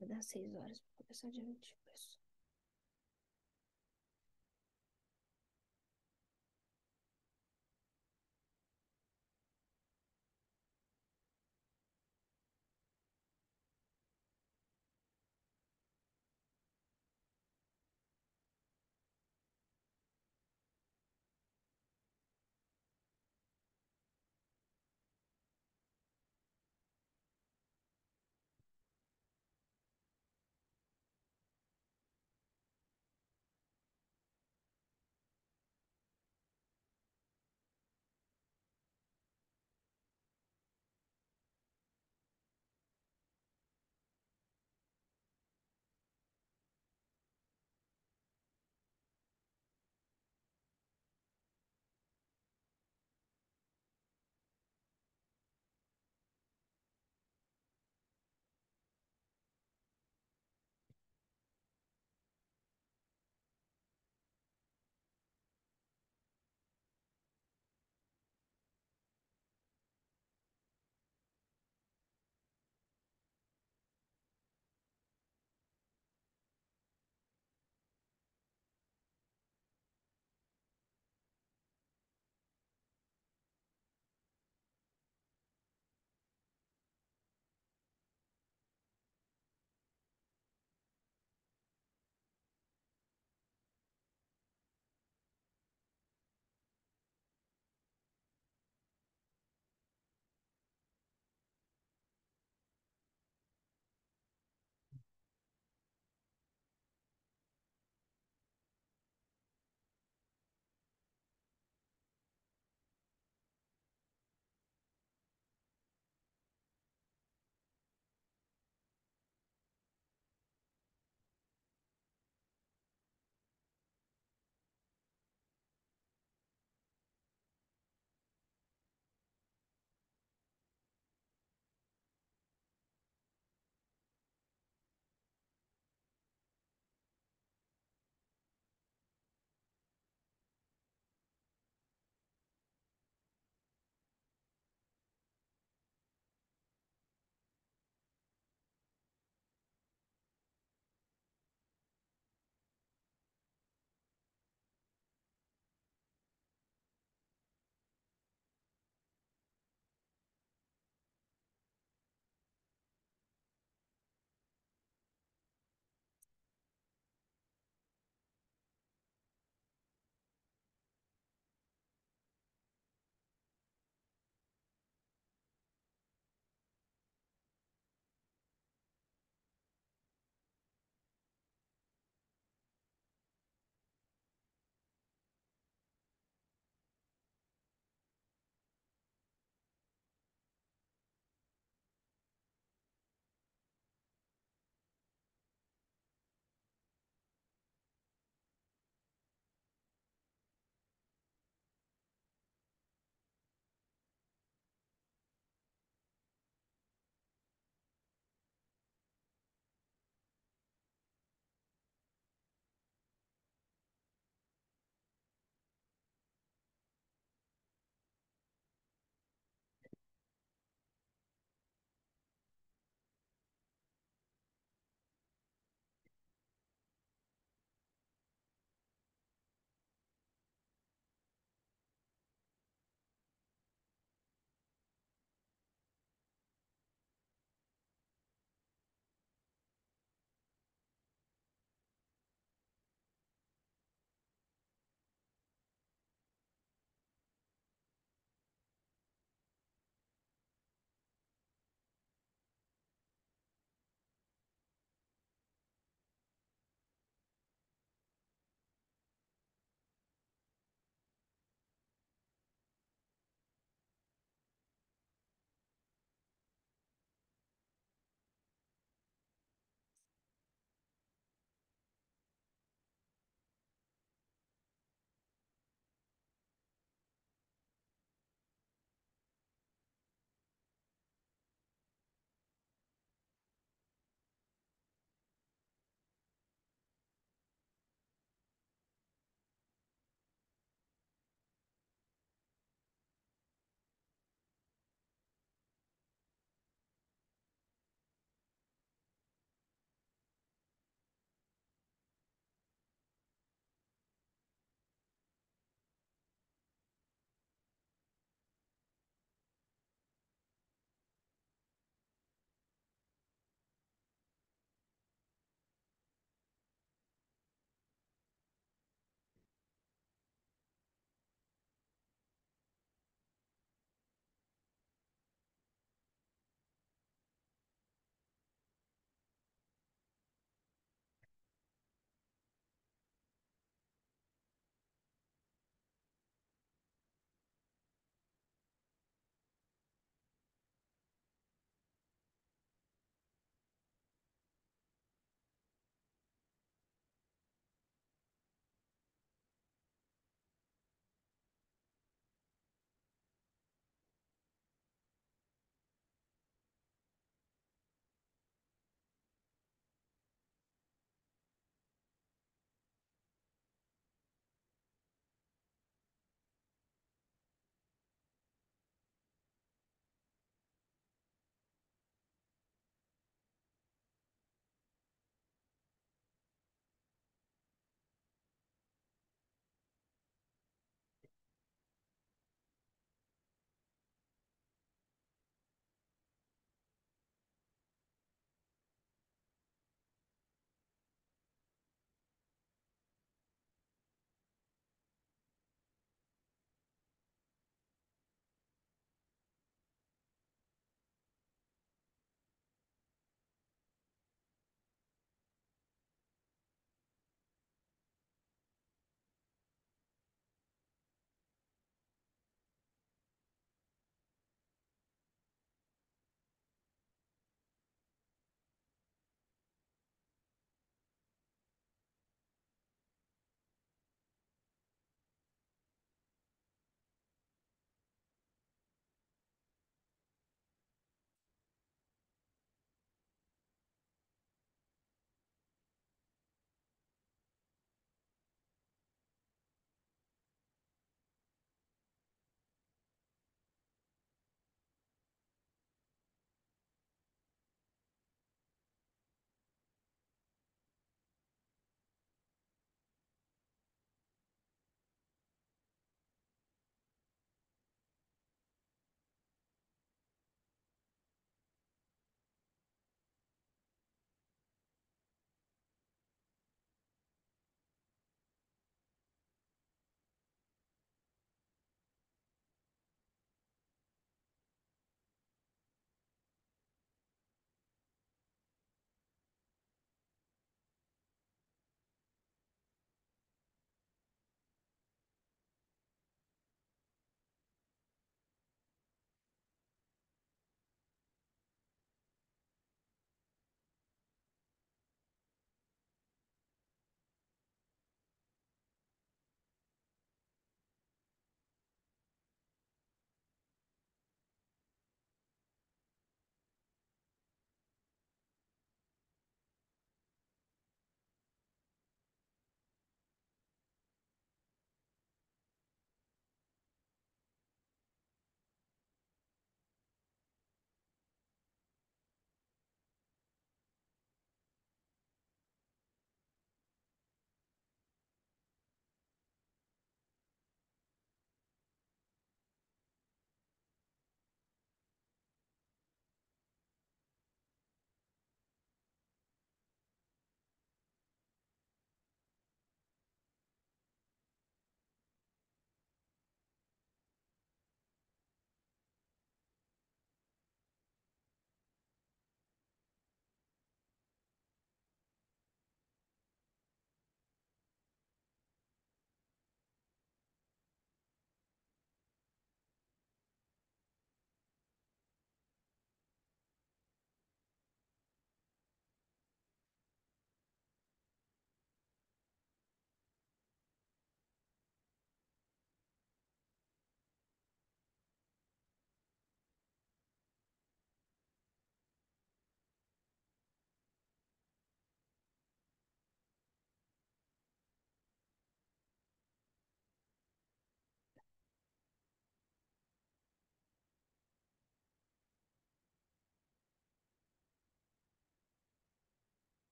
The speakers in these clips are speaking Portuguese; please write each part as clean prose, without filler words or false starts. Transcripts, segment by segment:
Vai dar 6 horas pra começar dia 22.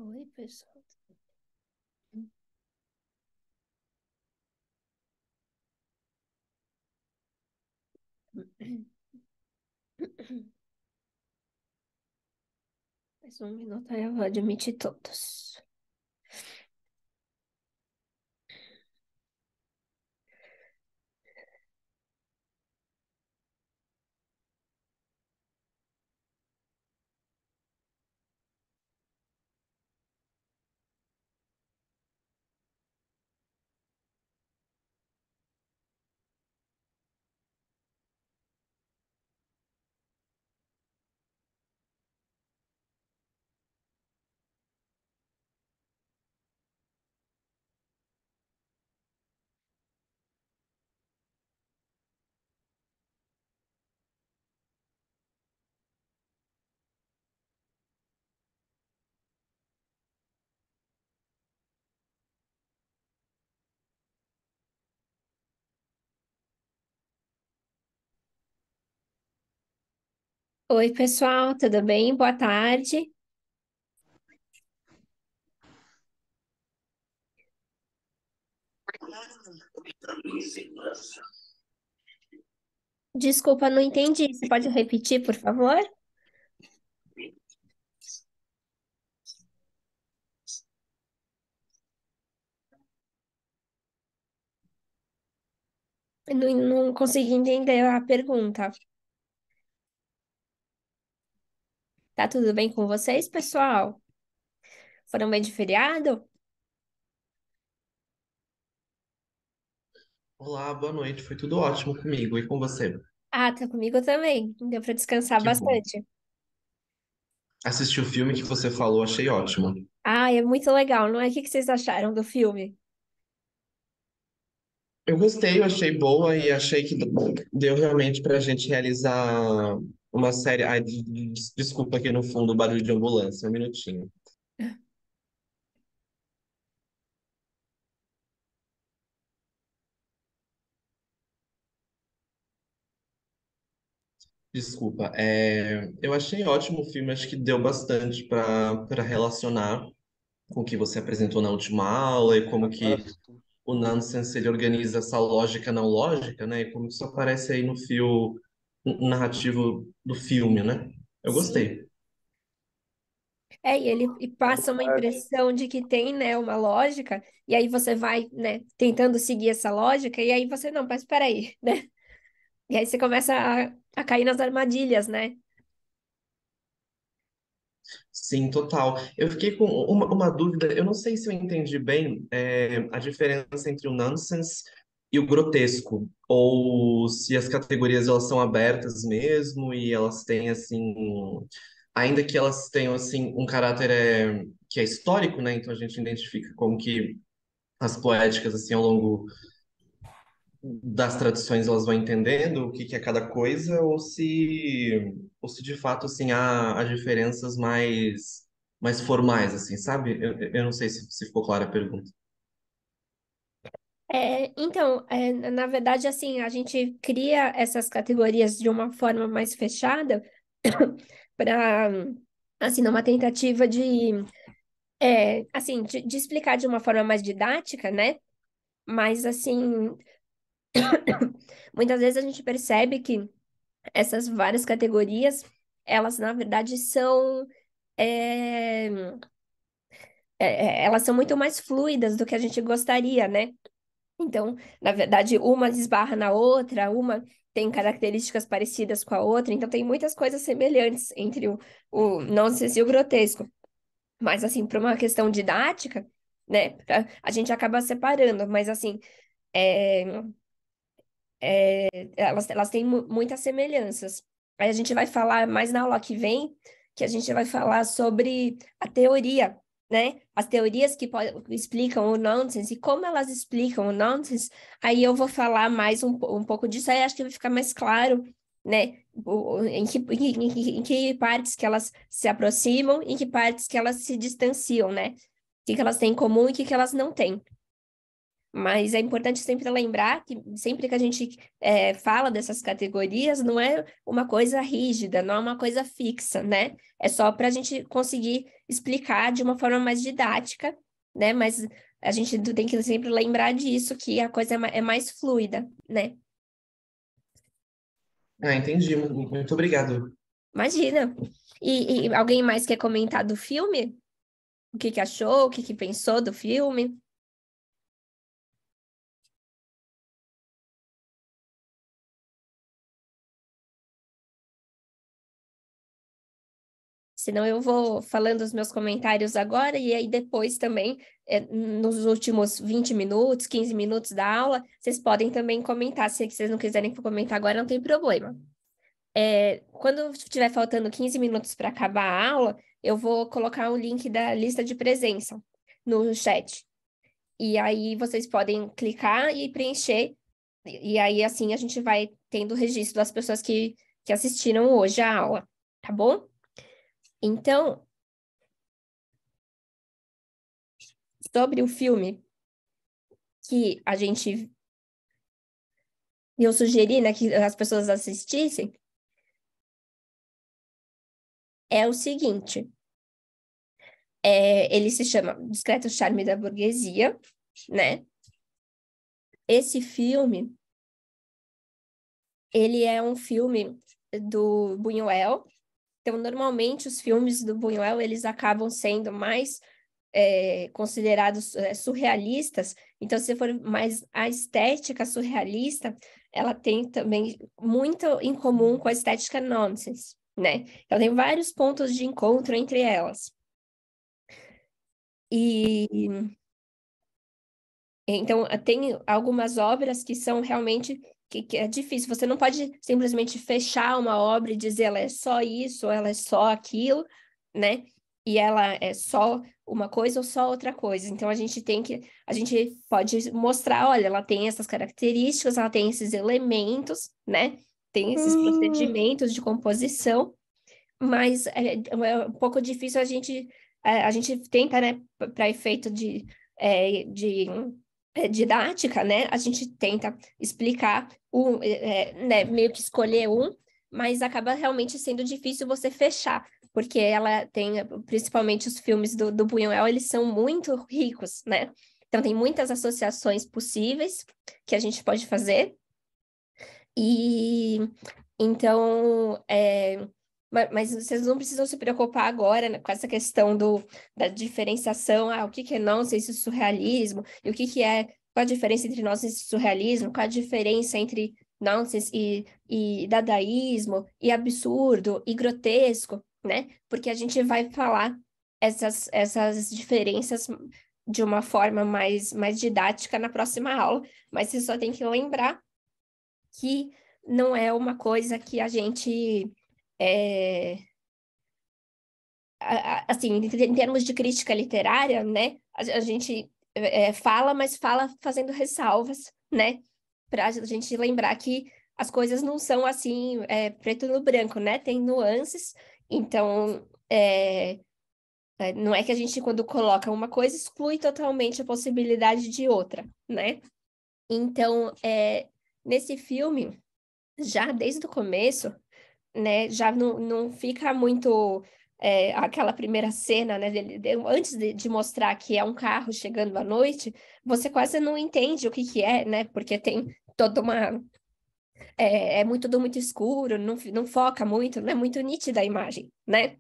Oi, pessoal. Mais um minuto aí eu vou admitir todos. Oi, pessoal, tudo bem? Boa tarde. Desculpa, não entendi. Você pode repetir, por favor? Não consegui entender a pergunta. Tá tudo bem com vocês, pessoal? Foram bem de feriado? Olá, boa noite. Foi tudo ótimo comigo e com você? Ah, tá comigo também. Deu para descansar Que bom. bastante. Assisti o filme que você falou, achei ótimo. Ah, é muito legal, não é? O que que vocês acharam do filme? Eu gostei, eu achei boa e achei que deu realmente pra gente realizar uma série. Ai, desculpa aqui no fundo o barulho de ambulância, um minutinho. Desculpa. Eu achei ótimo o filme, acho que deu bastante para relacionar com o que você apresentou na última aula e como que o Nonsense ele organiza essa lógica não lógica, né? E como isso aparece aí no fio narrativo do filme, né? Eu Sim. gostei. E ele e passa uma impressão de que tem, né, uma lógica, e aí você vai, né, tentando seguir essa lógica, e aí você, não, mas espera aí, né? E aí você começa a cair nas armadilhas, né? Sim, total. Eu fiquei com uma dúvida, eu não sei se eu entendi bem a diferença entre o nonsense e o grotesco, ou se as categorias elas são abertas mesmo e elas têm assim, ainda que elas tenham assim um caráter que é histórico, né? Então a gente identifica como que as poéticas assim ao longo das tradições elas vão entendendo o que que é cada coisa ou se de fato assim há diferenças mais formais assim, sabe? Eu não sei se ficou clara a pergunta. Então, na verdade, assim, a gente cria essas categorias de uma forma mais fechada para, assim, numa tentativa de explicar de uma forma mais didática, né? Mas, assim, muitas vezes a gente percebe que essas várias categorias, elas, na verdade, é, elas são muito mais fluidas do que a gente gostaria, né? Então, na verdade, uma esbarra na outra, uma tem características parecidas com a outra, então tem muitas coisas semelhantes entre o nonsense e o grotesco. Mas, assim, para uma questão didática, né, a gente acaba separando, mas, assim, é, elas têm muitas semelhanças. Aí a gente vai falar mais na aula que vem, que a gente vai falar sobre a teoria, né? As teorias que explicam o nonsense e como elas explicam o nonsense. Aí eu vou falar mais um pouco disso, aí acho que vai ficar mais claro, né? Em que partes que elas se aproximam, em que partes que elas se distanciam, né? O que que elas têm em comum e o que que elas não têm. Mas é importante sempre lembrar que sempre que a gente fala dessas categorias, não é uma coisa rígida, não é uma coisa fixa, né? É só para a gente conseguir explicar de uma forma mais didática, né? Mas a gente tem que sempre lembrar disso, que a coisa é mais fluida, né? Ah, entendi. Muito obrigado. Imagina. E alguém mais quer comentar do filme? O que que achou? O que que pensou do filme? Senão eu vou falando os meus comentários agora e aí depois também, nos últimos 20 minutos, 15 minutos da aula, vocês podem também comentar. Se vocês não quiserem comentar agora, não tem problema. Quando estiver faltando 15 minutos para acabar a aula, eu vou colocar o link da lista de presença no chat. E aí vocês podem clicar e preencher. E aí, assim, a gente vai tendo o registro das pessoas que assistiram hoje a aula, tá bom? Então, sobre o filme que eu sugeri, né, que as pessoas assistissem, é o seguinte, ele se chama Discreto Charme da Burguesia, né? Esse filme, ele é um filme do Buñuel. Então, normalmente, os filmes do Buñuel, eles acabam sendo mais considerados surrealistas. Então, se for mais a estética surrealista, ela tem também muito em comum com a estética nonsense, né? Então, tem vários pontos de encontro entre elas. E então, tem algumas obras que são realmente que é difícil. Você não pode simplesmente fechar uma obra e dizer ela é só isso, ou ela é só aquilo, né? E ela é só uma coisa ou só outra coisa. Então, a gente pode mostrar, olha, ela tem essas características, ela tem esses elementos, né? Tem esses procedimentos de composição, mas é um pouco difícil a gente tenta, né, para efeito de didática, né? A gente tenta explicar né, meio que escolher um, mas acaba realmente sendo difícil você fechar, porque ela tem, principalmente os filmes do Buñuel, eles são muito ricos, né? Então tem muitas associações possíveis que a gente pode fazer, e então mas vocês não precisam se preocupar agora, né, com essa questão da diferenciação, o que que é nonsense e surrealismo, e o que que qual a diferença entre nonsense e surrealismo, qual a diferença entre nonsense e dadaísmo, e absurdo, e grotesco, né? Porque a gente vai falar essas diferenças de uma forma mais didática na próxima aula, mas você só tem que lembrar que não é uma coisa que a gente é, assim, em termos de crítica literária, né, a gente fala, mas fala fazendo ressalvas, né, para a gente lembrar que as coisas não são assim, preto no branco, né, tem nuances, então, não é que a gente, quando coloca uma coisa, exclui totalmente a possibilidade de outra, né? Então, nesse filme, já desde o começo, né, já não fica muito aquela primeira cena, né, antes de mostrar que é um carro chegando à noite, você quase não entende o que que é, né, porque tem toda tudo muito escuro, não foca muito, não é muito nítida a imagem, né?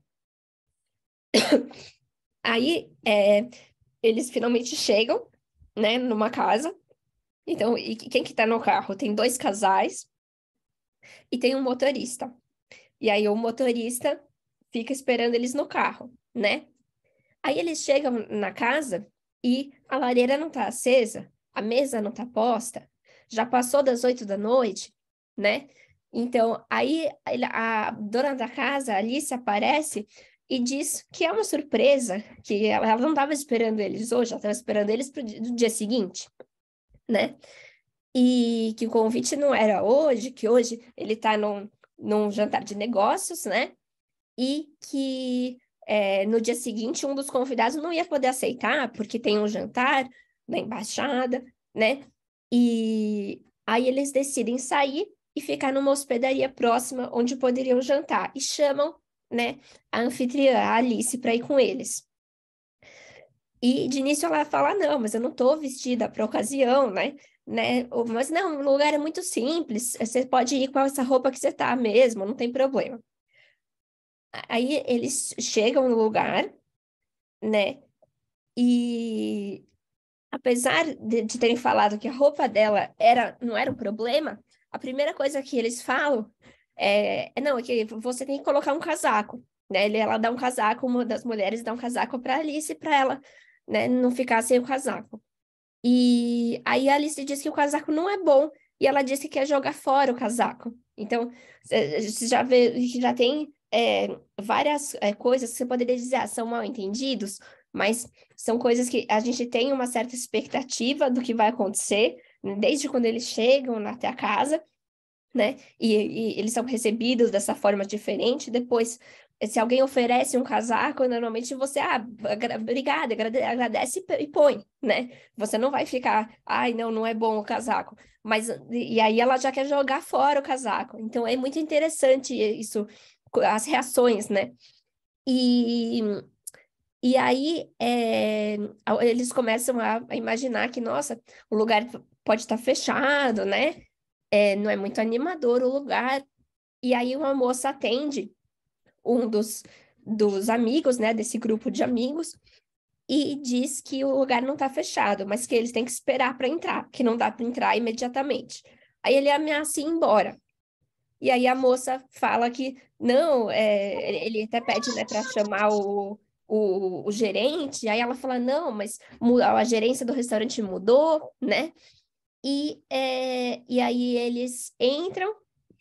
Aí eles finalmente chegam, né, numa casa, então, e quem que tá no carro? Tem dois casais e tem um motorista. E aí o motorista fica esperando eles no carro, né? Aí eles chegam na casa e a lareira não tá acesa, a mesa não tá posta, já passou das 8 da noite, né? Então, aí a dona da casa, a Alice, aparece e diz que é uma surpresa, que ela não estava esperando eles hoje, ela estava esperando eles pro dia seguinte, né? E que o convite não era hoje, que hoje ele está num jantar de negócios, né? E que no dia seguinte um dos convidados não ia poder aceitar, porque tem um jantar na embaixada, né? E aí eles decidem sair e ficar numa hospedaria próxima onde poderiam jantar. E chamam, né, a anfitriã, a Alice, para ir com eles. E de início ela fala, não, mas eu não tô vestida para ocasião, né? Mas não, o lugar é muito simples, você pode ir com essa roupa que você tá mesmo, não tem problema. Aí eles chegam no lugar, né? E apesar de terem falado que a roupa dela não era um problema, a primeira coisa que eles falam não, é que você tem que colocar um casaco, né? Ela dá um casaco, uma das mulheres dá um casaco para Alice para ela, né, não ficar sem o casaco. E aí a Alice diz que o casaco não é bom e ela disse que quer jogar fora o casaco. Então, você já vê que já tem várias coisas que você poderia dizer, são mal entendidos, mas são coisas que a gente tem uma certa expectativa do que vai acontecer, né, desde quando eles chegam até a casa, né? E eles são recebidos dessa forma diferente. Depois, se alguém oferece um casaco, normalmente você, obrigada, agradece e põe, né? Você não vai ficar, ai, não, não é bom o casaco. Mas, e aí ela já quer jogar fora o casaco. Então, é muito interessante isso, as reações, né? E, e aí, eles começam a imaginar que, nossa, o lugar pode estar fechado, né? Não é muito animador o lugar. E aí uma moça atende um dos amigos, né, desse grupo de amigos, e diz que o lugar não está fechado, mas que eles têm que esperar para entrar, que não dá para entrar imediatamente. Aí ele ameaça ir embora. E aí a moça fala que não, ele até pede, né, para chamar o gerente. Aí ela fala, não, mas a gerência do restaurante mudou, né? E aí eles entram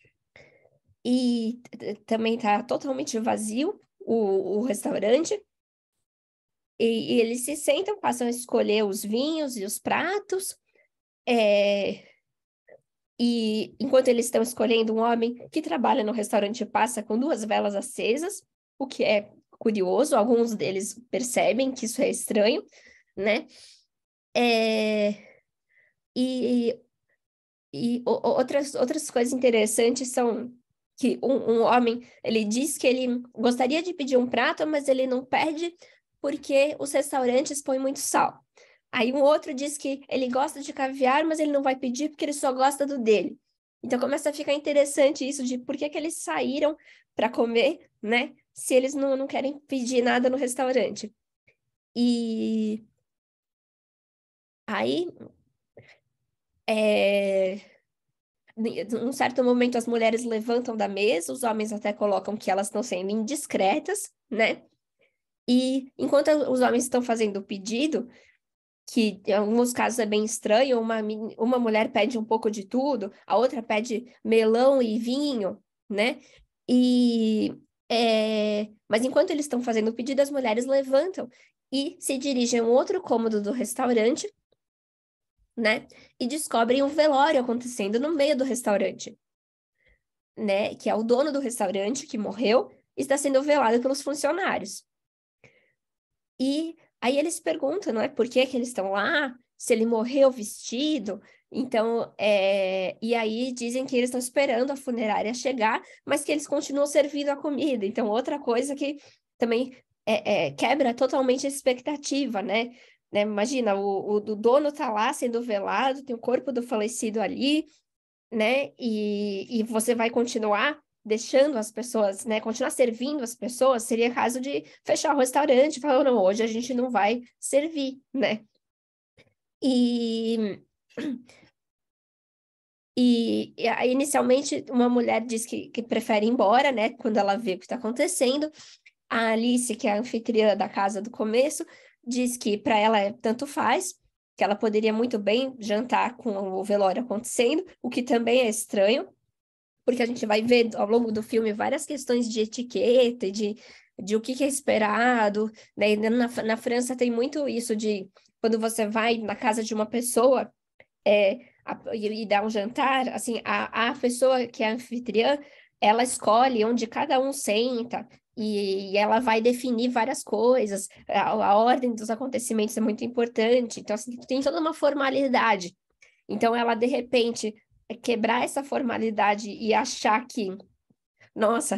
e também tá totalmente vazio o restaurante. E eles se sentam, passam a escolher os vinhos e os pratos. É, e enquanto eles estão escolhendo, um homem que trabalha no restaurante passa com duas velas acesas, o que é curioso. Alguns deles percebem que isso é estranho, né? É, e outras coisas interessantes são que um homem, ele diz que ele gostaria de pedir um prato, mas ele não pede porque os restaurantes põem muito sal. Aí um outro diz que ele gosta de caviar, mas ele não vai pedir porque ele só gosta do dele. Então começa a ficar interessante isso de por que que eles saíram para comer, né? Se eles não querem pedir nada no restaurante. E aí, é, num certo momento, as mulheres levantam da mesa, os homens até colocam que elas estão sendo indiscretas, né? E enquanto os homens estão fazendo o pedido, que em alguns casos é bem estranho, uma mulher pede um pouco de tudo, a outra pede melão e vinho, né? E, mas enquanto eles estão fazendo o pedido, as mulheres levantam e se dirigem a um outro cômodo do restaurante, né? E descobrem um velório acontecendo no meio do restaurante, né? Que é o dono do restaurante que morreu, está sendo velado pelos funcionários. E aí eles perguntam, não é, por que que eles estão lá, se ele morreu vestido. Então, e aí dizem que eles estão esperando a funerária chegar, mas que eles continuam servindo a comida. Então, outra coisa que também quebra totalmente a expectativa, né? Imagina, o dono tá lá sendo velado, tem o corpo do falecido ali, né? E você vai continuar deixando as pessoas, né? Continuar servindo as pessoas, seria caso de fechar o restaurante e falar, não, hoje a gente não vai servir, né? E, e aí, inicialmente, uma mulher diz que prefere ir embora, né? Quando ela vê o que está acontecendo. A Alice, que é a anfitriã da casa do começo, diz que para ela tanto faz, que ela poderia muito bem jantar com o velório acontecendo, o que também é estranho, porque a gente vai ver ao longo do filme várias questões de etiqueta e de o que é esperado, né? E na França tem muito isso de quando você vai na casa de uma pessoa e dá um jantar, assim, a pessoa que é anfitriã, ela escolhe onde cada um senta e ela vai definir várias coisas, a ordem dos acontecimentos é muito importante, então assim, tem toda uma formalidade, Então, ela, de repente, quebrar essa formalidade e achar que, nossa,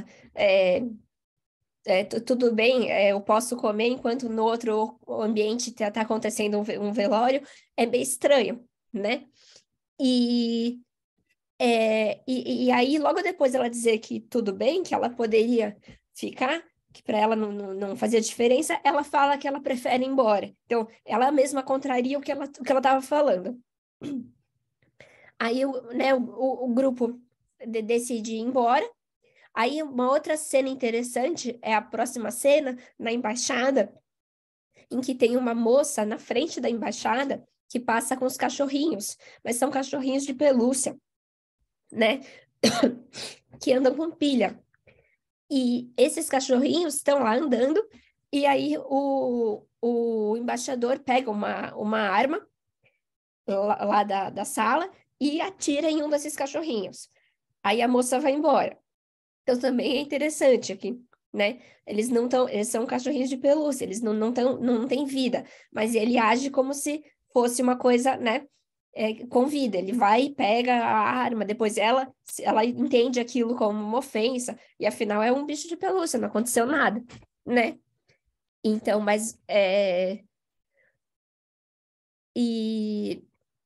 tudo bem, eu posso comer enquanto no outro ambiente tá acontecendo um velório, é bem estranho, né? E, e aí, logo depois ela dizer que tudo bem, que ela poderia ficar, que para ela não fazia diferença, ela fala que ela prefere ir embora. Então, ela mesma contraria o que ela estava falando. Aí, né, o grupo decide ir embora. Aí, uma outra cena interessante é a próxima cena, na embaixada, em que tem uma moça na frente da embaixada que passa com os cachorrinhos, mas são cachorrinhos de pelúcia, né? Que andam com pilha. E esses cachorrinhos estão lá andando, e aí o embaixador pega uma arma lá da sala e atira em um desses cachorrinhos. Aí a moça vai embora. Então também é interessante aqui, né? Eles não estão, eles são cachorrinhos de pelúcia, eles não têm vida, mas ele age como se fosse uma coisa, né? Com vida. Ele vai e pega a arma, depois ela entende aquilo como uma ofensa, e afinal é um bicho de pelúcia, não aconteceu nada, né? Então, mas e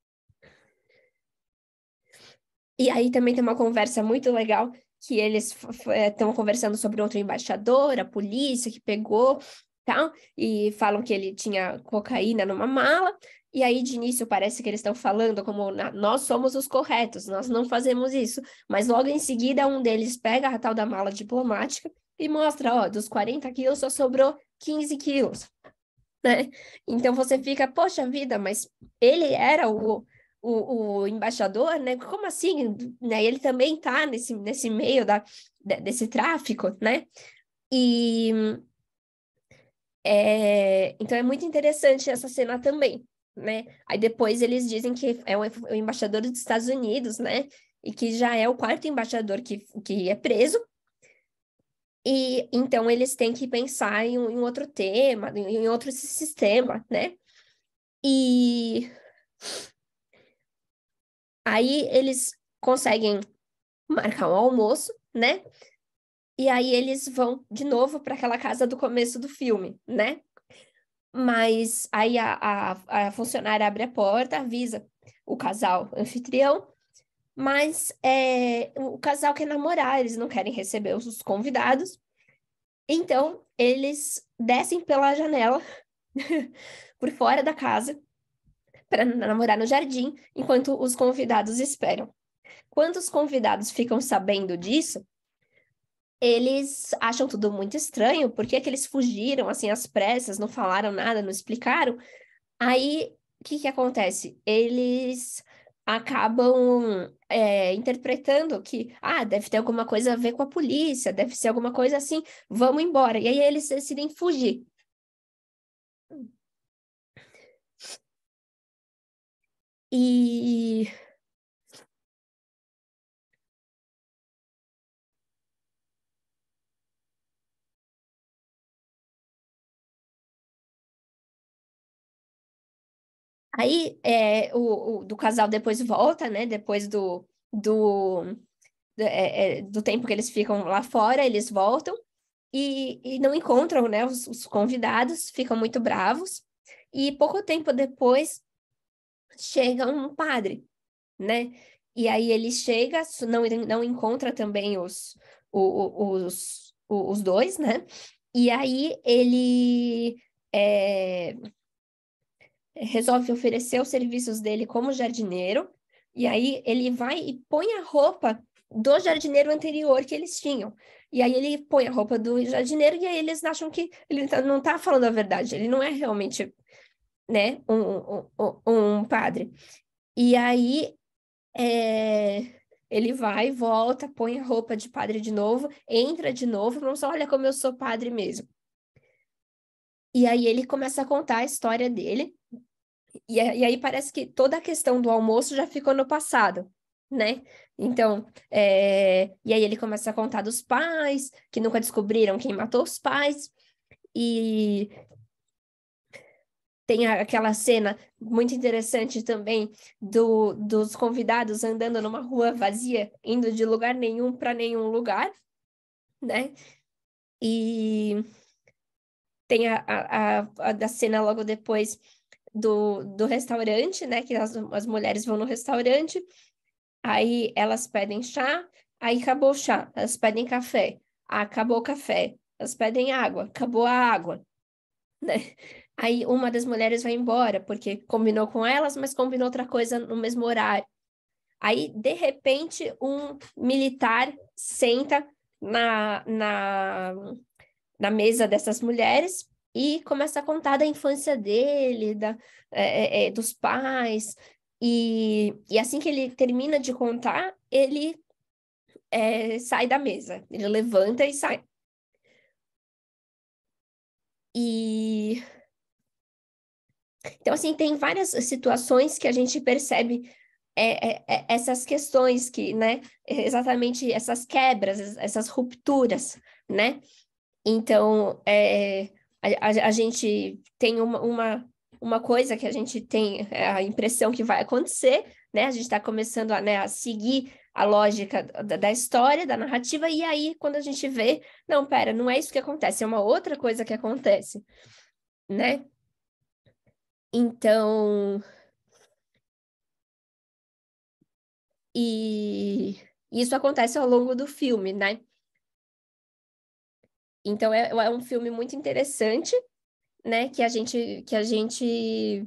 E aí também tem uma conversa muito legal que eles estão conversando sobre outro embaixador, a polícia que pegou, tal, e falam que ele tinha cocaína numa mala. E aí de início parece que eles estão falando como nós somos os corretos, nós não fazemos isso. Mas logo em seguida um deles pega a tal da mala diplomática e mostra, ó, dos 40 quilos só sobrou 15 quilos, né? Então você fica, poxa vida, mas ele era o embaixador, né? Como assim? Né? Ele também está nesse meio desse tráfico, né? E então é muito interessante essa cena também, né? Aí depois eles dizem que é o embaixador dos Estados Unidos, né? E que já é o quarto embaixador que é preso. E então eles têm que pensar em outro tema, em outro sistema, né? E aí eles conseguem marcar um almoço, né? E aí eles vão de novo para aquela casa do começo do filme, né? Mas aí a funcionária abre a porta, avisa o casal anfitrião, mas o casal quer namorar, eles não querem receber os convidados, então eles descem pela janela por fora da casa para namorar no jardim, enquanto os convidados esperam. Quando os convidados ficam sabendo disso, eles acham tudo muito estranho, por que que eles fugiram assim às pressas, não falaram nada, não explicaram. Aí, o que que acontece? Eles acabam interpretando que, deve ter alguma coisa a ver com a polícia, deve ser alguma coisa assim, vamos embora. E aí eles decidem fugir. E aí do casal depois volta, né? Depois do tempo que eles ficam lá fora, eles voltam e não encontram, né, os convidados, ficam muito bravos. E pouco tempo depois chega um padre, né? E aí ele chega, não encontra também os dois, né? E aí ele é, resolve oferecer os serviços dele como jardineiro, e aí ele vai e põe a roupa do jardineiro anterior que eles tinham. E aí ele põe a roupa do jardineiro e aí eles acham que ele não tá falando a verdade, ele não é realmente, né, um padre. E aí ele vai, volta, põe a roupa de padre de novo, entra de novo, e fala, olha como eu sou padre mesmo. E aí ele começa a contar a história dele, e aí parece que toda a questão do almoço já ficou no passado, né? Então, e aí ele começa a contar dos pais, que nunca descobriram quem matou os pais, e Tem aquela cena muito interessante também dos convidados andando numa rua vazia, indo de lugar nenhum para nenhum lugar, né? E tem a da cena logo depois do restaurante, né? Que as mulheres vão no restaurante, aí elas pedem chá, aí acabou o chá, elas pedem café, acabou o café, elas pedem água, acabou a água, né? Aí uma das mulheres vai embora, porque combinou com elas, mas combinou outra coisa no mesmo horário. Aí, de repente, um militar senta na mesa dessas mulheres e começa a contar da infância dele, dos pais. E assim que ele termina de contar, ele sai da mesa. Ele levanta e sai. E então, assim, tem várias situações que a gente percebe essas questões que, né, exatamente essas quebras, essas rupturas, né? Então, a gente tem uma coisa que a gente tem a impressão que vai acontecer, né? A gente está começando né, a seguir a lógica da história, da narrativa, e aí, quando a gente vê, não, pera, não é isso que acontece, é uma outra coisa que acontece, né? Então, e isso acontece ao longo do filme, né? Então, é um filme muito interessante, né? Que a gente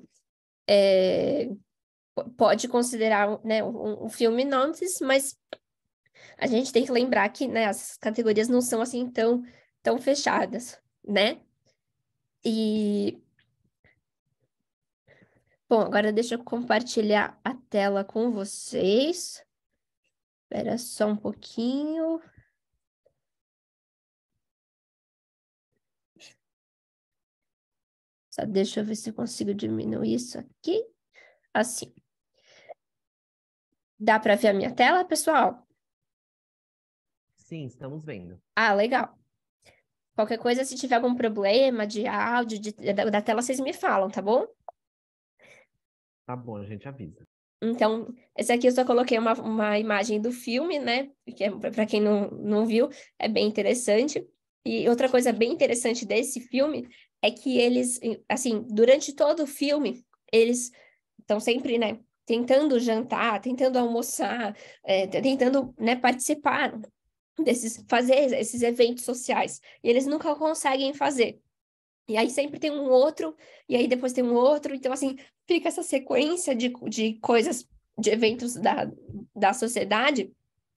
pode considerar né, um filme nonsense, mas a gente tem que lembrar que né, as categorias não são assim tão fechadas, né? E, bom, agora deixa eu compartilhar a tela com vocês. Espera só um pouquinho. Só deixa eu ver se eu consigo diminuir isso aqui. Assim. Dá para ver a minha tela, pessoal? Sim, estamos vendo. Ah, legal. Qualquer coisa, se tiver algum problema de áudio, da tela, vocês me falam, tá bom? Tá bom, a gente avisa. Então, esse aqui eu só coloquei uma imagem do filme, né? Que para quem não viu, é bem interessante. E outra coisa bem interessante desse filme é que eles, assim, durante todo o filme, eles estão sempre, né? Tentando jantar, tentando almoçar, tentando, né, participar fazer esses eventos sociais. E eles nunca conseguem fazer. E aí sempre tem um outro, e aí depois tem um outro. Então, assim, fica essa sequência de coisas, de eventos da sociedade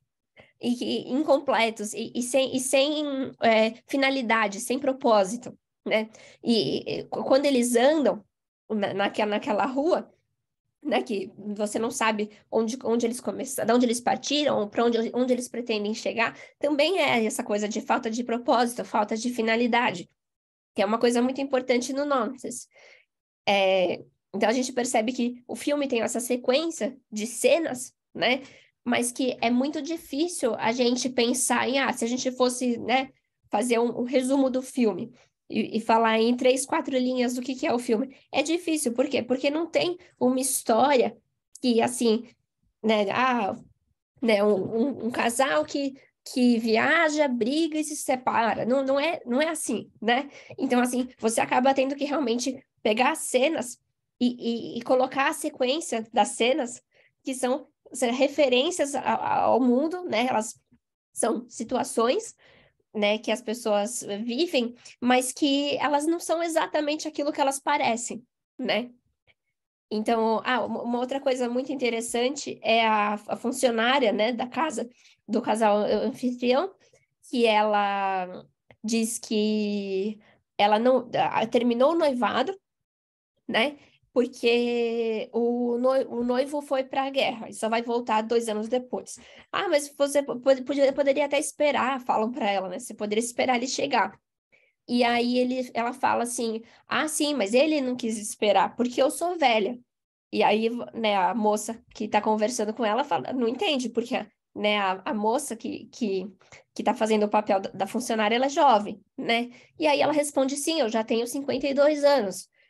incompletos e sem finalidade, sem propósito, né? E quando eles andam naquela rua, né, que você não sabe onde eles começaram, de onde eles partiram, para onde eles pretendem chegar, também é essa coisa de falta de propósito, falta de finalidade, que é uma coisa muito importante no Nonsense. Então a gente percebe que o filme tem essa sequência de cenas, né? Mas que é muito difícil a gente pensar em, se a gente fosse, né, fazer um resumo do filme e falar em 3, 4 linhas do que é o filme. É difícil, por quê? Porque não tem uma história que, assim, né, né, um casal que viaja, briga e se separa. Não é assim, né? Então, assim, você acaba tendo que realmente pegar as cenas e colocar a sequência das cenas que são referências ao mundo, né? Elas são situações, né, que as pessoas vivem, mas que elas não são exatamente aquilo que elas parecem, né? Então, uma outra coisa muito interessante é a funcionária, né, da casa, do casal anfitrião, que ela diz que ela não terminou o noivado, né, porque o noivo foi para a guerra e só vai voltar 2 anos depois. Ah, mas você poderia até esperar, falam para ela, né, você poderia esperar ele chegar. E aí ela fala assim, sim, mas ele não quis esperar, porque eu sou velha. E aí, né, a moça que tá conversando com ela fala, não entende, porque, né, a moça que tá fazendo o papel da funcionária, ela é jovem, né? E aí ela responde, sim, eu já tenho 52 anos.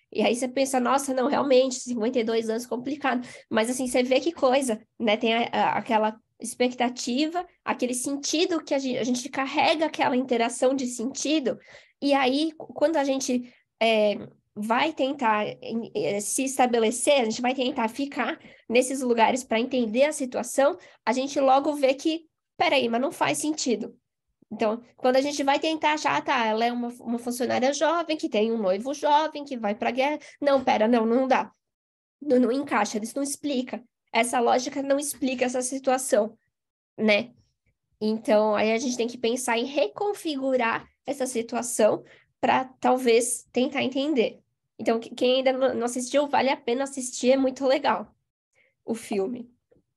E aí você pensa, nossa, não, realmente, 52 anos, complicado. Mas assim, você vê que coisa, né? Tem aquela expectativa, aquele sentido que a gente carrega aquela interação de sentido, e aí, quando a gente vai tentar se estabelecer, a gente vai tentar ficar nesses lugares para entender a situação, a gente logo vê que, peraí, mas não faz sentido. Então, quando a gente vai tentar achar, tá, ela é uma funcionária jovem, que tem um noivo jovem, que vai para a guerra. Não, pera, não dá. Não encaixa, isso não explica. Essa lógica não explica essa situação, né? Então, aí a gente tem que pensar em reconfigurar essa situação para talvez tentar entender. Então, quem ainda não assistiu, vale a pena assistir, é muito legal o filme.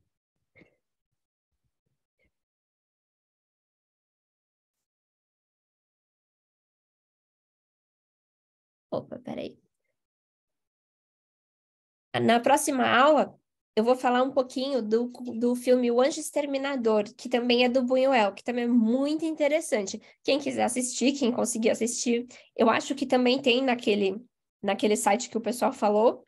Opa, peraí. Na próxima aula, eu vou falar um pouquinho do filme O Anjo Exterminador, que também é do Buñuel, que também é muito interessante. Quem quiser assistir, quem conseguir assistir, eu acho que também tem naquele site que o pessoal falou.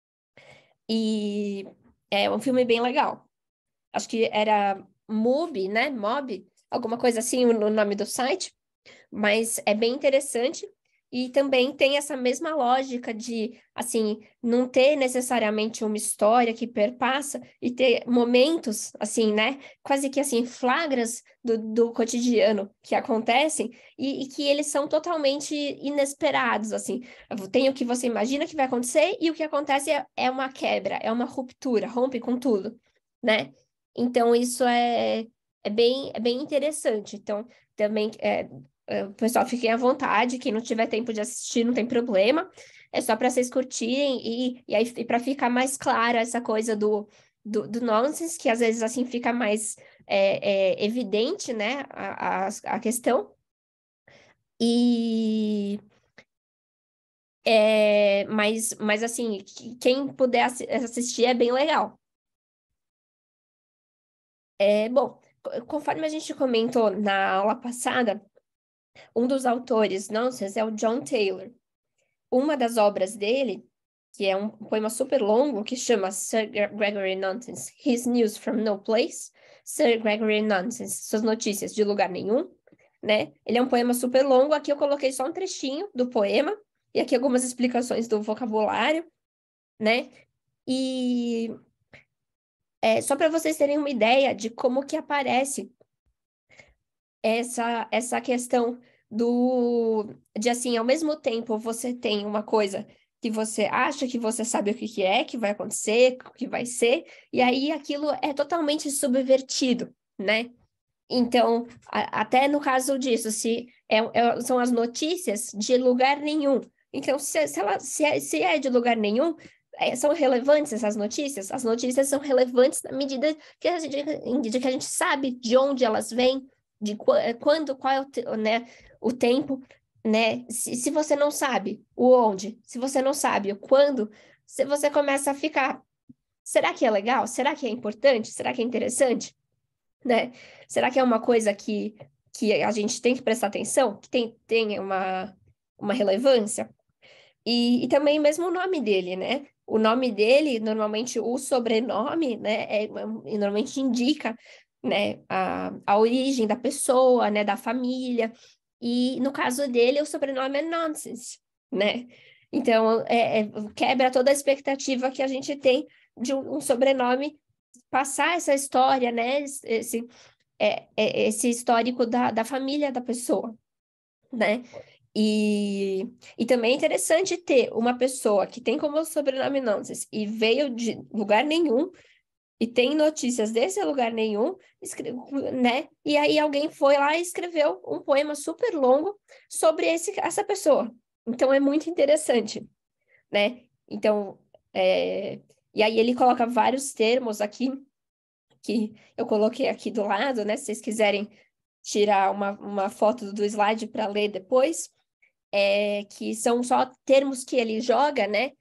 E é um filme bem legal. Acho que era MUBI, né? MOB, alguma coisa assim, o nome do site. Mas é bem interessante e também tem essa mesma lógica de, assim, não ter necessariamente uma história que perpassa e ter momentos, assim, né, quase que, assim, flagras do cotidiano que acontecem e que eles são totalmente inesperados, assim. Tem o que você imagina que vai acontecer e o que acontece é uma quebra, é uma ruptura, rompe com tudo, né? Então, isso é bem interessante. Então, também o pessoal fiquem à vontade, quem não tiver tempo de assistir, não tem problema. É só para vocês curtirem e aí para ficar mais clara essa coisa do nonsense, que às vezes assim fica mais evidente, né, a questão. E mas assim, quem puder assistir é bem legal. Bom, conforme a gente comentou na aula passada, um dos autores nonsense é o John Taylor. Uma das obras dele, que é um poema super longo, que chama Sir Gregory Nonsense, His News from No Place, Sir Gregory Nonsense, Suas Notícias de Lugar Nenhum, né? Ele é um poema super longo, aqui eu coloquei só um trechinho do poema, e aqui algumas explicações do vocabulário, né? E só para vocês terem uma ideia de como que aparece essa questão de assim, ao mesmo tempo você tem uma coisa que você acha que você sabe o que que é, que vai acontecer, o que vai ser, e aí aquilo é totalmente subvertido, né? Então, até no caso disso, se são as notícias de lugar nenhum. Então, se é de lugar nenhum, são relevantes essas notícias? As notícias são relevantes na medida que a gente sabe de onde elas vêm, de quando, qual é né, o tempo, né? Se você não sabe o onde, se você não sabe o quando, se você começa a ficar, será que é legal? Será que é importante? Será que é interessante? Né? Será que é uma coisa que a gente tem que prestar atenção? Que tem uma relevância? E também mesmo o nome dele, né? O nome dele, normalmente o sobrenome, né? Normalmente indica, né? A origem da pessoa, né? Da família. E no caso dele, o sobrenome é Nonsense, né? Então, quebra toda a expectativa que a gente tem de um sobrenome passar essa história, né? Esse histórico da família da pessoa, né? E também é interessante ter uma pessoa que tem como sobrenome Nonsense e veio de lugar nenhum e tem notícias desse lugar nenhum, né? E aí alguém foi lá e escreveu um poema super longo sobre essa pessoa. Então é muito interessante, né? Então, e aí ele coloca vários termos aqui que eu coloquei aqui do lado, né? Se vocês quiserem tirar uma foto do slide para ler depois, que são só termos que ele joga, né?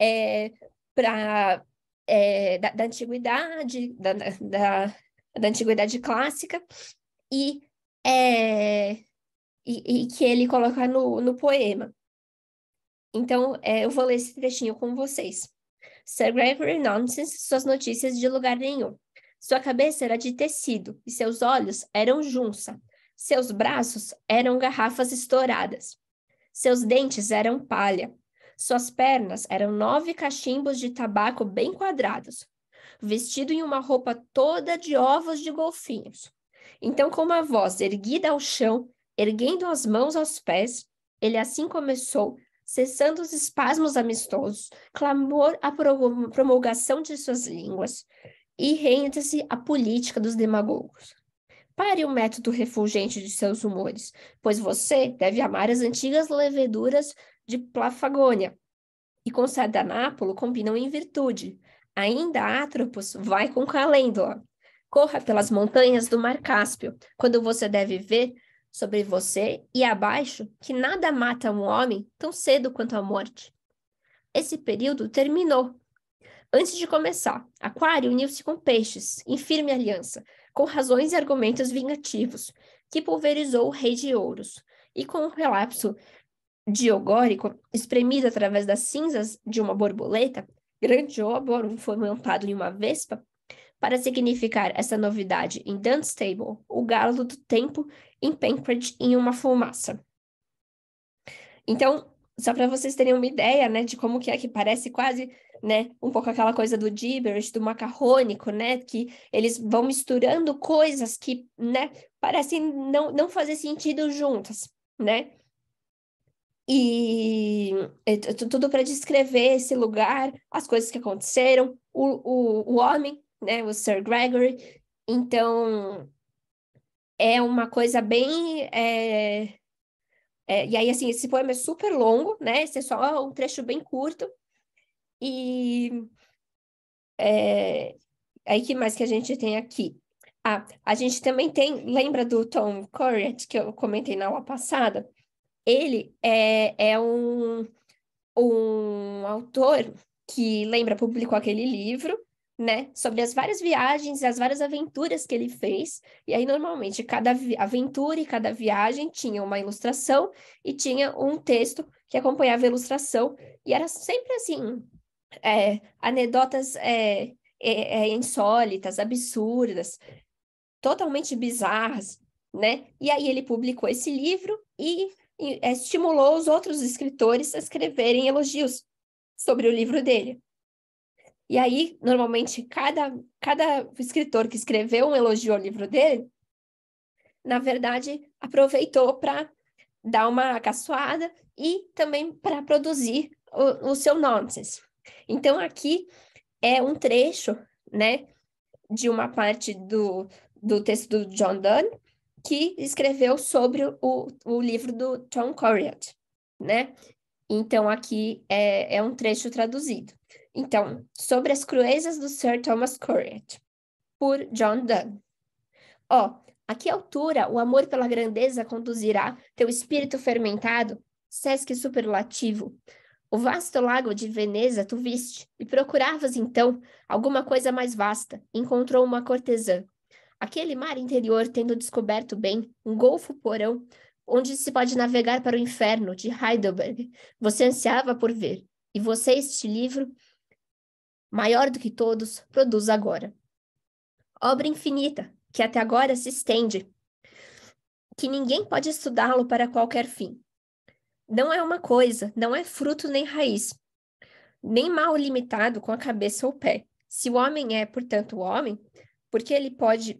Para da antiguidade, da antiguidade clássica, e, é, e que ele coloca no poema. Então, eu vou ler esse trechinho com vocês. Sir Gregory Nonsense, suas notícias de lugar nenhum. Sua cabeça era de tecido e seus olhos eram junça. Seus braços eram garrafas estouradas. Seus dentes eram palha. Suas pernas eram 9 cachimbos de tabaco bem quadrados, vestido em uma roupa toda de ovos de golfinhos. Então, com uma voz erguida ao chão, erguendo as mãos aos pés, ele assim começou, cessando os espasmos amistosos, clamou a promulgação de suas línguas e rende-se à política dos demagogos. Pare o método refulgente de seus humores, pois você deve amar as antigas leveduras de Plafagônia, e com Sardanápolo combinam em virtude. Ainda Atropos vai com Calêndula. Corra pelas montanhas do Mar Cáspio, quando você deve ver sobre você e abaixo que nada mata um homem tão cedo quanto a morte. Esse período terminou. Antes de começar, Aquário uniu-se com Peixes, em firme aliança, com razões e argumentos vingativos, que pulverizou o Rei de Ouros, e com o relapso diogórico, espremido através das cinzas de uma borboleta, grande óboro foi montado em uma vespa, para significar essa novidade em Dunstable, o galo do tempo em Penkridge em uma fumaça. Então, só para vocês terem uma ideia, né, de como que é que parece quase, né, um pouco aquela coisa do gibberish, do macarrônico, né, que eles vão misturando coisas que, né, parecem não fazer sentido juntas, né? E tudo para descrever esse lugar, as coisas que aconteceram, o homem, né, o Sir Gregory. Então, é uma coisa bem... e aí, assim, esse poema é super longo, né? Esse é só um trecho bem curto. E aí, que mais que a gente tem aqui? A gente também tem... Lembra do Tom Courier, que eu comentei na aula passada? Ele é um autor que, lembra, publicou aquele livro, né, sobre as várias viagens e as várias aventuras que ele fez. E aí, normalmente, cada aventura e cada viagem tinha uma ilustração e tinha um texto que acompanhava a ilustração. E era sempre assim, anedotas insólitas, absurdas, totalmente bizarras, né? E aí ele publicou esse livro e estimulou os outros escritores a escreverem elogios sobre o livro dele. E aí, normalmente, cada escritor que escreveu um elogio ao livro dele, na verdade, aproveitou para dar uma caçoada e também para produzir o seu nonsense. Então, aqui é um trecho, né, de uma parte do texto do John Donne, que escreveu sobre o livro do Tom Courier, né? Então, aqui é um trecho traduzido. Então, sobre as cruezas do Sir Thomas Courier, por John Donne. A que altura o amor pela grandeza conduzirá teu espírito fermentado, sesque superlativo? O vasto lago de Veneza tu viste, e procuravas, então, alguma coisa mais vasta. Encontrou uma cortesã. Aquele mar interior, tendo descoberto bem, um golfo porão, onde se pode navegar para o inferno, de Heidelberg, você ansiava por ver. E você, este livro, maior do que todos, produz agora. Obra infinita, que até agora se estende, que ninguém pode estudá-lo para qualquer fim. Não é uma coisa, não é fruto nem raiz, nem mal limitado com a cabeça ou pé. Se o homem é, portanto, o homem, porque ele pode,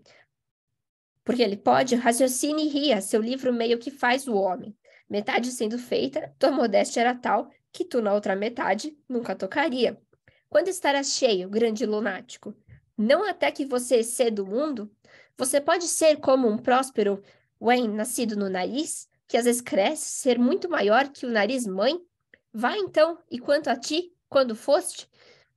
raciocine e ria, seu livro meio que faz o homem. Metade sendo feita, tua modéstia era tal que tu, na outra metade, nunca tocaria. Quando estarás cheio, grande lunático? Não até que você exceda o mundo? Você pode ser como um próspero Wayne nascido no nariz, que às vezes cresce, ser muito maior que o nariz mãe? Vá então, e quanto a ti, quando foste?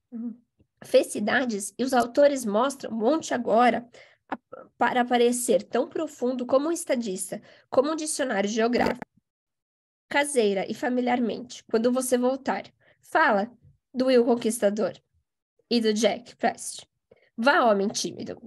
Fez cidades, e os autores mostram, monte agora, para parecer tão profundo como um estadista, como um dicionário geográfico, caseira e familiarmente, quando você voltar. Fala do Will Conquistador e do Jack Prest. Vá, homem tímido,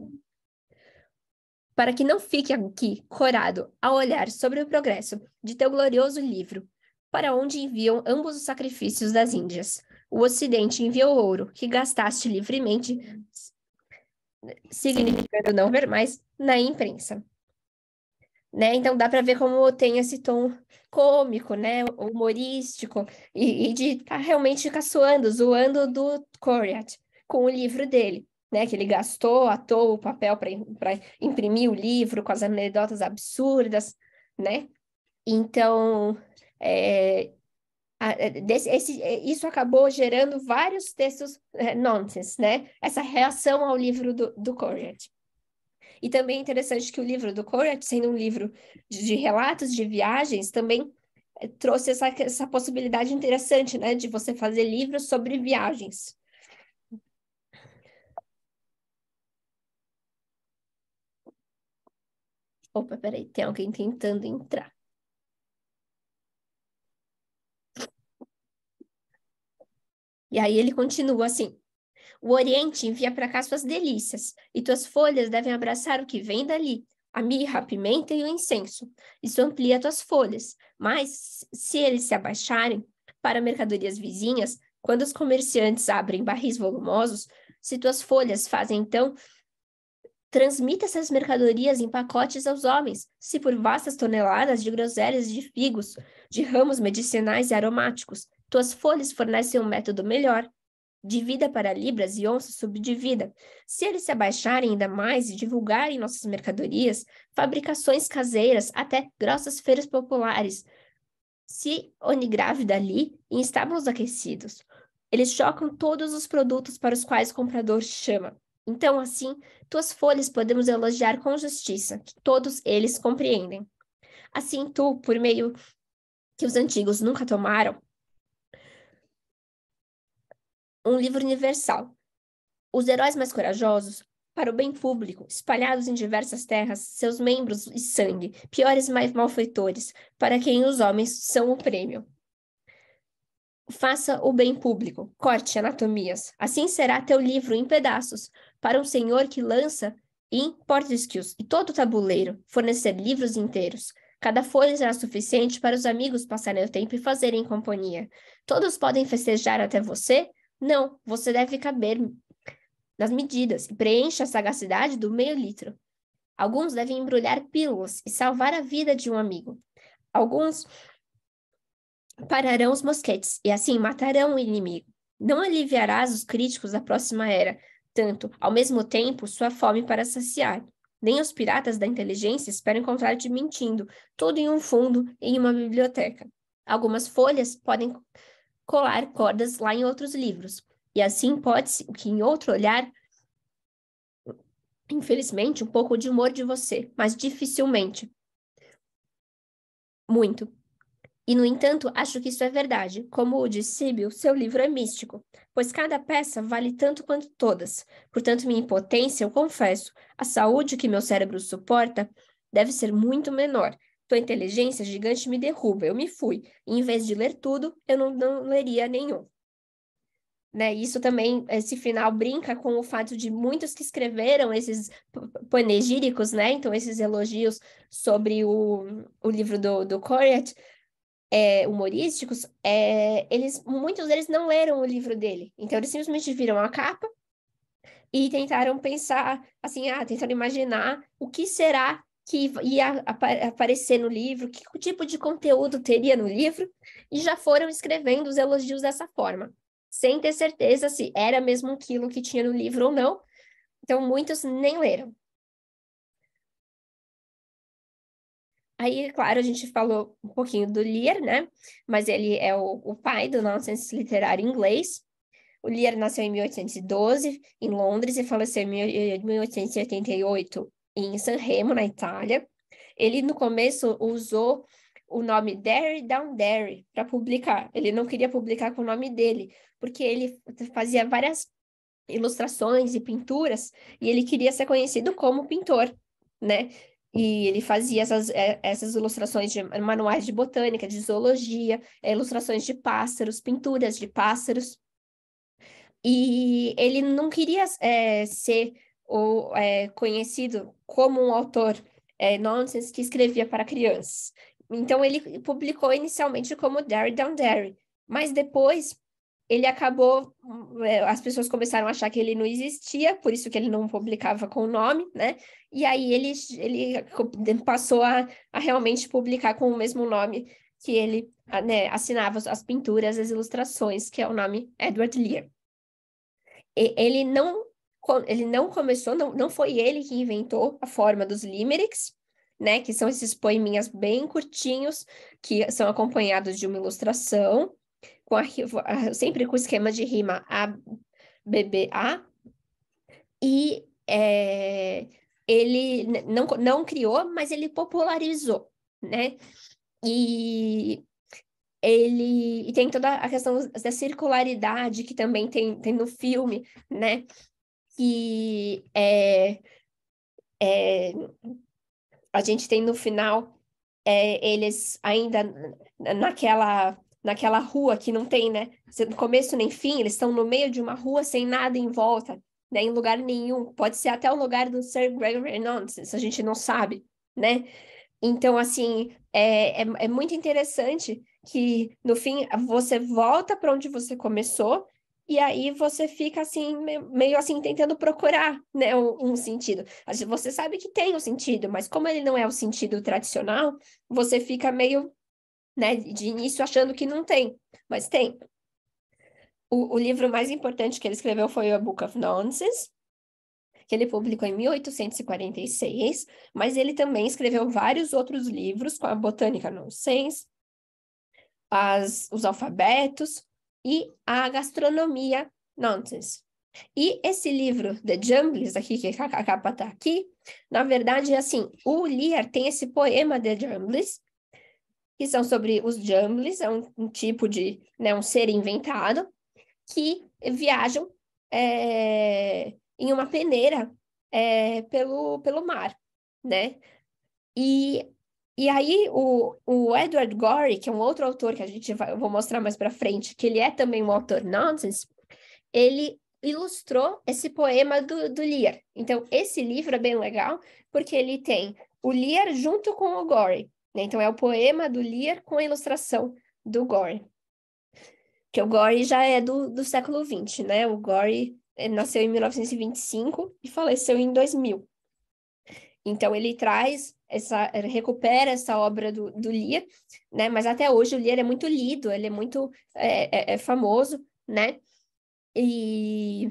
para que não fique aqui corado a olhar sobre o progresso de teu glorioso livro, para onde enviam ambos os sacrifícios das Índias. O Ocidente enviou ouro, que gastaste livremente, significando não ver mais, na imprensa. Né? Então dá para ver como tem esse tom cômico, né? Humorístico, e de estar realmente caçoando, zoando do Coryat com o livro dele. Né, que ele gastou à toa o papel para imprimir o livro com as anedotas absurdas, né? Então, é, isso acabou gerando vários textos nonsense, né? Essa reação ao livro do Coryat. E também é interessante que o livro do Coryat, sendo um livro de relatos de viagens, também trouxe essa possibilidade interessante, né? De você fazer livros sobre viagens. Opa, peraí, tem alguém tentando entrar. E aí ele continua assim: o Oriente envia para cá suas delícias, e tuas folhas devem abraçar o que vem dali, a mirra, a pimenta e o incenso. Isso amplia tuas folhas, mas se eles se abaixarem para mercadorias vizinhas, quando os comerciantes abrem barris volumosos, se tuas folhas fazem então, transmita essas mercadorias em pacotes aos homens, se por vastas toneladas de groselhas de figos, de ramos medicinais e aromáticos, tuas folhas fornecem um método melhor, divida para libras e onças subdivida. Se eles se abaixarem ainda mais e divulgarem nossas mercadorias, fabricações caseiras, até grossas feiras populares, se onigrávida ali em estábulos aquecidos. Eles chocam todos os produtos para os quais o comprador chama. Então, assim, tuas folhas podemos elogiar com justiça, que todos eles compreendem. Assim, tu, por meio que os antigos nunca tomaram, um livro universal. Os heróis mais corajosos, para o bem público, espalhados em diversas terras, seus membros e sangue, piores mais malfeitores, para quem os homens são o prêmio. Faça o bem público, corte anatomias. Assim será teu livro em pedaços, para um senhor que lança em Portesquios e todo o tabuleiro, fornecer livros inteiros. Cada folha será suficiente para os amigos passarem o tempo e fazerem companhia. Todos podem festejar até você? Não, você deve caber nas medidas e preencha a sagacidade do meio litro. Alguns devem embrulhar pílulas e salvar a vida de um amigo. Alguns pararão os mosquetes e assim matarão o inimigo. Não aliviarás os críticos da próxima era, tanto, ao mesmo tempo, sua fome para saciar. Nem os piratas da inteligência esperam encontrar-te mentindo, tudo em um fundo em uma biblioteca. Algumas folhas podem colar cordas lá em outros livros, e assim pode-se o que em outro olhar, infelizmente, um pouco de humor de você, mas dificilmente. Muito. E, no entanto, acho que isso é verdade. Como o de Síbil, seu livro é místico, pois cada peça vale tanto quanto todas. Portanto, minha impotência, eu confesso, a saúde que meu cérebro suporta deve ser muito menor. Tua inteligência gigante me derruba, eu me fui. E, em vez de ler tudo, eu não leria nenhum. Né? Isso também, esse final brinca com o fato de muitos que escreveram esses panegíricos, né? Então, esses elogios sobre o livro do Coryat, humorísticos, muitos deles não leram o livro dele. Então, eles simplesmente viram a capa e tentaram pensar, assim, tentaram imaginar o que será que ia aparecer no livro, que tipo de conteúdo teria no livro, e já foram escrevendo os elogios dessa forma, sem ter certeza se era mesmo aquilo que tinha no livro ou não. Então, muitos nem leram. Aí, claro, a gente falou um pouquinho do Lear, né? Mas ele é o pai do nonsense literário inglês. O Lear nasceu em 1812, em Londres, e faleceu em 1888 em San Remo, na Itália. Ele, no começo, usou o nome Derry Down Derry para publicar. Ele não queria publicar com o nome dele, porque ele fazia várias ilustrações e pinturas, e ele queria ser conhecido como pintor, né? E ele fazia essas ilustrações de manuais de botânica, de zoologia, ilustrações de pássaros, pinturas de pássaros. E ele não queria ser conhecido como um autor nonsense que escrevia para crianças. Então, ele publicou inicialmente como Derry Down Derry, mas depois ele acabou, as pessoas começaram a achar que ele não existia, por isso que ele não publicava com o nome, né? E aí ele passou a realmente publicar com o mesmo nome que ele, né, assinava as pinturas, as ilustrações, que é o nome Edward Lear. Ele não começou, não foi ele que inventou a forma dos limericks, né? Que são esses poeminhas bem curtinhos, que são acompanhados de uma ilustração, sempre com esquema de rima A, B, B, A. E ele não criou, mas ele popularizou, né? E e tem toda a questão da circularidade que também tem no filme, né? Que a gente tem no final eles ainda naquela rua que não tem, né? No começo nem fim, eles estão no meio de uma rua sem nada em volta, né? Em lugar nenhum. Pode ser até o lugar do Sir Gregory Nonsense, a gente não sabe, né? Então, assim, é muito interessante que, no fim, você volta para onde você começou e aí você fica, assim, meio assim, tentando procurar, né, um sentido. Você sabe que tem um sentido, mas como ele não é o sentido tradicional, você fica meio, né, de início achando que não tem, mas tem. O livro mais importante que ele escreveu foi o Book of Nonsense, que ele publicou em 1846, mas ele também escreveu vários outros livros com a Botânica Nonsense, os alfabetos e a gastronomia Nonsense. E esse livro, The Jumblies, aqui, que a capa tá aqui, na verdade, assim, o Lear tem esse poema The Jumblies, que são sobre os Jumblies, é um tipo de, né, um ser inventado, que viajam em uma peneira pelo mar, né? E aí o Edward Gorey, que é um outro autor que eu vou mostrar mais para frente, que ele é também um autor nonsense, ele ilustrou esse poema do Lear. Então, esse livro é bem legal, porque ele tem o Lear junto com o Gorey, né? Então, é o poema do Lear com a ilustração do Gorey. Que o Gorey já é do século XX, né? O Gorey nasceu em 1925 e faleceu em 2000. Então, ele recupera essa obra do Lear, né? Mas até hoje o Lear é muito lido, ele é muito famoso, né? E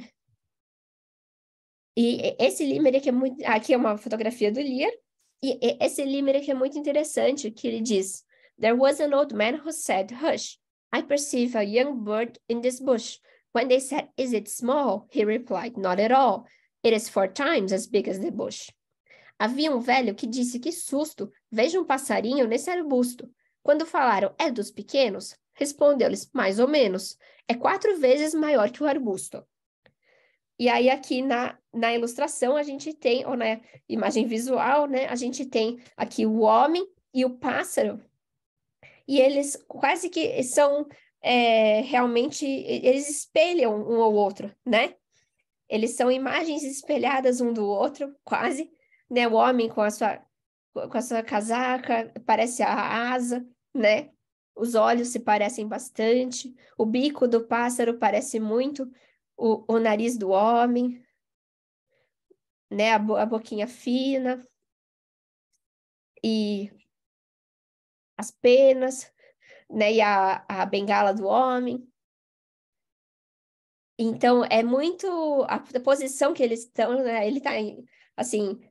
esse limerick é muito... Aqui é uma fotografia do Lear. E esse limerick é muito interessante, que ele diz: There was an old man who said, Hush, I perceive a young bird in this bush. When they said, Is it small? He replied, Not at all. It is 4 times as big as the bush. Havia um velho que disse: Que susto! Veja um passarinho nesse arbusto. Quando falaram: É dos pequenos? Respondeu-lhes: Mais ou menos. É 4 vezes maior que o arbusto. E aí, aqui na ilustração, a gente tem, ou na imagem visual, né? A gente tem aqui o homem e o pássaro. E eles quase que são realmente, eles espelham um ao outro, né? Eles são imagens espelhadas um do outro, quase, né? O homem com a sua casaca, parece a asa, né? Os olhos se parecem bastante, o bico do pássaro parece muito o nariz do homem, né? A boquinha fina e as penas, né? E a bengala do homem. Então, é muito a posição que eles estão, né? Ele está, assim,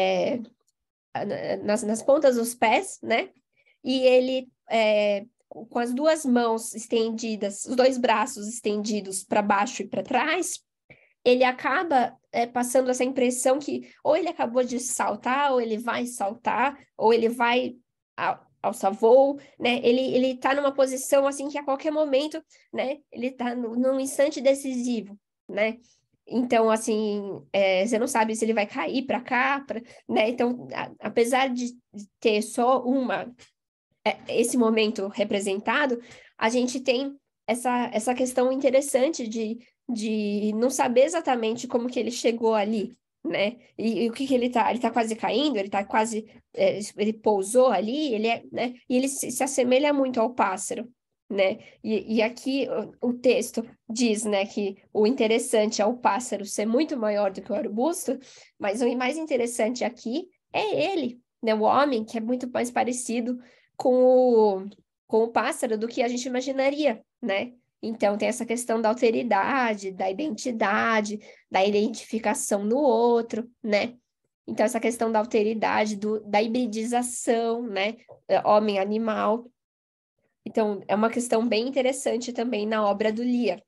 nas pontas dos pés, né? E ele, com as duas mãos estendidas, os dois braços estendidos para baixo e para trás, ele acaba passando essa impressão que ou ele acabou de saltar, ou ele vai saltar, ou ele vai alçar voo, né? Ele está numa posição assim que a qualquer momento, né? Ele está num instante decisivo, né? Então, assim, você não sabe se ele vai cair para cá, né? Então, apesar de ter só esse momento representado, a gente tem essa questão interessante de não saber exatamente como que ele chegou ali, né? E o que ele tá? Ele tá quase caindo, ele tá quase, ele pousou ali, ele né? E ele se assemelha muito ao pássaro, né? E aqui o texto diz, né, que o interessante é o pássaro ser muito maior do que o arbusto, mas o mais interessante aqui é ele, né? O homem, que é muito mais parecido com com o pássaro do que a gente imaginaria, né? Então, tem essa questão da alteridade, da identidade, da identificação no outro, né? Então, essa questão da alteridade, da hibridização, né? Homem-animal. Então, é uma questão bem interessante também na obra do Lear.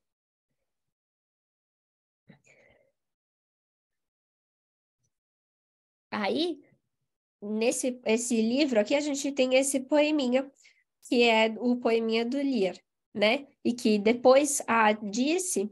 Aí, esse livro aqui, a gente tem esse poeminha, que é o poeminha do Lear, né? E que depois a Dirce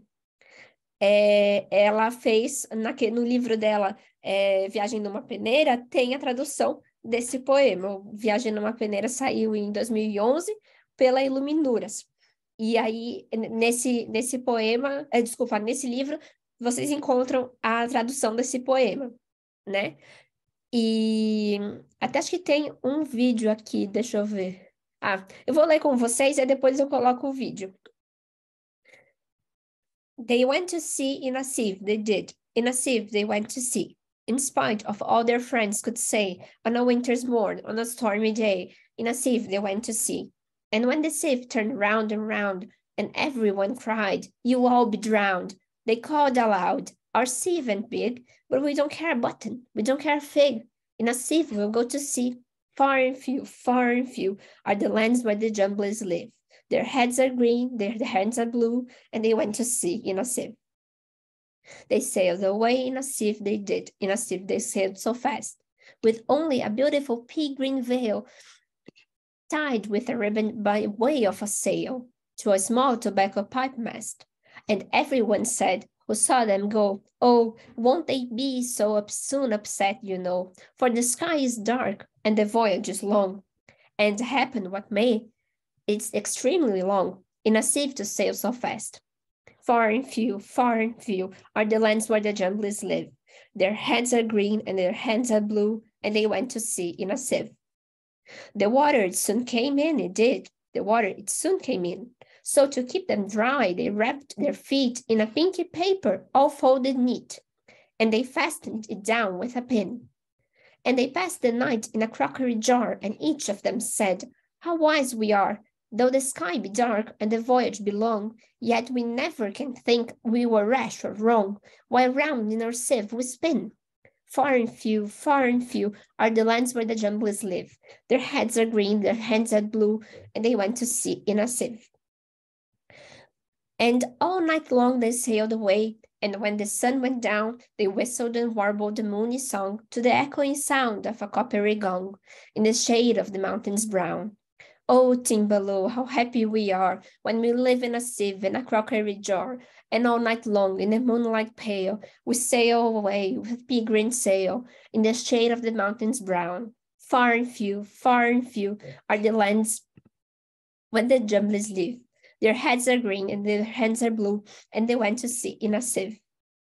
ela fez, no livro dela, Viagem numa Peneira, tem a tradução desse poema. O Viagem numa Peneira saiu em 2011 pela Iluminuras. E aí, nesse poema, desculpa, nesse livro, vocês encontram a tradução desse poema, né? E até acho que tem um vídeo aqui, deixa eu ver. Ah, eu vou ler com vocês e depois eu coloco o vídeo. They went to sea in a sieve, they did. In a sieve they went to sea. In spite of all their friends could say, on a winter's morn, on a stormy day, in a sieve they went to sea. And when the sieve turned round and round, and everyone cried, you all be drowned, they called aloud, our sieve ain't big, but we don't care a button, we don't care a fig. In a sieve we'll go to sea. Far and few are the lands where the jumblies live. Their heads are green, their hands are blue, and they went to sea in a sieve. They sailed away in a sieve they did, in a sieve they sailed so fast, with only a beautiful pea green veil tied with a ribbon by way of a sail to a small tobacco pipe mast. And everyone said, who saw them go, oh, won't they be so soon upset, you know, for the sky is dark and the voyage is long. And happen what may, it's extremely long, in a sieve to sail so fast. Far and few are the lands where the jumblies live. Their heads are green and their hands are blue, and they went to sea in a sieve. The water it soon came in, it did. The water it soon came in. So to keep them dry, they wrapped their feet in a pinky paper, all folded neat, and they fastened it down with a pin. And they passed the night in a crockery jar, and each of them said, how wise we are! Though the sky be dark and the voyage be long, yet we never can think we were rash or wrong, while round in our sieve we spin. Far and few are the lands where the jumblies live. Their heads are green, their hands are blue, and they went to sea in a sieve. And all night long they sailed away, and when the sun went down, they whistled and warbled a moony song to the echoing sound of a coppery gong in the shade of the mountains brown. Oh, Timbaloo, how happy we are when we live in a sieve in a crockery jar, and all night long in the moonlight pale we sail away with pea green sail in the shade of the mountains brown. Far and few are the lands where the jumblies live. Their heads are green and their hands are blue, and they went to sea in a sieve.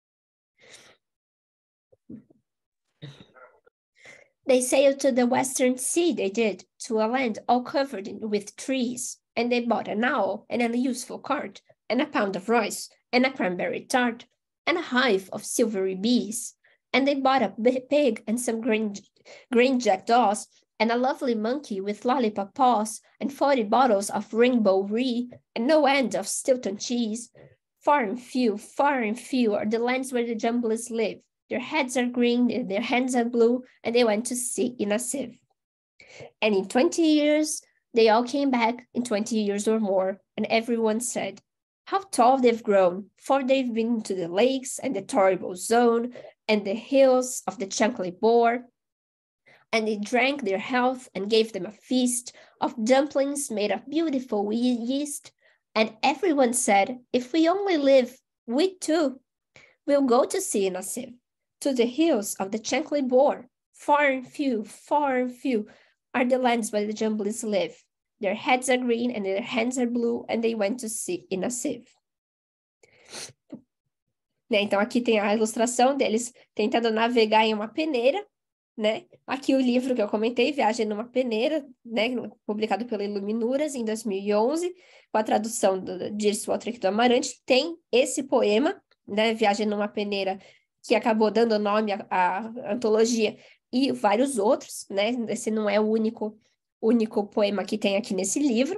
They sailed to the western sea, they did, to a land all covered with trees, and they bought an owl and a useful cart, and a pound of rice, and a cranberry tart, and a hive of silvery bees, and they bought a pig and some green jackdaws, and a lovely monkey with lollipop paws, and 40 bottles of rainbow ree, and no end of Stilton cheese. Far and few are the lands where the jumblies live. Their heads are green, their hands are blue, and they went to sea in a sieve. And in 20 years, they all came back, in 20 years or more, and everyone said, how tall they've grown, for they've been to the lakes and the torrible zone and the hills of the Chankly Bore, and they drank their health and gave them a feast of dumplings made of beautiful yeast. And everyone said, if we only live, we too will go to sea in a sieve, to the hills of the Chankly Bore. Far and few are the lands where the jumblies live. Their heads are green and their hands are blue, and they went to sea in a sieve. né? Então, aqui tem a ilustração deles tentando navegar em uma peneira, né? Aqui o livro que eu comentei, Viagem numa Peneira, né? Publicado pela Iluminuras em 2011, com a tradução de Iris Waltrip do Amarante, tem esse poema, né? Viagem numa Peneira, que acabou dando nome à antologia, e vários outros, né? Esse não é o único poema que tem aqui nesse livro.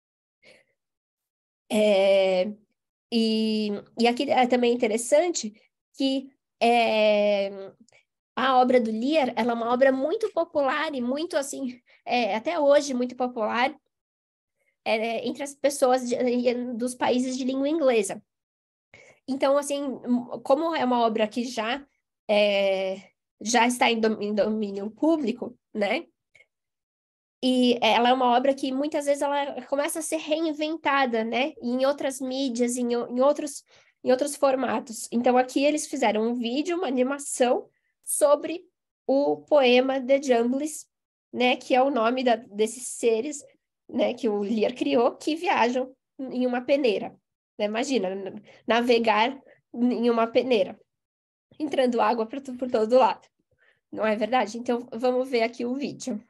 E aqui é também interessante que a obra do Lear, ela é uma obra muito popular e muito, assim, até hoje, muito popular entre as pessoas dos países de língua inglesa. Então, assim, como é uma obra que já está em domínio público, né? E ela é uma obra que muitas vezes ela começa a ser reinventada, né? Em outras mídias, em outros formatos. Então, aqui eles fizeram um vídeo, uma animação sobre o poema The Jumblies, né? Que é o nome desses seres, né? Que o Lear criou, que viajam em uma peneira. Né? Imagina, navegar em uma peneira, entrando água por todo lado. Não é verdade? Então, vamos ver aqui o vídeo.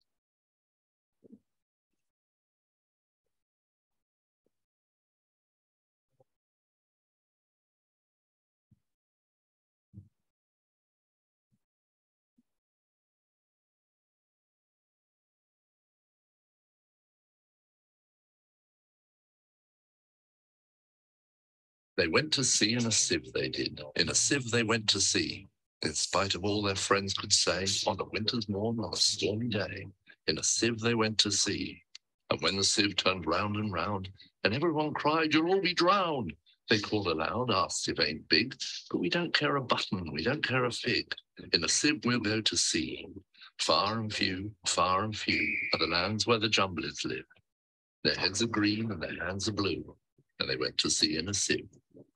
They went to sea in a sieve, they did. In a sieve they went to sea, in spite of all their friends could say, on a winter's morn, on a stormy day. In a sieve they went to sea. And when the sieve turned round and round, and everyone cried, "You'll all be drowned," they called aloud, "Our sieve ain't big, but we don't care a button, we don't care a fig. In a sieve we'll go to sea. Far and few are the lands where the Jumblies live. Their heads are green and their hands are blue, and they went to sea in a sieve.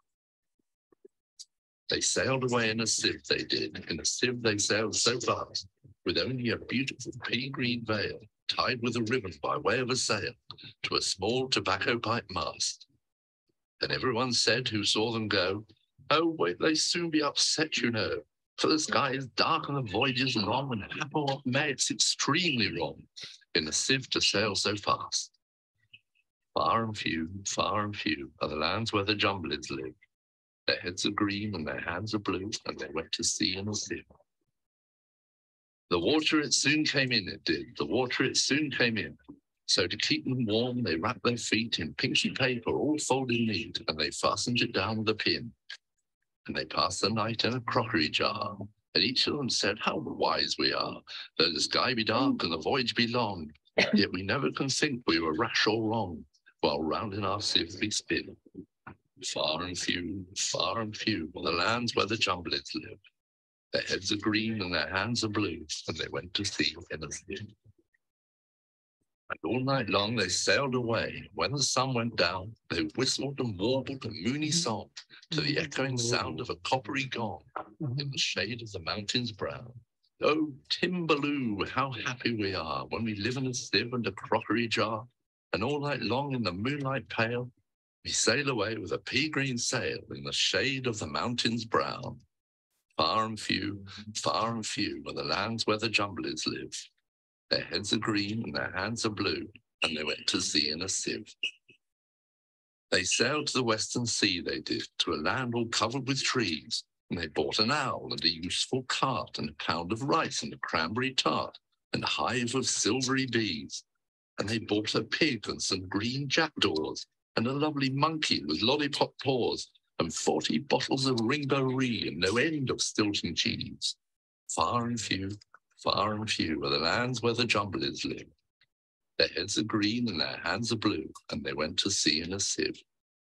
They sailed away in a sieve, they did. In a sieve they sailed so fast, with only a beautiful pea-green veil tied with a ribbon by way of a sail to a small tobacco pipe mast. And everyone said who saw them go, "Oh, wait, they soon be upset, you know, for the sky is dark and the voyage is long, and happen what may, it's extremely wrong in a sieve to sail so fast." Far and few are the lands where the Jumblies live. Their heads are green and their hands are blue, and they went to sea in a sieve. The water it soon came in, it did. The water it soon came in. So to keep them warm, they wrapped their feet in pinky paper, all folded neat, and they fastened it down with a pin. And they passed the night in a crockery jar. And each of them said, "How wise we are, though the sky be dark and the voyage be long, yet we never can think we were rash or wrong, while round in our sieve we spin." Far and few are the lands where the Jumblies live. Their heads are green and their hands are blue, and they went to sea in a sieve. And all night long they sailed away. When the sun went down, they whistled and warbled a moony song to the echoing sound of a coppery gong in the shade of the mountains brown. Oh, Timbaloo, how happy we are when we live in a sieve and a crockery jar, and all night long in the moonlight pale, we sail away with a pea-green sail in the shade of the mountains brown. Far and few are the lands where the Jumblies live. Their heads are green and their hands are blue, and they went to sea in a sieve. They sailed to the western sea, they did, to a land all covered with trees, and they bought an owl and a useful cart and a pound of rice and a cranberry tart and a hive of silvery bees. And they bought a pig and some green jackdaws and a lovely monkey with lollipop paws and 40 bottles of Ringo-Ree and no end of Stilton cheese. Far and few are the lands where the Jumblies live. Their heads are green and their hands are blue, and they went to sea in a sieve.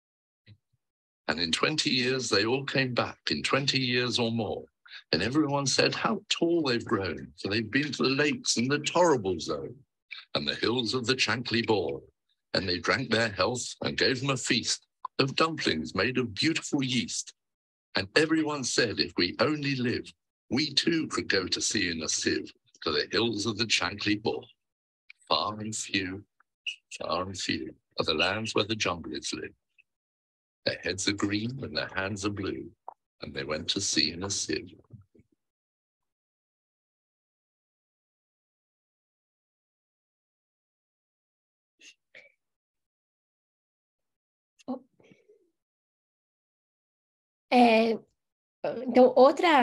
And in 20 years they all came back, in 20 years or more, and everyone said how tall they've grown, for they've been to the lakes in the Torrible Zone and the hills of the Chankly Bore, and they drank their health and gave them a feast of dumplings made of beautiful yeast. And everyone said if we only lived, we too could go to sea in a sieve to the hills of the Chankly Bore. Far and few are the lands where the Jumblies live. Their heads are green and their hands are blue, and they went to sea in a sieve. Então,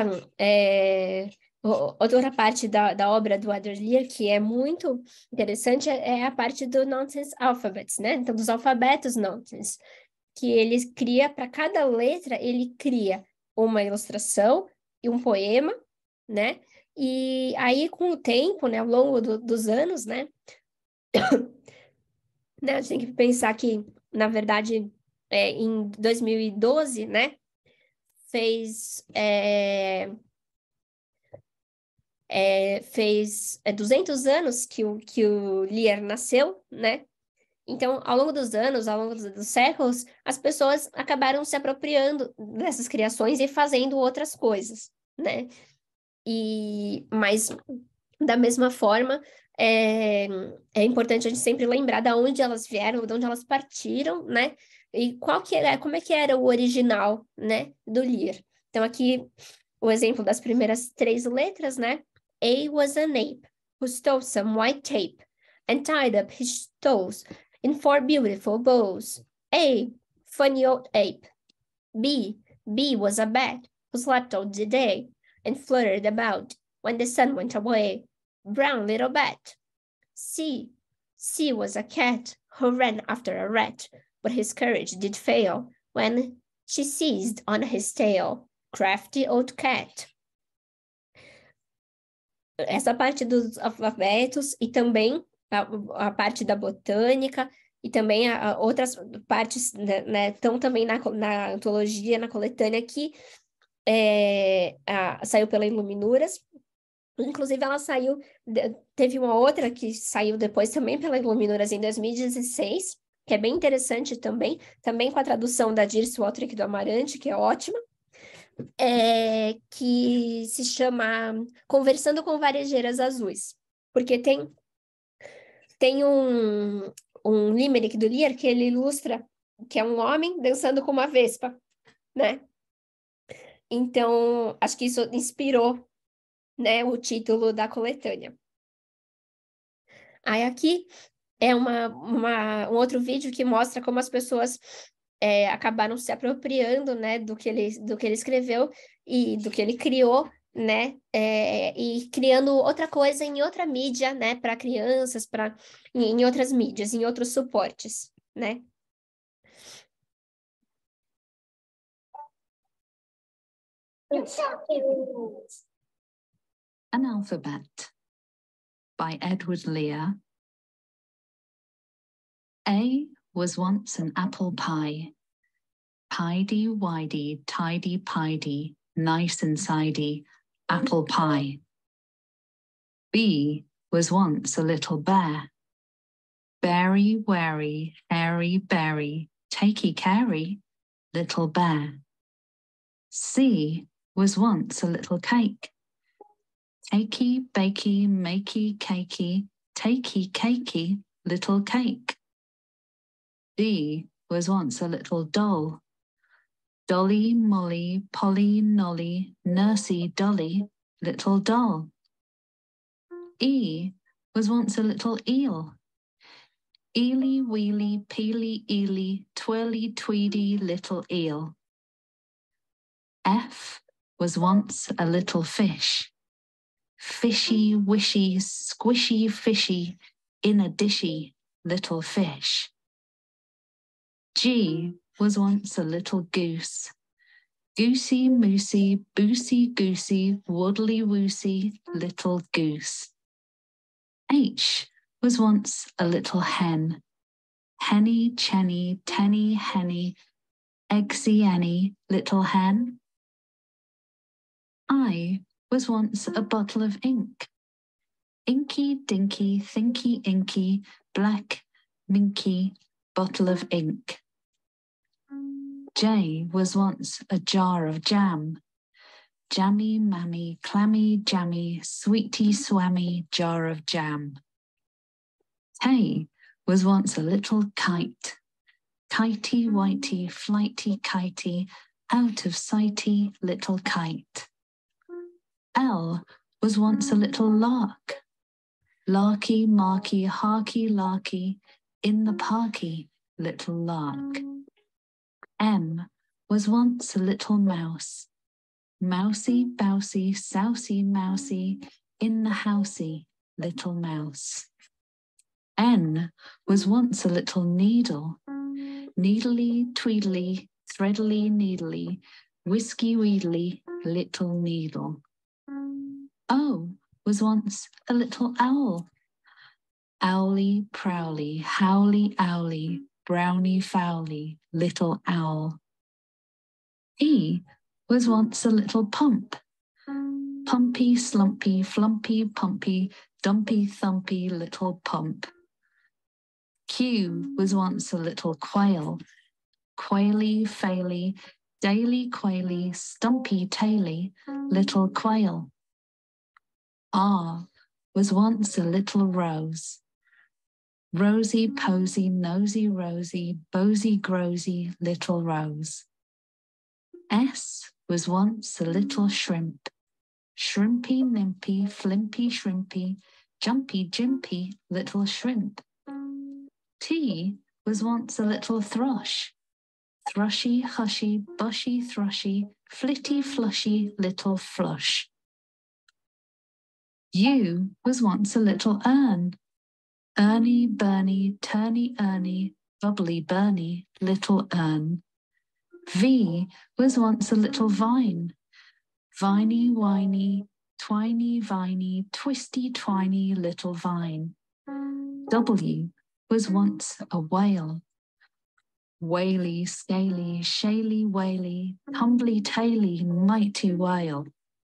outra parte da obra do Edward Lear que é muito interessante é a parte do Nonsense Alphabets, né? Então, dos alfabetos nonsense, que ele cria, para cada letra, ele cria uma ilustração e um poema, né? E aí, com o tempo, né, ao longo dos anos, né, né, a gente tem que pensar que, na verdade, em 2012, né, fez 200 anos que o Lear nasceu, né? Então, ao longo dos anos, ao longo dos séculos, as pessoas acabaram se apropriando dessas criações e fazendo outras coisas, né? Mas, da mesma forma, é importante a gente sempre lembrar de onde elas vieram, de onde elas partiram, né? E como é que era o original, né, do Lear. Então, aqui, o exemplo das primeiras 3 letras, né? A was an ape who stole some white tape and tied up his toes in 4 beautiful bows. A, funny old ape. B was a bat who slept all the day and fluttered about when the sun went away. Brown little bat. C was a cat who ran after a rat, but his courage did fail when she seized on his tail. Crafty old cat. Essa parte dos alfabetos e também a parte da botânica e também outras partes, né, estão também na antologia, na coletânea que saiu pela Iluminuras. Inclusive, ela teve uma outra que saiu depois também pela Iluminuras em 2016, que é bem interessante também com a tradução da Dirce Waltrick do Amarante, que é ótima, que se chama Conversando com Varejeiras Azuis, porque tem um limerick do Lear que ele ilustra que é um homem dançando com uma vespa, né? Então, acho que isso inspirou, né, o título da coletânea. Aí aqui é um outro vídeo que mostra como as pessoas acabaram se apropriando, né, do que ele escreveu e do que ele criou, né, e criando outra coisa em outra mídia, né, para crianças, em outras mídias, em outros suportes, né? An Alphabet by Edward Lear. A was once an apple pie. Piedy-widey, tidy-piedy, nice and sidey, apple pie. B was once a little bear. Berry, wary, hairy, berry, takey carey, little bear. C was once a little cake. Takey, bakey, makey, cakey, takey, cakey, little cake. D was once a little doll. Dolly, Molly, Polly, Nolly, nursey, dolly, little doll. E was once a little eel. Eely, weely, peely, eely, twirly, tweedy, little eel. F was once a little fish. Fishy, wishy, squishy, fishy, in a dishy, little fish. G was once a little goose. Goosey, moosey, boosey, goosey, waddly, woosey, little goose. H was once a little hen. Henny, chenny, tenny, henny, eggsy, any, little hen. I was once a bottle of ink. Inky, dinky, thinky, inky, black, minky, bottle of ink. J was once a jar of jam. Jammy, mammy, clammy, jammy, sweety, swammy, jar of jam. K was once a little kite. Kitey, whitey, flighty, kitey, out of sighty little kite. L was once a little lark. Larky, marky, harky, larky, in the parky, little lark. M was once a little mouse. Mousy, bousy, sousy, mousy, in the housey, little mouse. N was once a little needle. Needly, tweedly, threadily, needly, whisky, weedly, little needle. O was once a little owl. Owly, prowly, howly, owly, browny, fowly, little owl. P was once a little pump. Pumpy, slumpy, flumpy, pumpy, dumpy, thumpy, little pump. Q was once a little quail. Quaily, faily, daily, quaily, stumpy, taily, little quail. R was once a little rose. Rosy, posy, nosy, rosy, bosy, grosy, little rose. S was once a little shrimp. Shrimpy, nimpy, flimpy, shrimpy, jumpy, jimpy, little shrimp. T was once a little thrush. Thrushy, hushy, bushy, thrushy, flitty, flushy, little flush. U was once a little urn. Ernie, Bernie, turny, ernie, bubbly, burny, little urn. V was once a little vine. Viney, whiny, twiny, viney, twisty, twiny, little vine. W was once a whale. Whaley, scaly, shaly, whaley, tumbly, taily, mighty whale.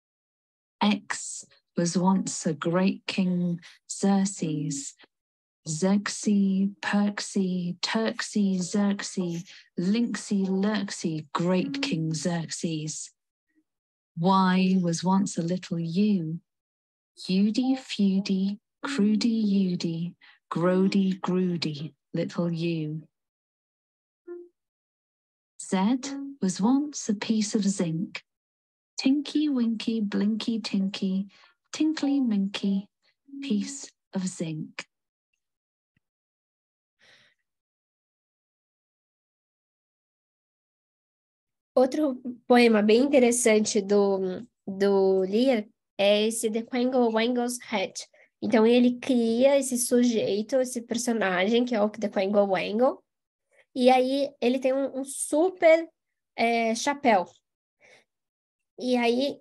X was once a great king Xerxes. Xerxes, Perksy, Turksy, Xerxes, Lynxy, Lurksy, great king Xerxes. Y was once a little U. Udy, feudy, crudy, udy, grody, groody, little U. Z was once a piece of zinc. Tinky, winky, blinky, tinky, tinkly, minky, piece of zinc. Outro poema bem interessante do Lear é esse The Quangle Wangle's Hat. Então, ele cria esse sujeito, esse personagem, que é o The Quangle Wangle, e aí ele tem um super chapéu. E aí,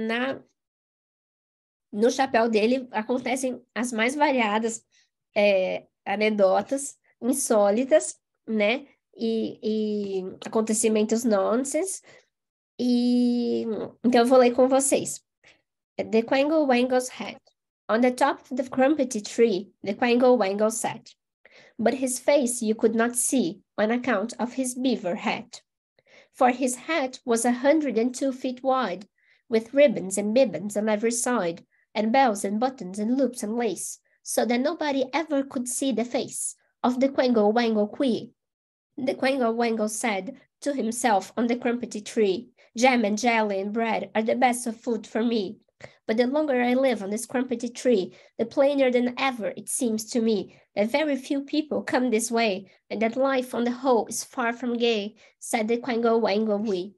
no chapéu dele, acontecem as mais variadas anedotas insólitas, né? E acontecimentos nonsense. Então eu vou ler com vocês. The Quangle Wangle's hat. On the top of the crumpety tree, the Quangle Wangle sat. But his face you could not see on account of his beaver hat. For his hat was 102 feet wide, with ribbons and bibbons on every side, and bells and buttons and loops and lace, so that nobody ever could see the face of the Quangle Wangle Quee. The Quangle Wangle said to himself on the crumpety tree, jam and jelly and bread are the best of food for me. But the longer I live on this crumpety tree, the plainer than ever it seems to me that very few people come this way, and that life on the whole is far from gay, said the Quangle Wangle Wee.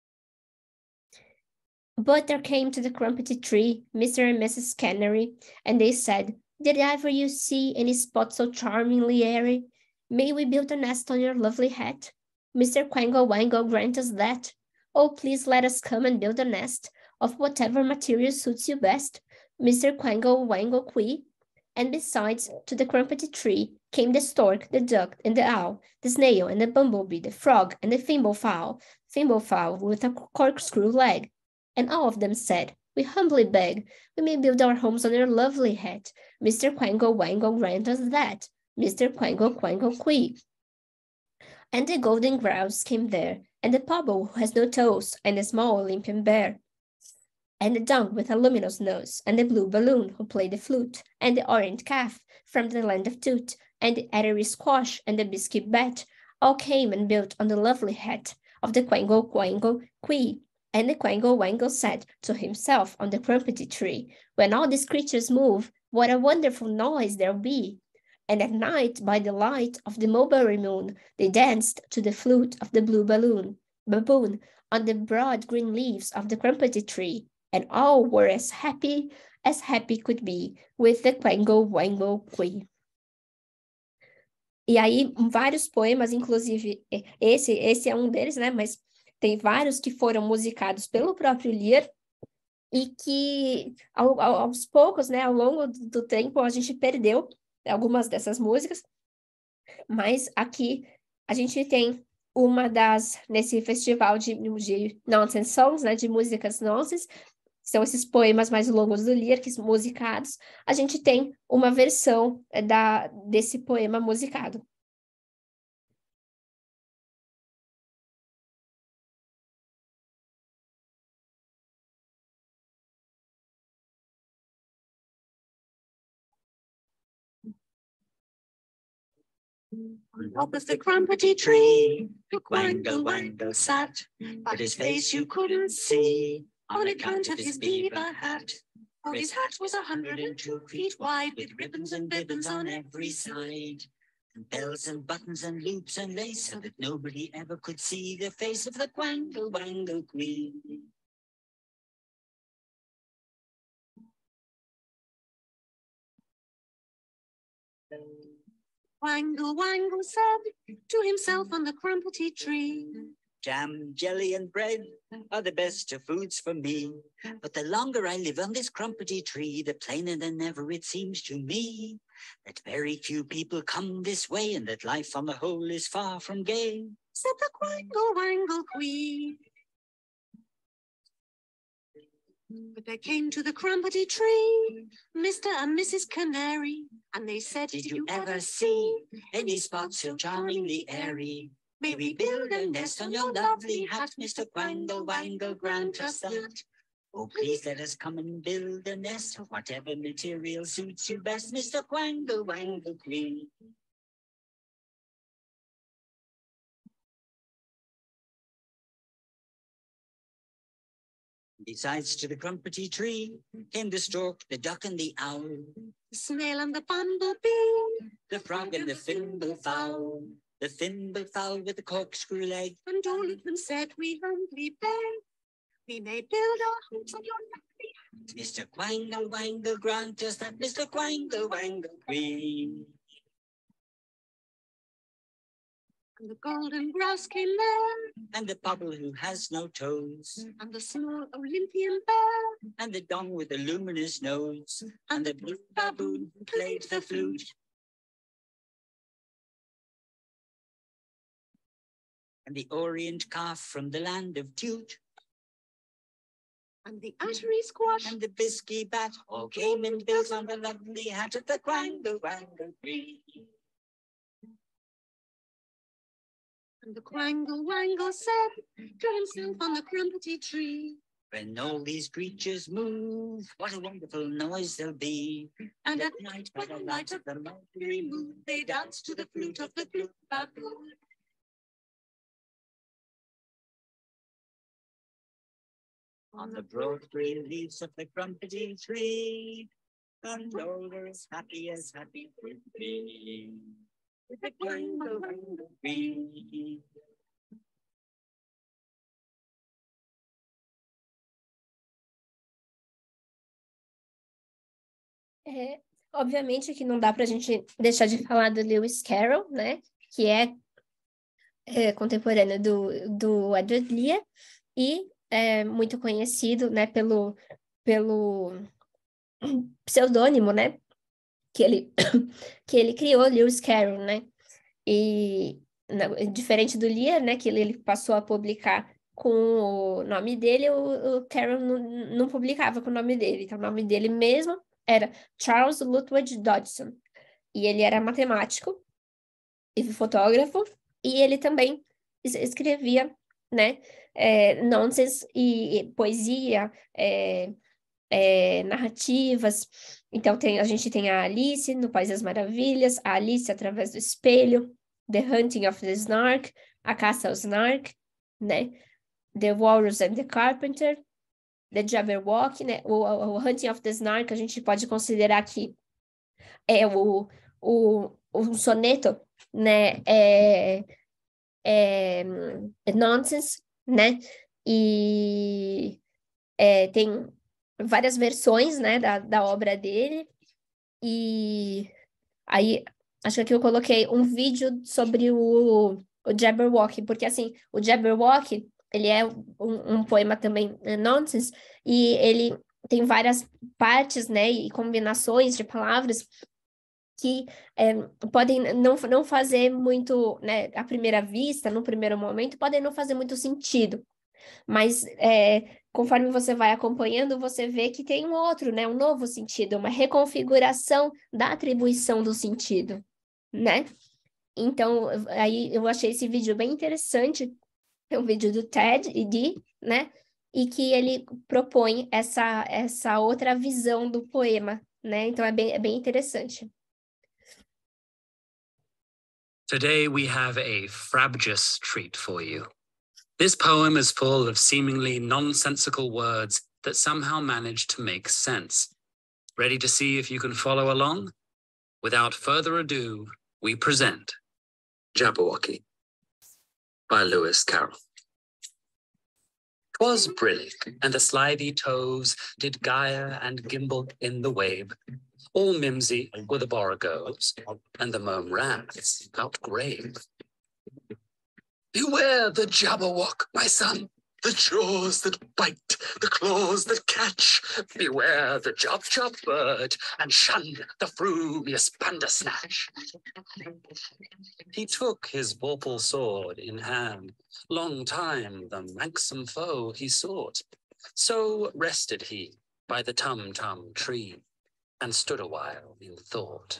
But there came to the crumpety tree Mr. and Mrs. Canary, and they said, did ever you see any spot so charmingly airy? May we build a nest on your lovely hat? Mr. Quangle Wangle, grant us that. Oh, please let us come and build a nest of whatever material suits you best, Mr. Quangle Wangle Quee. And besides, to the crumpety tree came the stork, the duck, and the owl, the snail, and the bumblebee, the frog, and the thimble-fowl with a corkscrew leg. And all of them said, we humbly beg, we may build our homes on your lovely hat. Mr. Quangle Wangle, grant us that. Mr. Quangle Wangle Quee. And the golden grouse came there, and the pobble who has no toes, and the small Olympian bear, and the dog with a luminous nose, and the blue balloon who played the flute, and the orange calf from the land of Toot, and the addery squash, and the biscuit bat, all came and built on the lovely hat of the Quangle Quangle Quee. And the Quangle Wangle said to himself on the crumpety tree, when all these creatures move, what a wonderful noise there'll be. And at night, by the light of the mulberry moon, they danced to the flute of the blue baboon on the broad green leaves of the crumpety tree, and all were as happy could be with the Quangle Wangle Quee. E aí, vários poemas, inclusive, esse é um deles, né? Mas tem vários que foram musicados pelo próprio Lear e que, aos poucos, né, ao longo do tempo, a gente perdeu algumas dessas músicas. Mas aqui a gente tem nesse festival de Nonsense Songs, né, de músicas nonsense, são esses poemas mais longos do Lear, que são musicados, a gente tem uma versão desse poema musicado. Up was the crumpety tree, the Quangle Wangle sat, but his face you couldn't see on account of his beaver hat. For his hat was 102 feet wide, with ribbons and bibbons on every side, and bells and buttons and loops and lace, so that nobody ever could see the face of the Quangle Wangle Queen. Wangle Wangle said to himself on the crumpety tree, jam, jelly, and bread are the best of foods for me. But the longer I live on this crumpety tree, the plainer than ever it seems to me that very few people come this way, and that life on the whole is far from gay, said the Quangle Wangle Queen. But they came to the crumpety tree, Mr. and Mrs. Canary, and they said, did you ever see any spot so charmingly airy? May we build a nest on your lovely hat, Mr. Quangle Wangle, grant us that. Oh, please let us come and build a nest of whatever material suits you best, Mr. Quangle Wangle Queen. Besides to the crumpety tree came the stork, the duck, and the owl, the snail and the bumblebee, the frog and the fimblefowl, the thimblefowl with the corkscrew leg. And all of them said, we humbly beg, we may build our homes on your lovely hat, Mr. Quangle Wangle, grant us that, Mr. Quangle Wangle Queen. And the golden grouse came there, and the pobble who has no toes, and the small Olympian bear, and the dong with the luminous nose, and the blue baboon who played the flute. And the orient calf from the land of Tute, and the attery squash, and the bisky bat, all came and built on the lovely hat of the Quangle Wangle Queen. And the Quangle Wangle said to himself on the crumpety tree, when all these creatures move, what a wonderful noise there'll be. And at night, by the light of the mercury moon, they dance to the flute of the blue baboon. On the broad green leaves of the crumpety tree, and all are as happy could be. With the Quangle Wangle Queen. Obviamente que não dá para a gente deixar de falar do Lewis Carroll, né? Que é contemporâneo do Edward Lear e é muito conhecido, né? Pelo pseudônimo, né? Que ele criou, Lewis Carroll, né? E diferente do Lear, né? Que ele passou a publicar com o nome dele, o Carroll não publicava com o nome dele. Então, o nome dele mesmo era Charles Lutwidge Dodgson. E ele era matemático e fotógrafo. E ele também escrevia, né? Nonsense e poesia, narrativas. Então, a gente tem a Alice no País das Maravilhas, a Alice através do espelho, The Hunting of the Snark, A Caça ao Snark, né? The Walrus and the Carpenter, The Jabberwock, né? O Hunting of the Snark, a gente pode considerar que é um soneto, né? É nonsense, né? E tem várias versões, né, da obra dele. E aí, acho que aqui eu coloquei um vídeo sobre o Jabberwock, porque assim, o Jabberwock, ele é um poema também nonsense, e ele tem várias partes, né, e combinações de palavras que podem não fazer muito, né, à primeira vista, no primeiro momento, podem não fazer muito sentido. Mas conforme você vai acompanhando, você vê que tem um outro, né, um novo sentido, uma reconfiguração da atribuição do sentido, né? Então, aí eu achei esse vídeo bem interessante, é um vídeo do Ted e Dee, né? E que ele propõe essa outra visão do poema, né? Então é bem interessante. Today we have a frabjous treat for you. This poem is full of seemingly nonsensical words that somehow manage to make sense. Ready to see if you can follow along? Without further ado, we present Jabberwocky by Lewis Carroll. 'Twas brillig, and the slithy toves did gyre and gimble in the wabe. All mimsy were the borogoves, and the mome rats outgrabe. Beware the Jabberwock, my son, the jaws that bite, the claws that catch. Beware the job bird, and shun the frumious Bandersnatch. He took his vorpal sword in hand, long time the manxome foe he sought. So rested he by the tum-tum tree, and stood a while in thought.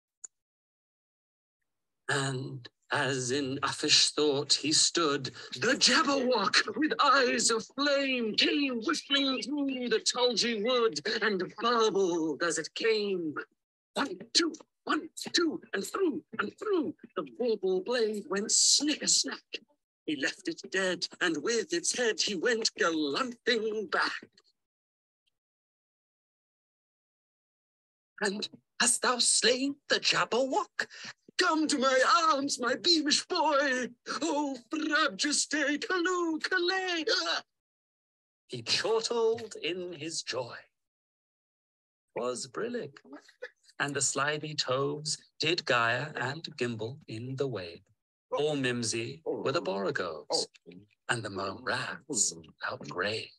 And as in uffish thought he stood, the Jabberwock with eyes of flame came whistling through the tulgey wood, and burbled as it came. 1, 2, 1, 2, and through, the vorpal blade went snicker-snack. He left it dead, and with its head he went galumphing back. And hast thou slain the Jabberwock? Come to my arms, my beamish boy. Oh, frabjous day, callooh, calais. He chortled in his joy. 'Twas brillig, and the slithy toves did gyre and gimble in the wabe. All mimsy were the borogoves, and the mome rats outgrabe.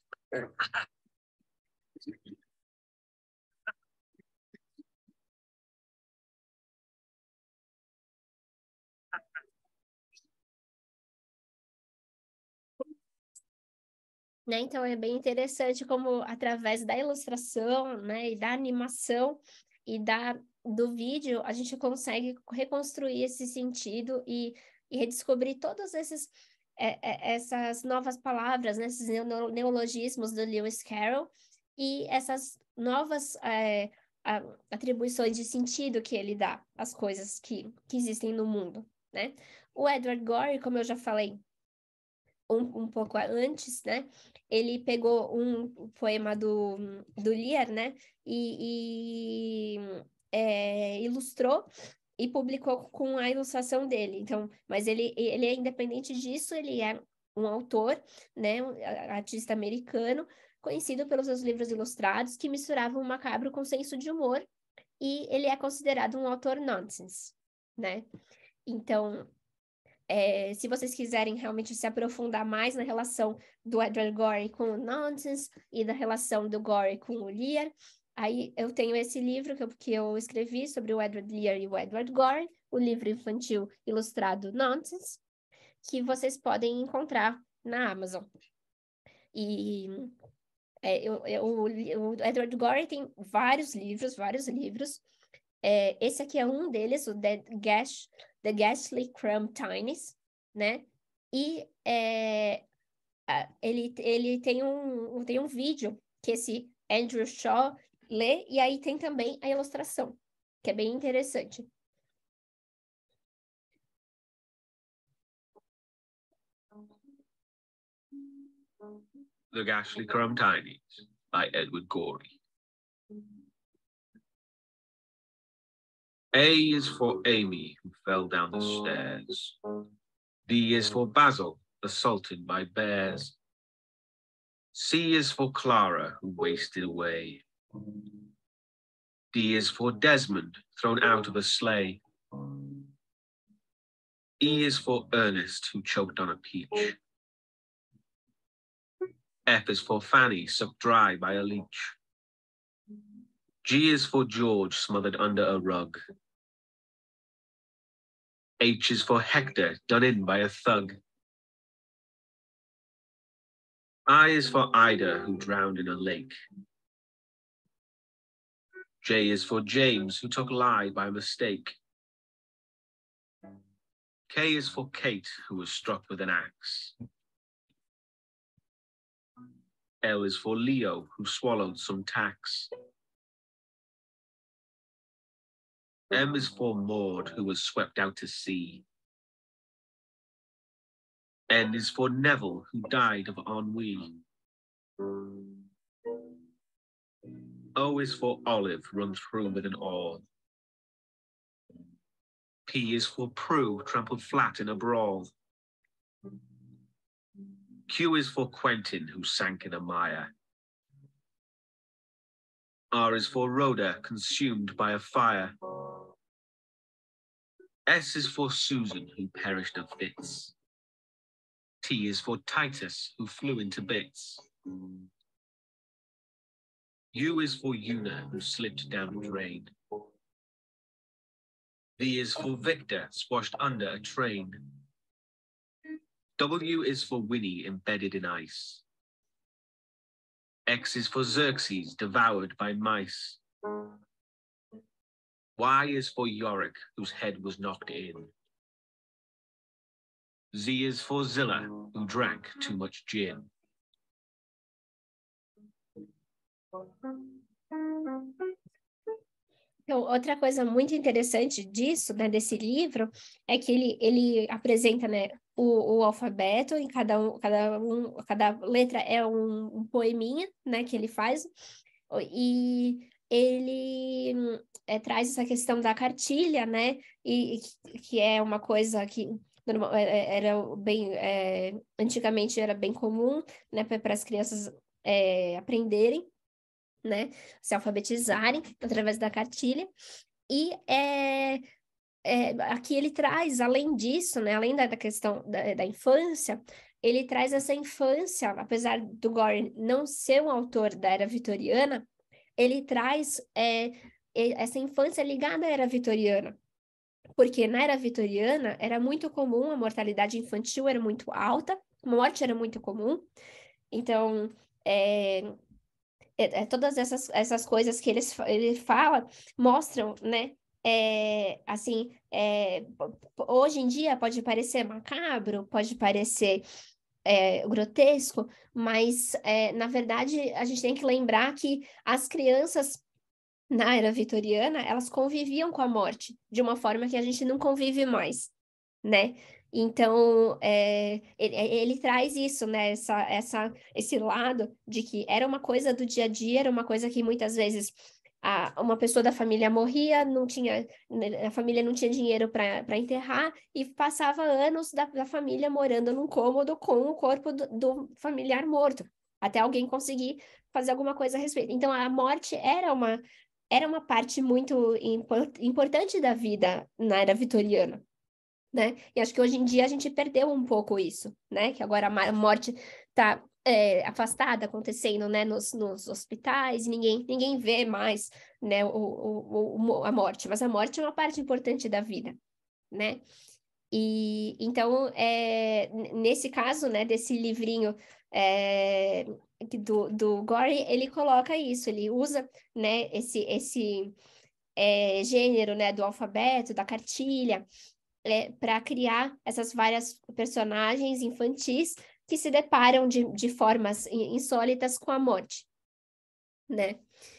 Né? Então é bem interessante como através da ilustração, né, e da animação e do vídeo a gente consegue reconstruir esse sentido e redescobrir todos essas novas palavras, né, esses neologismos do Lewis Carroll e essas novas atribuições de sentido que ele dá às coisas que existem no mundo, né? O Edward Gorey, como eu já falei um pouco antes, né? Ele pegou um poema do Lear, né? E ilustrou e publicou com a ilustração dele. Então, mas ele é independente disso, ele é um autor, né? Um artista americano, conhecido pelos seus livros ilustrados, que misturavam o macabro com senso de humor, e ele é considerado um autor nonsense, né? Então, se vocês quiserem realmente se aprofundar mais na relação do Edward Gorey com o nonsense e da relação do Gorey com o Lear, aí eu tenho esse livro que eu escrevi sobre o Edward Lear e o Edward Gorey, o livro infantil ilustrado Nonsense, que vocês podem encontrar na Amazon. E o Edward Gorey tem vários livros. Esse aqui é um deles, o The Ghastly Crumb Tinies, né? E ele tem um vídeo que esse Andrew Shaw lê, e aí tem também a ilustração, que é bem interessante. The Ghastly Crumb Tinies by Edward Gorey. A is for Amy, who fell down the stairs. B is for Basil, assaulted by bears. C is for Clara, who wasted away. D is for Desmond, thrown out of a sleigh. E is for Ernest, who choked on a peach. F is for Fanny, sucked dry by a leech. G is for George, smothered under a rug. H is for Hector, done in by a thug. I is for Ida, who drowned in a lake. J is for James, who took lie by mistake. K is for Kate, who was struck with an axe. L is for Leo, who swallowed some tacks. M is for Maud, who was swept out to sea. N is for Neville, who died of ennui. O is for Olive, run through with an oar. P is for Prue, trampled flat in a brawl. Q is for Quentin, who sank in a mire. R is for Rhoda, consumed by a fire. S is for Susan, who perished of fits. T is for Titus, who flew into bits. U is for Una, who slipped down a drain. V is for Victor, squashed under a train. W is for Winnie, embedded in ice. X is for Xerxes, devoured by mice. Y is for Yorick, whose head was knocked in. Z is for Zilla, who drank too much gin. Então, outra coisa muito interessante disso, né, desse livro, é que ele apresenta, né, o alfabeto, em cada letra é um poeminha, né, que ele faz, e ele traz essa questão da cartilha, né, e que é uma coisa que era bem, antigamente era bem comum, né, para as crianças aprenderem, né, se alfabetizarem através da cartilha, e aqui ele traz, além disso, né, além da questão da infância, ele traz essa infância, apesar do Gore não ser um autor da era vitoriana, ele traz essa infância ligada à era vitoriana, porque na era vitoriana era muito comum, a mortalidade infantil era muito alta, a morte era muito comum, então todas essas coisas que ele fala mostram, né? Assim, hoje em dia pode parecer macabro, pode parecer grotesco, mas na verdade a gente tem que lembrar que as crianças na era vitoriana elas conviviam com a morte de uma forma que a gente não convive mais, né? Então, ele traz isso, né? Esse lado de que era uma coisa do dia a dia, era uma coisa que muitas vezes uma pessoa da família morria, a família não tinha dinheiro para enterrar, e passava anos da família morando num cômodo com o corpo do familiar morto, até alguém conseguir fazer alguma coisa a respeito. Então, a morte era uma parte muito importante da vida na era vitoriana, né? E acho que hoje em dia a gente perdeu um pouco isso, né? Que agora a morte está afastada, acontecendo, né? Nos hospitais, e ninguém vê mais, né? A morte, mas a morte é uma parte importante da vida, né? E então, nesse caso, né? Desse livrinho do Gore, ele coloca isso, ele usa, né? Esse gênero, né? Do alfabeto, da cartilha, para criar essas várias personagens infantis que se deparam de formas insólitas com a morte, né?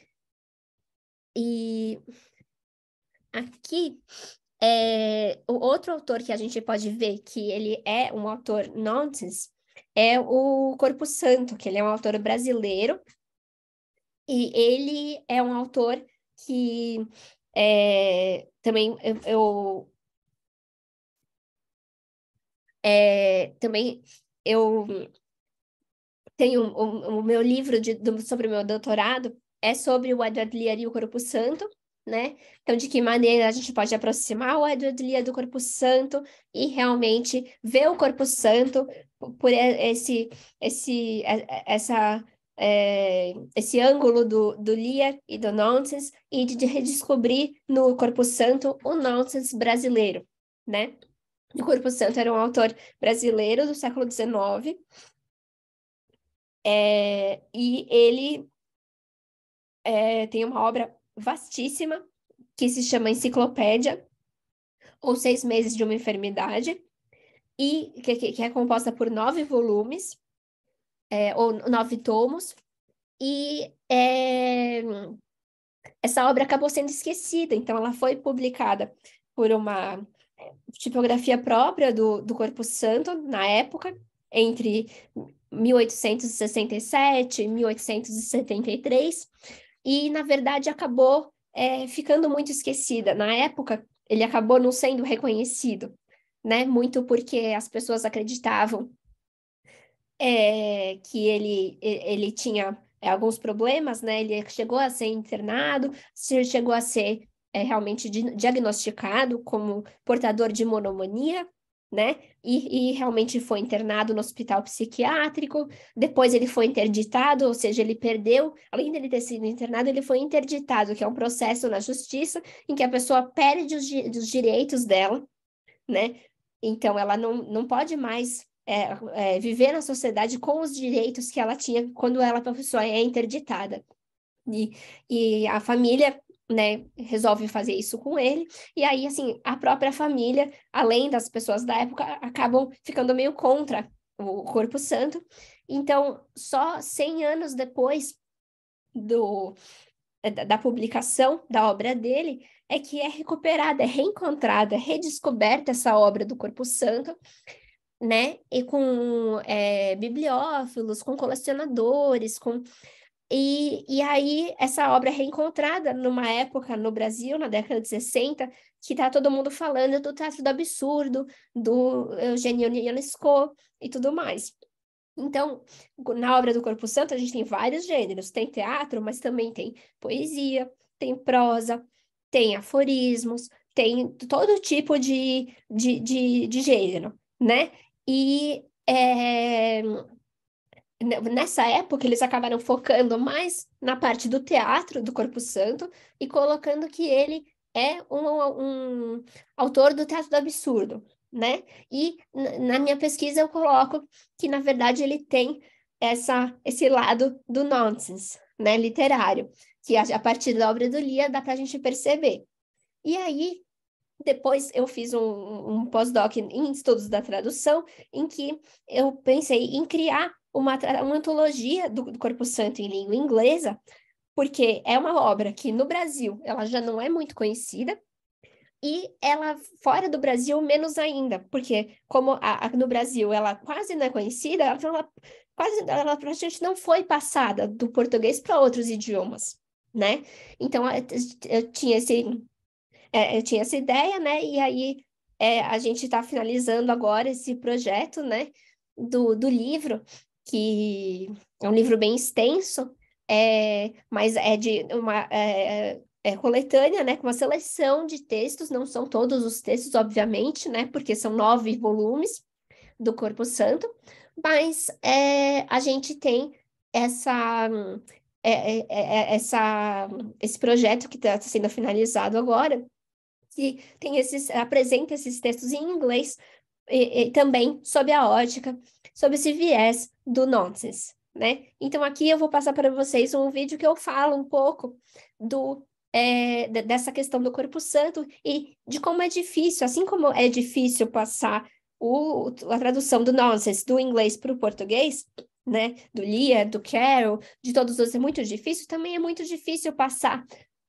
E aqui, o outro autor que a gente pode ver que ele é um autor nonsense é o Corpo Santo, que ele é um autor brasileiro, e ele é um autor que também também eu tenho o meu livro sobre o meu doutorado é sobre o Edward Lear e o Corpo Santo, né? Então, de que maneira a gente pode aproximar o Edward Lear do Corpo Santo e realmente ver o Corpo Santo por esse ângulo do Lear e do nonsense e de redescobrir no Corpo Santo o nonsense brasileiro, né? O Corpo Santo era um autor brasileiro do século XIX, e ele tem uma obra vastíssima que se chama Enciclopédia, ou 6 Meses de uma Enfermidade, e que é composta por 9 volumes, ou 9 tomos, e essa obra acabou sendo esquecida, então ela foi publicada por uma tipografia própria do Corpo Santo, na época, entre 1867 e 1873, e, na verdade, acabou ficando muito esquecida. Na época, ele acabou não sendo reconhecido, né? Muito porque as pessoas acreditavam que ele tinha alguns problemas, né? Ele chegou a ser internado, chegou a ser realmente diagnosticado como portador de monomania, né? E realmente foi internado no hospital psiquiátrico. Depois ele foi interditado, ou seja, ele perdeu, além dele ter sido internado, ele foi interditado, que é um processo na justiça em que a pessoa perde os direitos dela, né? Então ela não pode mais viver na sociedade com os direitos que ela tinha quando ela, a pessoa é interditada. E a família, né, resolve fazer isso com ele, e aí, assim, a própria família, além das pessoas da época, acabam ficando meio contra o Corpo Santo. Então, só 100 anos depois da publicação da obra dele, é que é recuperada, é reencontrada, é redescoberta essa obra do Corpo Santo, né? E com bibliófilos, com colecionadores, E aí, essa obra é reencontrada numa época no Brasil, na década de 60, que tá todo mundo falando do Teatro do Absurdo, do Eugênio Ionesco e tudo mais. Então, na obra do Corpo Santo, a gente tem vários gêneros. Tem teatro, mas também tem poesia, tem prosa, tem aforismos, tem todo tipo de gênero, né? E nessa época, eles acabaram focando mais na parte do teatro do Corpo Santo e colocando que ele é um autor do teatro do absurdo, né? E na minha pesquisa eu coloco que, na verdade, ele tem esse lado do nonsense, né, literário, que a partir da obra do Lia dá para a gente perceber. E aí, depois eu fiz um pós-doc em estudos da tradução, em que eu pensei em criar uma antologia do Corpo Santo em língua inglesa, porque é uma obra que no Brasil ela já não é muito conhecida, e ela fora do Brasil menos ainda, porque como no Brasil ela quase não é conhecida, ela praticamente não foi passada do português para outros idiomas, né? Então eu tinha essa ideia, né? E aí a gente está finalizando agora esse projeto, né? Do livro, que é um livro bem extenso, mas é de uma coletânea, né? Com uma seleção de textos, não são todos os textos, obviamente, né? Porque são 9 volumes do Corpo Santo, mas a gente tem esse projeto que está sendo finalizado agora, que apresenta esses textos em inglês e também sob a ótica, sob esse viés do nonsense, né? Então aqui eu vou passar para vocês um vídeo que eu falo um pouco dessa questão do Corpo Santo e de como é difícil, assim como é difícil passar a tradução do nonsense do inglês para o português, né? Do Lear, do Carroll, de todos os é muito difícil, também é muito difícil passar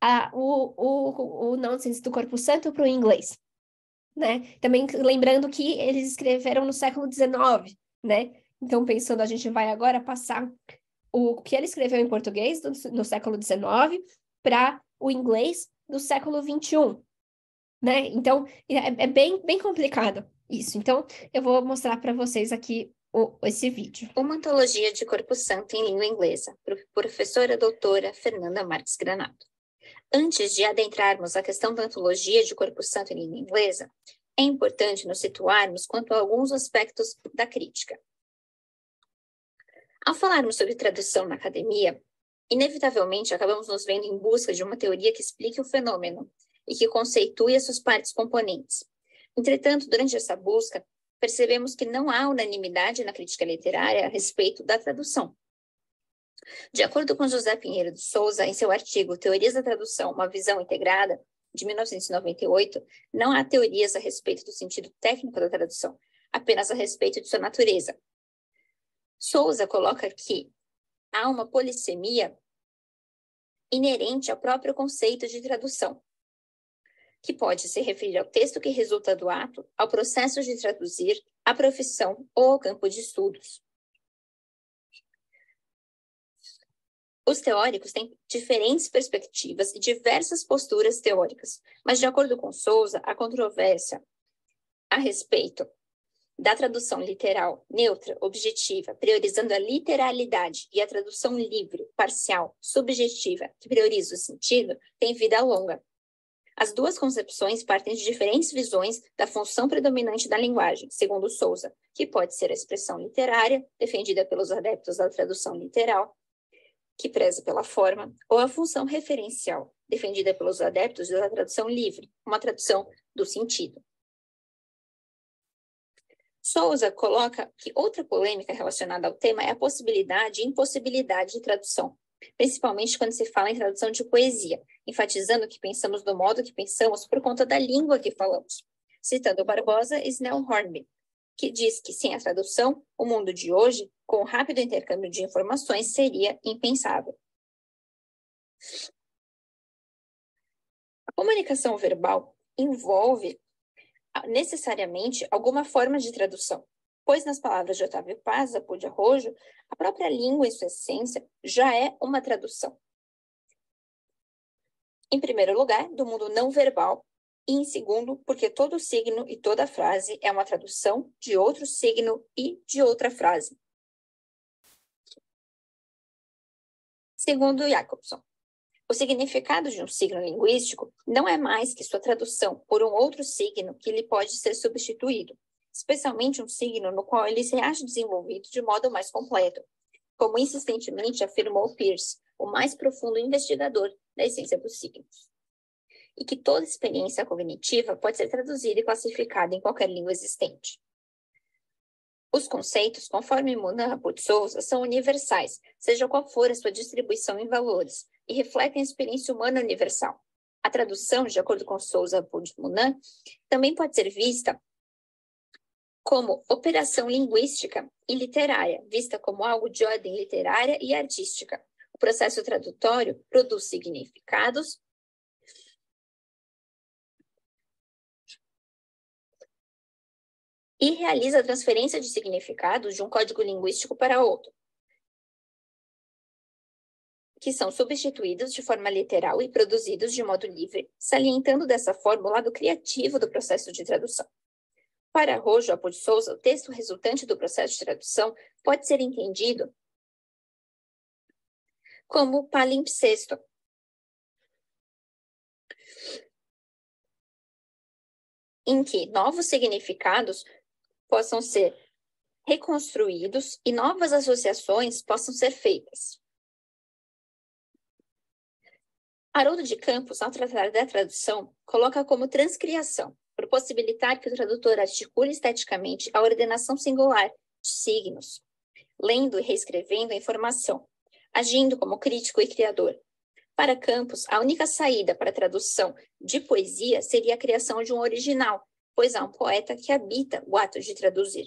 o nonsense do Corpo Santo para o inglês, né? Também lembrando que eles escreveram no século XIX, né? Então, pensando, a gente vai agora passar o que ele escreveu em português no século XIX para o inglês do século XXI, né? Então, é bem complicado isso. Então, eu vou mostrar para vocês aqui esse vídeo. Uma antologia de Corpo Santo em língua inglesa, professora doutora Fernanda Marques Granato. Antes de adentrarmos a questão da antologia de Corpo Santo em língua inglesa, é importante nos situarmos quanto a alguns aspectos da crítica. Ao falarmos sobre tradução na academia, inevitavelmente acabamos nos vendo em busca de uma teoria que explique o fenômeno e que conceitue as suas partes componentes. Entretanto, durante essa busca, percebemos que não há unanimidade na crítica literária a respeito da tradução. De acordo com José Pinheiro de Souza, em seu artigo Teorias da Tradução, uma visão integrada, de 1998, não há teorias a respeito do sentido técnico da tradução, apenas a respeito de sua natureza. Souza coloca que há uma polissemia inerente ao próprio conceito de tradução, que pode se referir ao texto que resulta do ato, ao processo de traduzir, à profissão ou ao campo de estudos. Os teóricos têm diferentes perspectivas e diversas posturas teóricas, mas, de acordo com Souza, a controvérsia a respeito da tradução literal, neutra, objetiva, priorizando a literalidade, e a tradução livre, parcial, subjetiva, que prioriza o sentido, tem vida longa. As duas concepções partem de diferentes visões da função predominante da linguagem, segundo Souza, que pode ser a expressão literária, defendida pelos adeptos da tradução literal, que preza pela forma, ou a função referencial, defendida pelos adeptos da tradução livre, uma tradução do sentido. Souza coloca que outra polêmica relacionada ao tema é a possibilidade e impossibilidade de tradução, principalmente quando se fala em tradução de poesia, enfatizando que pensamos do modo que pensamos por conta da língua que falamos. Citando Barbosa e Snell Hornby, que diz que sem a tradução, o mundo de hoje, com o rápido intercâmbio de informações, seria impensável. A comunicação verbal envolve necessariamente alguma forma de tradução, pois nas palavras de Otávio Paz, Apu de Arrojo, a própria língua em sua essência já é uma tradução. Em primeiro lugar, do mundo não verbal, e em segundo, porque todo signo e toda frase é uma tradução de outro signo e de outra frase. Segundo Jacobson, o significado de um signo linguístico não é mais que sua tradução por um outro signo que lhe pode ser substituído, especialmente um signo no qual ele se acha desenvolvido de modo mais completo, como insistentemente afirmou Peirce, o mais profundo investigador da essência dos signos. E que toda experiência cognitiva pode ser traduzida e classificada em qualquer língua existente. Os conceitos, conforme Monan Raput Souza, são universais, seja qual for a sua distribuição em valores, e refletem a experiência humana universal. A tradução, de acordo com Souza Raput Monan, também pode ser vista como operação linguística e literária, vista como algo de ordem literária e artística. O processo tradutório produz significados e realiza a transferência de significados de um código linguístico para outro, que são substituídos de forma literal e produzidos de modo livre, salientando dessa forma o lado criativo do processo de tradução. Para Arrojo Apu de Souza, o texto resultante do processo de tradução pode ser entendido como palimpsesto, em que novos significados possam ser reconstruídos e novas associações possam ser feitas. Haroldo de Campos, ao tratar da tradução, coloca como transcriação, por possibilitar que o tradutor articule esteticamente a ordenação singular de signos, lendo e reescrevendo a informação, agindo como crítico e criador. Para Campos, a única saída para a tradução de poesia seria a criação de um original, pois há um poeta que habita o ato de traduzir.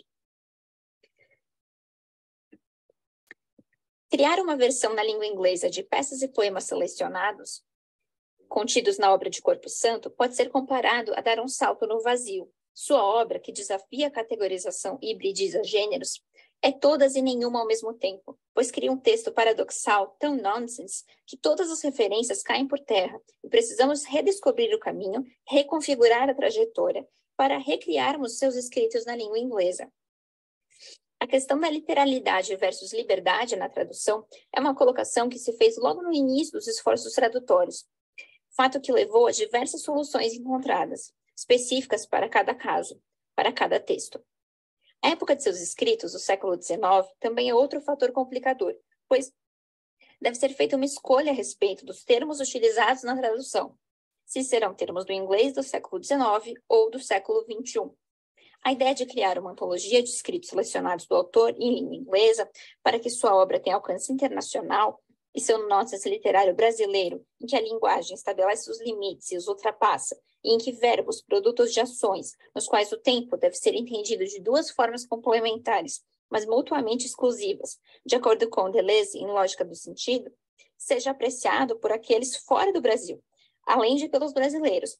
Criar uma versão na língua inglesa de peças e poemas selecionados, contidos na obra de Corpo Santo, pode ser comparado a dar um salto no vazio. Sua obra, que desafia a categorização e hibridiza gêneros, É todas e nenhuma ao mesmo tempo, pois cria um texto paradoxal tão nonsense que todas as referências caem por terra e precisamos redescobrir o caminho, reconfigurar a trajetória para recriarmos seus escritos na língua inglesa. A questão da literalidade versus liberdade na tradução é uma colocação que se fez logo no início dos esforços tradutórios, fato que levou a diversas soluções encontradas, específicas para cada caso, para cada texto. A época de seus escritos, o século XIX, também é outro fator complicador, pois deve ser feita uma escolha a respeito dos termos utilizados na tradução, se serão termos do inglês do século XIX ou do século XXI. A ideia de criar uma antologia de escritos selecionados do autor em língua inglesa para que sua obra tenha alcance internacional e seu nonsense literário brasileiro, em que a linguagem estabelece os limites e os ultrapassa, e em que verbos, produtos de ações, nos quais o tempo deve ser entendido de duas formas complementares, mas mutuamente exclusivas, de acordo com Deleuze em Lógica do Sentido, seja apreciado por aqueles fora do Brasil, além de pelos brasileiros.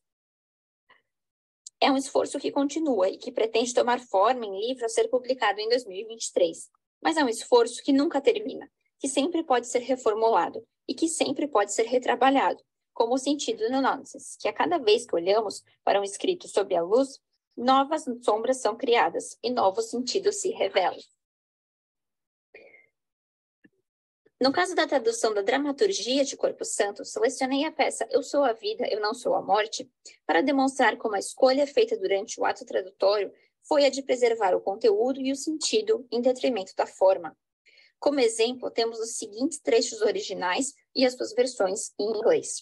É um esforço que continua e que pretende tomar forma em livro a ser publicado em 2023, mas é um esforço que nunca termina, que sempre pode ser reformulado e que sempre pode ser retrabalhado, como o sentido no nonsense, que a cada vez que olhamos para um escrito sob a luz, novas sombras são criadas e novos sentidos se revelam. No caso da tradução da dramaturgia de Corpo Santo, selecionei a peça Eu Sou a Vida, Eu Não Sou a Morte, para demonstrar como a escolha feita durante o ato tradutório foi a de preservar o conteúdo e o sentido em detrimento da forma. Como exemplo, temos os seguintes trechos originais e as suas versões em inglês.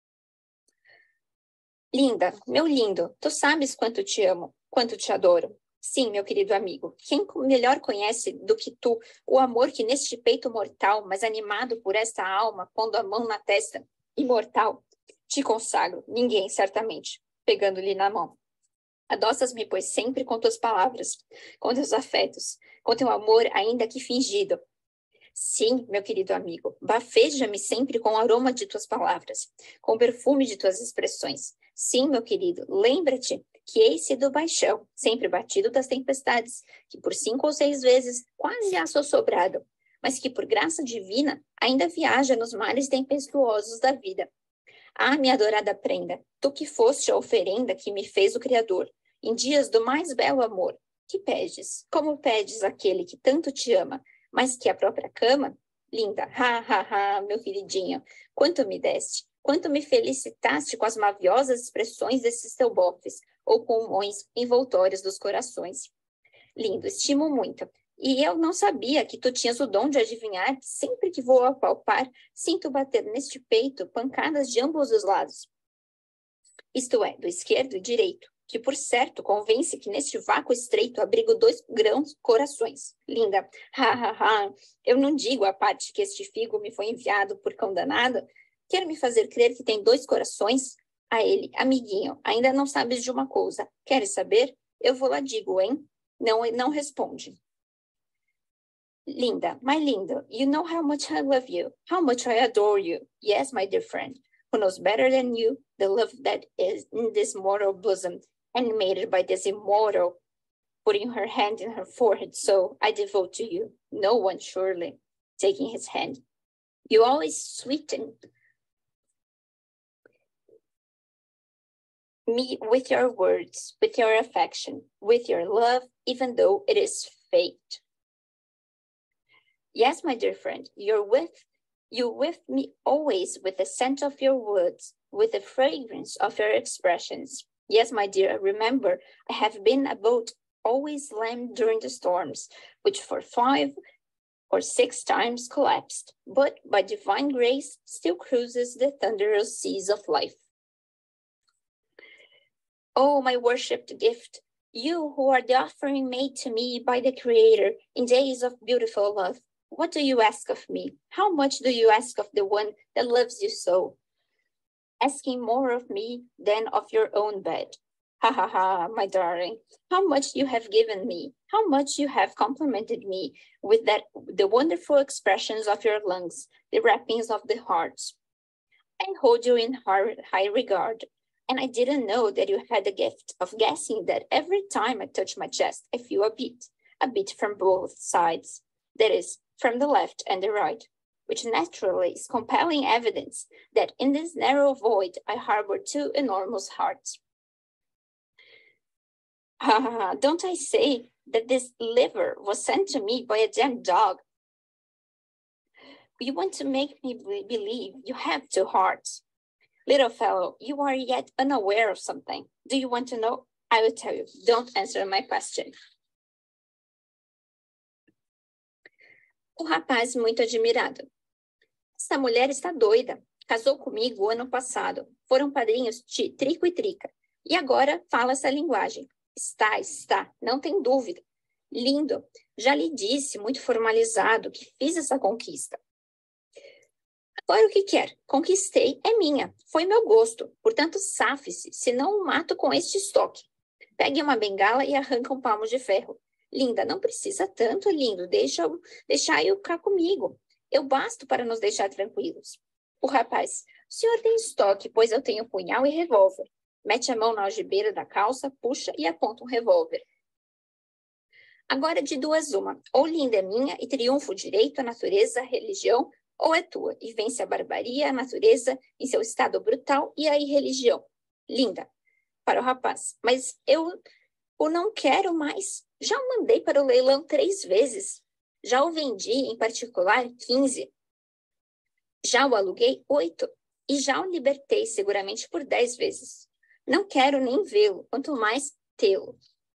Linda, meu lindo, tu sabes quanto te amo, quanto te adoro. Sim, meu querido amigo, quem melhor conhece do que tu o amor que neste peito mortal, mas animado por esta alma, pondo a mão na testa, imortal, te consagro, ninguém, certamente, pegando-lhe na mão. Adoças-me, pois, sempre com tuas palavras, com teus afetos, com teu amor, ainda que fingido. Sim, meu querido amigo, bafeja-me sempre com o aroma de tuas palavras, com o perfume de tuas expressões. Sim, meu querido, lembra-te que hei sido baixão, sempre batido das tempestades, que por 5 ou 6 vezes quase há sobrado, mas que por graça divina ainda viaja nos mares tempestuosos da vida. Ah, minha adorada prenda, tu que foste a oferenda que me fez o Criador, em dias do mais belo amor, que pedes, como pedes aquele que tanto te ama, mas que a própria cama? Linda, meu queridinho, quanto me deste, quanto me felicitaste com as maviosas expressões desses teus bofes, ou pulmões envoltórios dos corações. Lindo, estimo muito. E eu não sabia que tu tinhas o dom de adivinhar, sempre que vou apalpar, sinto bater neste peito pancadas de ambos os lados. Isto é, do esquerdo e direito, que por certo convence que neste vácuo estreito abrigo 2 grãos corações. Linda, eu não digo a parte que este figo me foi enviado por cão danado, quer me fazer crer que tem 2 corações? A ele, amiguinho, ainda não sabes de uma coisa, queres saber? Eu vou lá digo, hein? Não responde. Linda, my lindo, you know how much I love you, how much I adore you. Yes, my dear friend, who knows better than you the love that is in this mortal bosom, animated by this immortal, putting her hand in her forehead, so I devote to you, no one surely, taking his hand. You always sweeten me with your words, with your affection, with your love, even though it is fate. Yes, my dear friend, you with me always with the scent of your words, with the fragrance of your expressions. Yes, my dear, remember, I have been a boat always slammed during the storms, which for 5 or 6 times collapsed, but by divine grace still cruises the thunderous seas of life. Oh, my worshipped gift, you who are the offering made to me by the Creator in days of beautiful love, what do you ask of me? How much do you ask of the one that loves you so? Asking more of me than of your own bed. My darling, how much you have given me, how much you have complimented me with the wonderful expressions of your lungs, the wrappings of the hearts. I hold you in high regard, and I didn't know that you had the gift of guessing that every time I touch my chest, I feel a beat, a bit from both sides, that is, from the left and the right, which naturally is compelling evidence that in this narrow void I harbor two enormous hearts. Don't I say that this liver was sent to me by a damn dog? You want to make me believe you have two hearts. Little fellow, you are yet unaware of something. Do you want to know? I will tell you. Don't answer my question. O rapaz muito admirado. Essa mulher está doida. Casou comigo o ano passado. Foram padrinhos de Trico e Trica. E agora fala essa linguagem. Está, não tem dúvida. Lindo. Já lhe disse, muito formalizado, que fiz essa conquista. Agora o que quer? Conquistei, é minha. Foi meu gosto. Portanto, safe-se, senão o mato com este estoque. Pegue uma bengala e arranca um palmo de ferro. Linda, não precisa tanto, lindo. Deixai-o cá comigo. Eu basto para nos deixar tranquilos. O rapaz, o senhor tem estoque, pois eu tenho punhal e revólver. Mete a mão na algibeira da calça, puxa e aponta um revólver. Agora de duas uma. Ou linda é minha e triunfa o direito, a natureza, a religião, ou é tua e vence a barbaria, a natureza em seu estado brutal e a irreligião. Linda, para o rapaz. Mas eu o não quero mais. Já o mandei para o leilão 3 vezes. Já o vendi, em particular, 15. Já o aluguei 8. E já o libertei seguramente por 10 vezes. Não quero nem vê-lo, quanto mais tê-lo.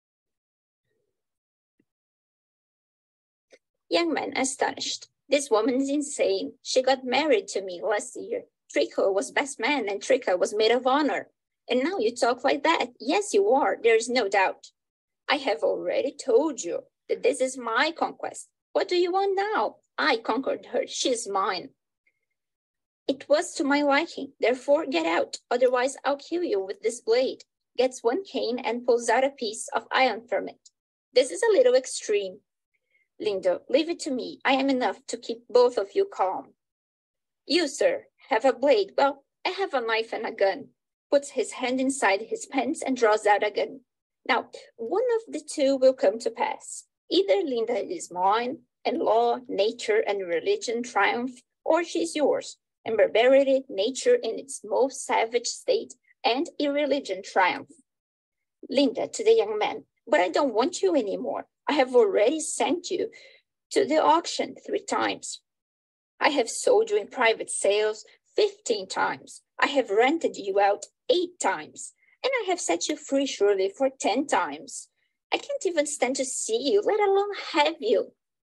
Young man astonished. This woman is insane. She got married to me last year. Trico was best man and Trica was maid of honor. And now you talk like that. Yes, you are. There is no doubt. I have already told you that this is my conquest. What do you want now? I conquered her. She is mine. It was to my liking. Therefore, get out. Otherwise, I'll kill you with this blade. Gets one cane and pulls out a piece of iron from it. This is a little extreme. Lindo, leave it to me. I am enough to keep both of you calm. You, sir, have a blade. Well, I have a knife and a gun. Puts his hand inside his pants and draws out a gun. Now, one of the two will come to pass. Either Linda is mine, and law, nature, and religion triumph, or she is yours, and barbarity, nature in its most savage state, and irreligion triumph. Linda to the young man, but I don't want you anymore. I have already sent you to the auction 3 times. I have sold you in private sales 15 times. I have rented you out 8 times. And I have set you free surely for 10 times. I can't even stand to see you, let alone have you.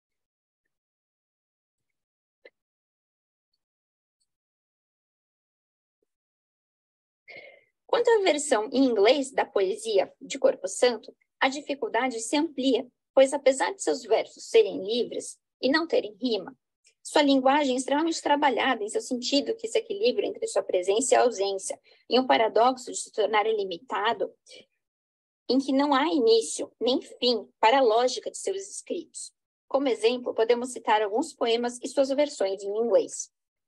Quanto à versão em inglês da poesia de Corpo Santo, a dificuldade se amplia, pois apesar de seus versos serem livres e não terem rima, sua linguagem é extremamente trabalhada em seu sentido que se equilibra entre sua presença e ausência, em um paradoxo de se tornar ilimitado, em que não há início nem fim para a lógica de seus escritos. Como exemplo, podemos citar alguns poemas e suas versões em inglês.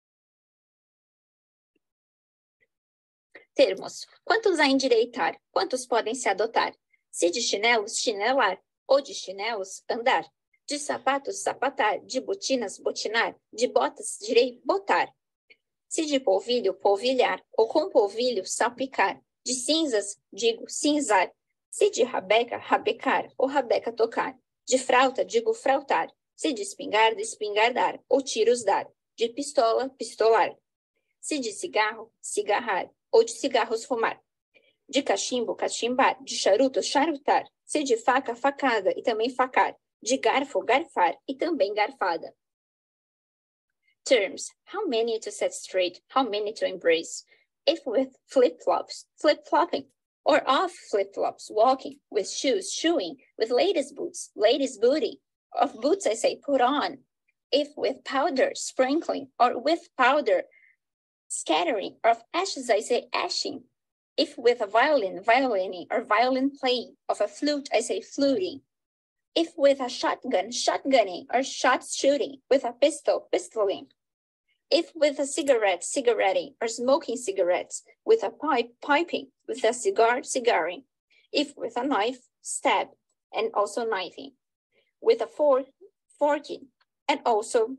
Termos. Quantos a endireitar? Quantos podem se adotar? Se de chinelos, chinelar. Ou de chinelos, andar. De sapatos, sapatar. De botinas, botinar. De botas, direi, botar. Se de polvilho, polvilhar. Ou com polvilho, salpicar. De cinzas, digo, cinzar. Se de rabeca, rabecar. Ou rabeca tocar. De frauta, digo, frautar. Se de espingarda, espingardar. Ou tiros dar. De pistola, pistolar. Se de cigarro, cigarrar. Ou de cigarros fumar. De cachimbo, cachimbar. De charuto, charutar. Se de faca, facada e também facar. De garfo, garfar e também garfada. Terms. How many to set straight, how many to embrace. If with flip-flops, flip-flopping. Or off flip-flops, walking. With shoes, shoeing. With ladies' boots, ladies' booty. Of boots, I say, put on. If with powder, sprinkling. Or with powder, scattering. Or of ashes, I say, ashing. If with a violin, violining. Or violin playing. Of a flute, I say, fluting. If with a shotgun, shotgunning. Or shot shooting. With a pistol, pistoling. If with a cigarette, cigaretting. Or smoking cigarettes. With a pipe, piping. With a cigar, cigaring. If with a knife, stab. And also knifing. with a forking, and also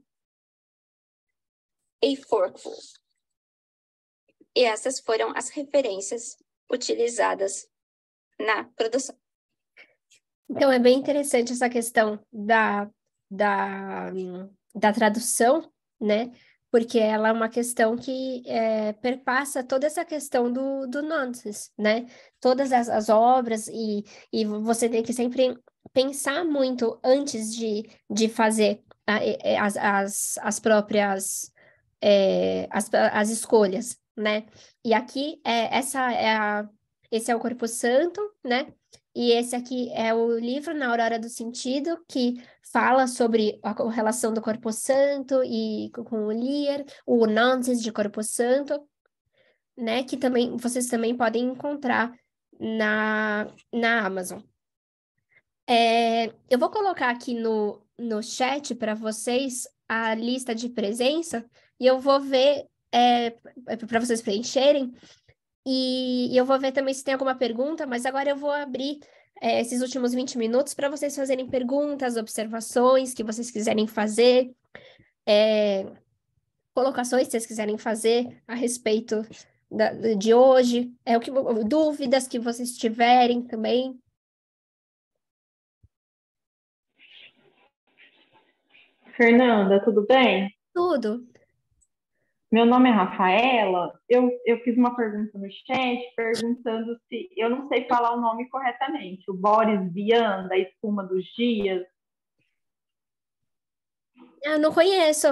a forkful. E essas foram as referências utilizadas na produção. Então, é bem interessante essa questão da tradução, né? Porque ela é uma questão que perpassa toda essa questão do nonsense, né? Todas as obras, e você tem que sempre pensar muito antes de fazer as próprias as escolhas, né? E aqui, esse é o Corpo Santo, né? E esse aqui é o livro Na Aurora do Sentido, que fala sobre a relação do Corpo Santo e com o Lear, o Nonsense de Corpo Santo, né? Que vocês também podem encontrar na Amazon. Eu vou colocar aqui no chat para vocês a lista de presença e eu vou ver para vocês preencherem. E eu vou ver também se tem alguma pergunta, mas agora eu vou abrir esses últimos 20 minutos para vocês fazerem perguntas, observações que vocês quiserem fazer, colocações que vocês quiserem fazer a respeito de hoje, dúvidas que vocês tiverem também. Fernanda, tudo bem? Tudo. Meu nome é Rafaela. Eu fiz uma pergunta no chat perguntando se eu não sei falar o nome corretamente. O Boris Vian, da Espuma dos Dias. Eu não conheço.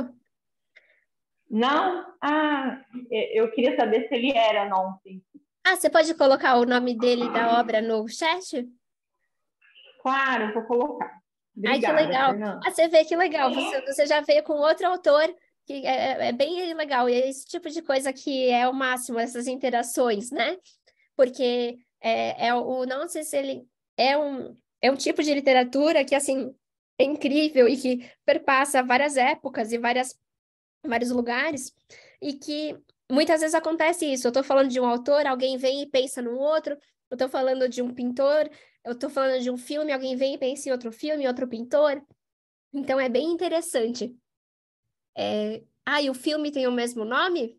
Não? Ah, eu queria saber se ele era nonsense. Você pode colocar o nome dele da obra no chat? Claro, vou colocar. Ai, que Obrigada, legal. Fernanda. Você vê que legal. Você já veio com outro autor, que é bem legal. E é esse tipo de coisa que é o máximo, essas interações, né? Porque o nonsense, ele é um tipo de literatura que, assim, é incrível e que perpassa várias épocas e vários lugares, e que muitas vezes acontece isso. Eu estou falando de um autor, alguém vem e pensa no outro. Eu estou falando de um pintor, eu estou falando de um filme, alguém vem e pensa em outro filme, outro pintor. Então, é bem interessante. E o filme tem o mesmo nome?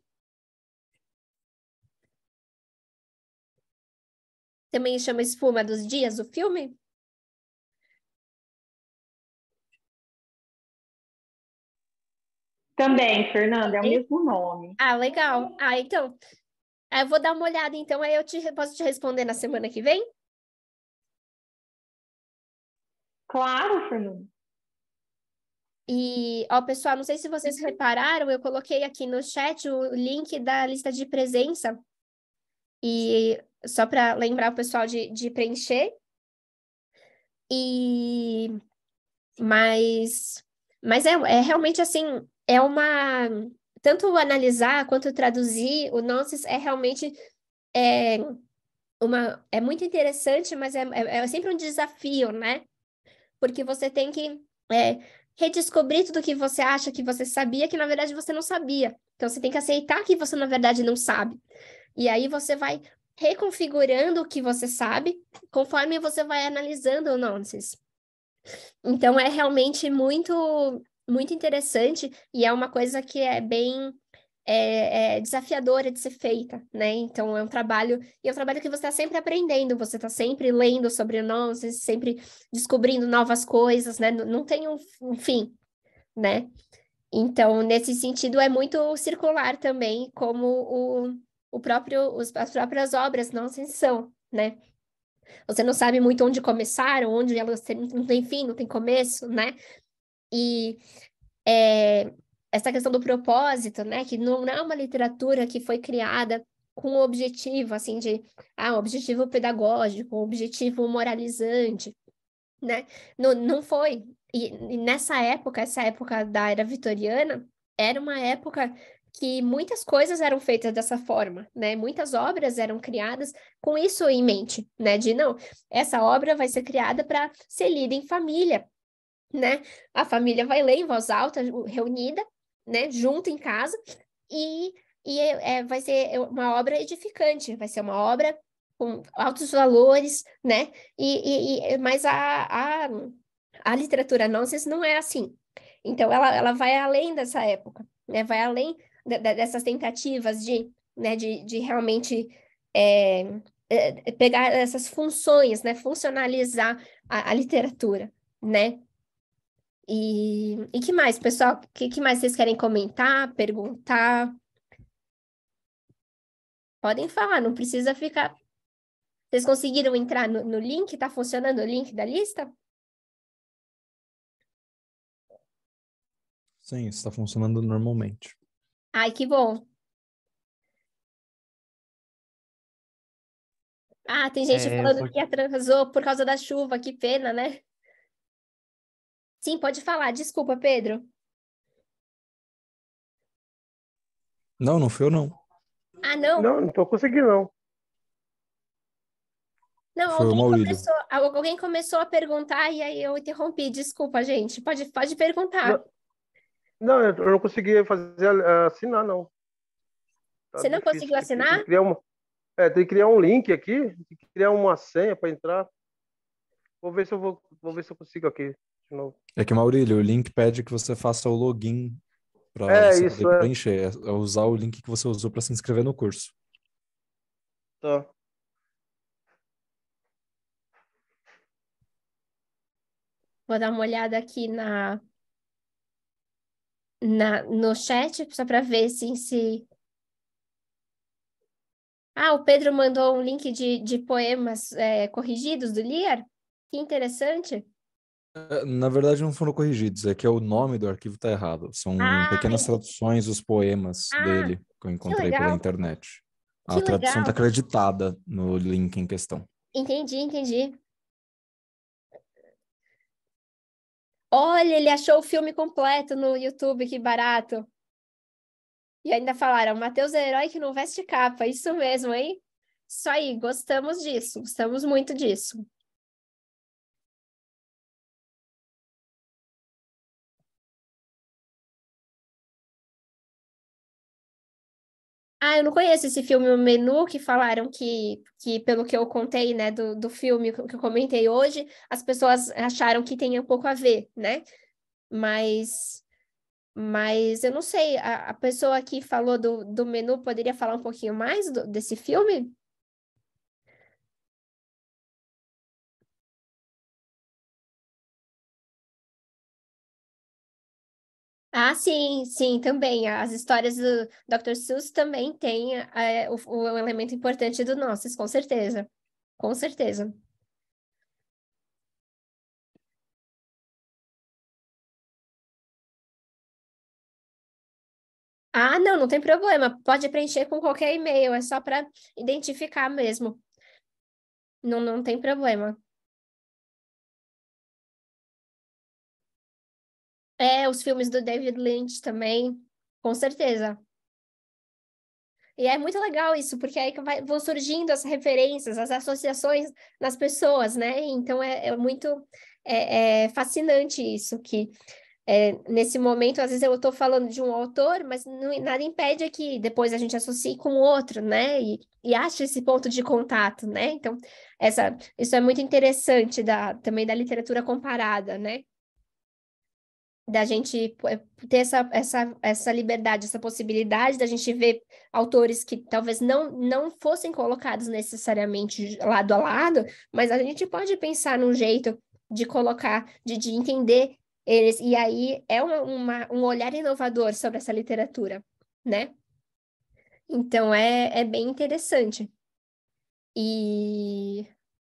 Também chama Espuma dos Dias, o filme? Também, Fernanda, é o mesmo nome. Legal. Então, eu vou dar uma olhada, então, aí posso te responder na semana que vem? Claro, Fernanda. E, pessoal, não sei se vocês repararam, eu coloquei aqui no chat o link da lista de presença. E só para lembrar o pessoal de preencher. Mas realmente assim, tanto analisar quanto traduzir o nonsense é realmente muito interessante, mas é sempre um desafio, né? Porque você tem que redescobrir tudo que você acha que você sabia, que na verdade você não sabia. Então você tem que aceitar que você na verdade não sabe. E aí você vai reconfigurando o que você sabe, conforme você vai analisando o nonsense. Então, é realmente muito, muito interessante e é uma coisa que é bem desafiadora de ser feita, né? Então, é um trabalho que você está sempre aprendendo, você está sempre lendo sobre o nonsense, sempre descobrindo novas coisas, né? Não tem um fim, né? Então, nesse sentido, é muito circular também, como as próprias obras nonsense são, né? Você não sabe muito onde começaram, onde elas não tem fim, não tem começo, né? E essa questão do propósito, né? Que não é uma literatura que foi criada com o objetivo, assim, um objetivo pedagógico, um objetivo moralizante, né? Não foi. E nessa época, essa época da era vitoriana, era uma época que muitas coisas eram feitas dessa forma, né? Muitas obras eram criadas com isso em mente, né? Essa obra vai ser criada para ser lida em família, né? A família vai ler em voz alta, reunida, né? Junto em casa, e vai ser uma obra edificante, vai ser uma obra com altos valores, né? Mas A literatura nonsense não é assim. Então, ela vai além dessa época, né? Vai além dessas tentativas de realmente pegar essas funções, né? Funcionalizar a literatura, né? E que mais, pessoal? Que mais vocês querem comentar, perguntar? Podem falar, não precisa ficar... Vocês conseguiram entrar no link? Tá funcionando o link da lista? Sim, está funcionando normalmente. Ai, que bom. Ah, tem gente falando que atrasou por causa da chuva, que pena, né? Sim, pode falar. Desculpa, Pedro. Não fui eu, não. Ah, não? Não tô conseguindo, não. Não, Foi o Maurílio. alguém começou a perguntar e aí eu interrompi. Desculpa, gente. Pode perguntar. Não, eu não consegui assinar, não. Tá Você não difícil conseguiu aqui. Tem assinar? que criar tem que criar um link aqui, tem que criar uma senha para entrar. Vou ver se eu consigo aqui de novo. É que, Maurílio, o link pede que você faça o login para você Isso, poder preencher. É usar o link que você usou para se inscrever no curso. Tá. Vou dar uma olhada aqui no chat, só para ver se... Ah, o Pedro mandou um link de poemas corrigidos do Lear. Que interessante. Na verdade, não foram corrigidos, é que o nome do arquivo está errado. São pequenas traduções dos poemas dele que eu encontrei pela internet. A tradução está acreditada no link em questão. Entendi. Olha, ele achou o filme completo no YouTube, que barato. E ainda falaram, Matheus é herói que não veste capa. Isso mesmo, hein? Isso aí, gostamos disso. Gostamos muito disso. Ah, eu não conheço esse filme, o Menu, que falaram que pelo que eu contei, né, do filme que eu comentei hoje, as pessoas acharam que tem um pouco a ver, né? Mas eu não sei, a pessoa que falou do Menu poderia falar um pouquinho mais desse filme? Ah, sim, também. As histórias do Dr. Seuss também têm o elemento importante do Nossos, com certeza. Com certeza. Ah, não tem problema. Pode preencher com qualquer e-mail, é só para identificar mesmo. Não tem problema. Os filmes do David Lynch também, com certeza. E é muito legal isso, porque aí vão surgindo as referências, as associações nas pessoas, né? Então é muito fascinante isso, que nesse momento, às vezes eu estou falando de um autor, mas nada impede que depois a gente associe com outro, né? E ache esse ponto de contato, né? Então, isso é muito interessante também da literatura comparada, né? Da gente ter essa liberdade, essa possibilidade da gente ver autores que talvez não fossem colocados necessariamente lado a lado, mas a gente pode pensar num jeito de colocar, de entender eles, e aí é um olhar inovador sobre essa literatura, né? Então é bem interessante. E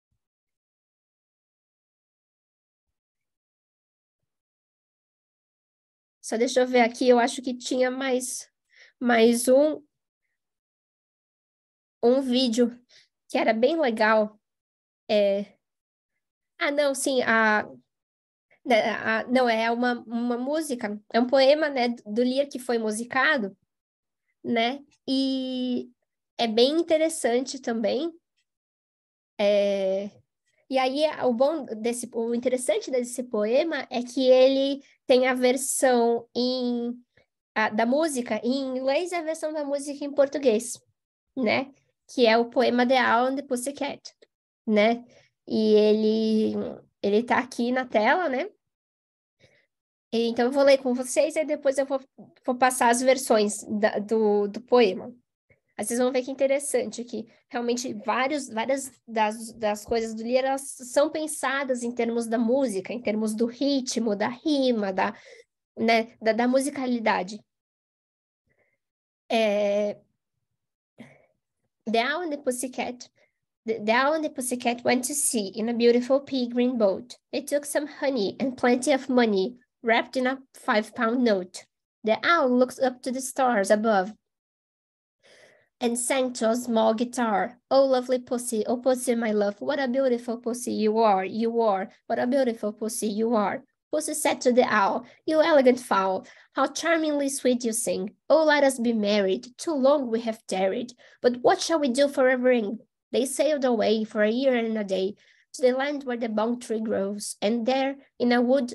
só deixa eu ver aqui, eu acho que tinha mais um vídeo que era bem legal. Ah, não, sim, não, é uma música, é um poema, né, do Lear que foi musicado, né, e é bem interessante também. E aí, o interessante desse poema é que ele tem a versão da música em inglês e a versão da música em português, né? Que é o poema The Owl and the Pussycat, né? E Ele tá aqui na tela, né? Então, eu vou ler com vocês e depois eu vou passar as versões do poema. Aí vocês vão ver que interessante, que realmente várias das coisas do Lee, elas são pensadas em termos da música, em termos do ritmo, da rima, né, da musicalidade. The Owl and the Pussycat. The Owl and the Pussycat went to sea in a beautiful pea green boat. They took some honey and plenty of money wrapped in a 5-pound note. The owl looked up to the stars above and sang to a small guitar. Oh, lovely pussy, oh, pussy, my love, what a beautiful pussy you are, what a beautiful pussy you are. Pussy said to the owl, you elegant fowl, how charmingly sweet you sing. Oh, let us be married, too long we have tarried. But what shall we do for a ring? They sailed away for a year and a day to the land where the bong tree grows, and there in a wood,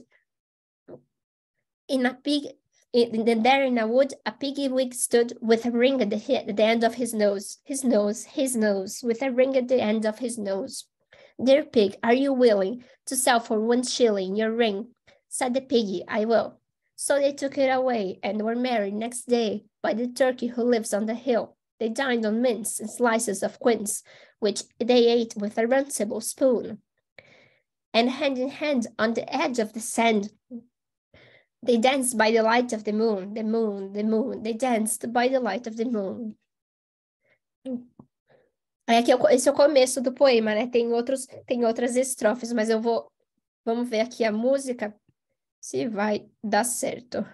there in a wood, a piggy wig stood with a ring at the end of his nose, with a ring at the end of his nose. Dear pig, are you willing to sell for 1 shilling your ring? Said the piggy, I will. So they took it away and were married next day by the turkey who lives on the hill. They dined on mince and slices of quince, which they ate with a runcible spoon. And hand in hand on the edge of the sand, they danced by the light of the moon, the moon. They danced by the light of the moon. Aí aqui esse é o começo do poema, né? Tem outras estrofes, mas vamos ver aqui a música, se vai dar certo.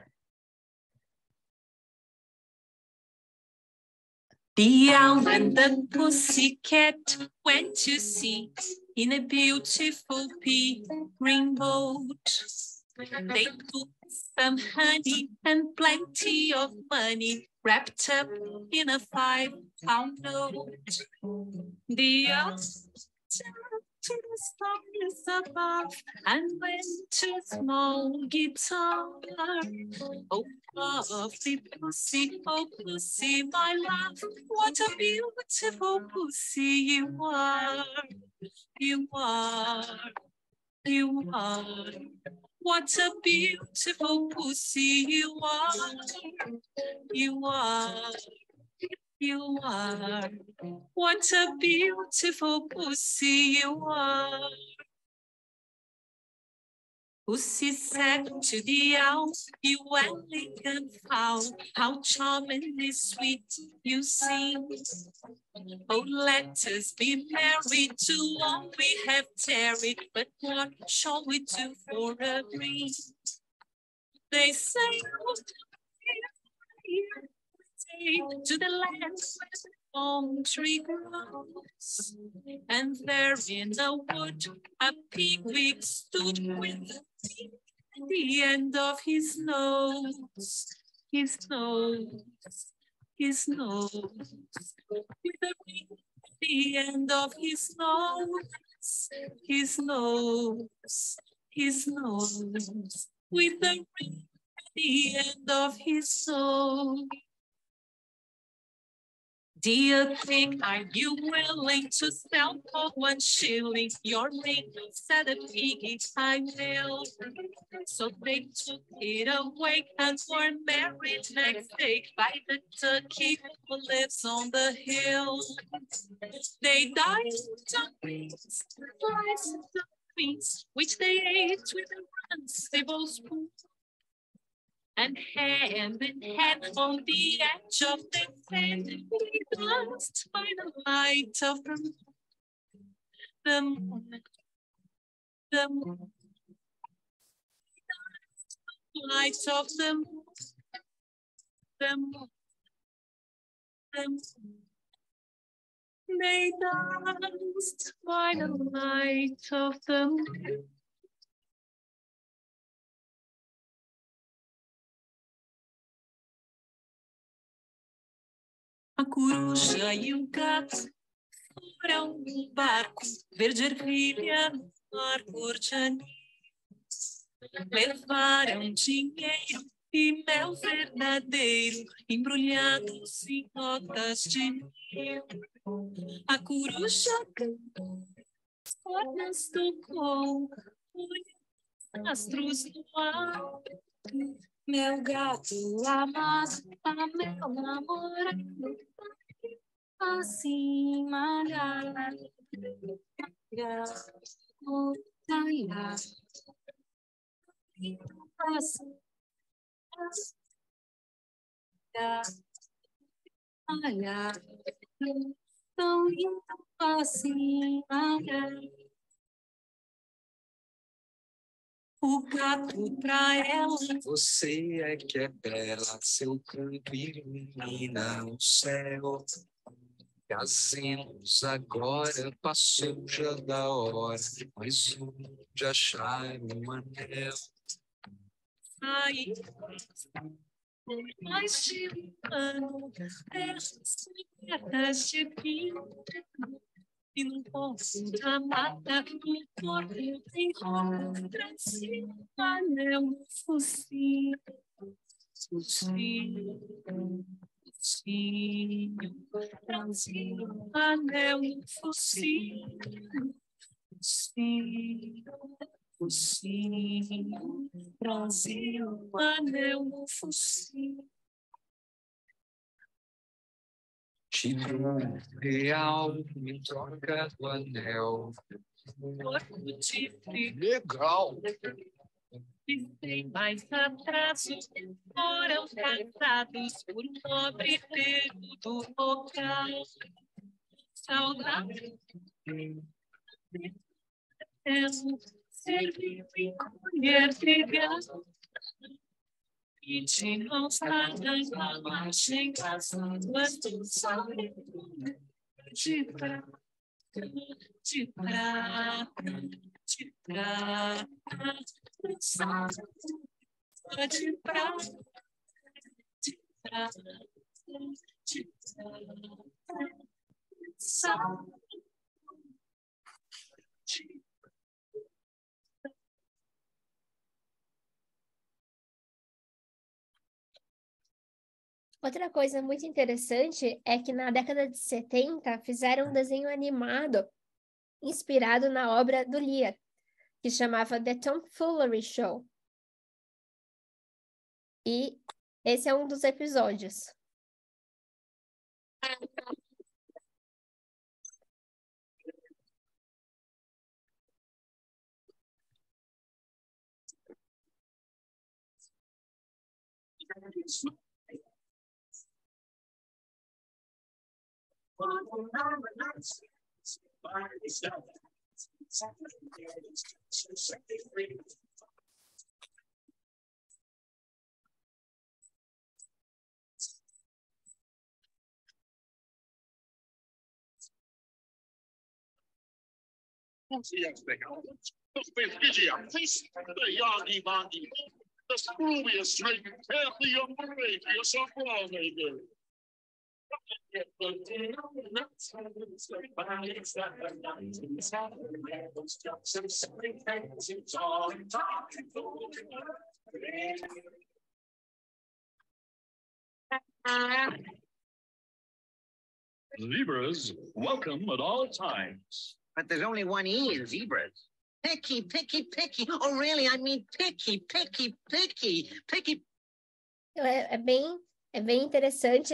The owl and the pussycat went to sea in a beautiful pea green boat. They took some honey and plenty of money wrapped up in a 5-pound note. The owl to the stars above and went to a small guitar. Oh, lovely pussy, oh pussy, my love, what a beautiful pussy you are. You are. What a beautiful pussy you are. You are. What a beautiful pussy you are. Pussy said to the owl, you elegant fowl, how charmingly sweet you sing. Oh, let us be married, too long we have tarried, but what shall we do for a ring? They say, to the land where the palm tree grows, and there in a wood a pigwig stood with the end of his nose, with a ring at the end of his nose, with a ring at the end of his nose. Dear pig, are you willing to sell for 1 shilling your ring? Said the piggy, I will. So they took it away and were married next day by the turkey who lives on the hill. They dined on beans, slices of beans, which they ate with a runcible spoon. And hand in hand on the edge of the sand, we danced by the light of the moon. Light of the moon. They danced by the light of the moon. A coruja e o gato foram num barco, verde ervilha no mar cor de anis. Levaram dinheiro e mel verdadeiro, embrulhados em notas de mil. A coruja cantou, as cordas tocou, astros no ar. Meu gato amado, meu namorado, assim malhar. Olha, tão lindo assim, olha. O gato pra ela. Você é que é bela, seu canto ilumina o céu. Casemos agora, passou já da hora, mas onde achar um anel? Aí, por mais de um ano, terras de pinto, e no poço da mata, o corpo encontra-se um anel no focinho, focinho, Brasil, anel no focinho, focinho, Brasil, anel no focinho. Te dou real, me troca o anel. Corpo de frio. Legal. E sem mais atraso, foram casados por nobre dedo do local. Saudade serviu em colher pegar. E de mãos dadas na margem das águas do sol. De prata, de prata, de prata, de prata, de prata, de prata, Outra coisa muito interessante é que na década de 70 fizeram um desenho animado inspirado na obra do Lear, que chamava The Tomfoolery Show. E esse é um dos episódios. The screwiest string, half the Moravius of lawmaker. Zebras, welcome at all times. But there's only one E in zebras. Picky, picky, picky. Oh, really? I mean picky, picky, picky, picky. É bem interessante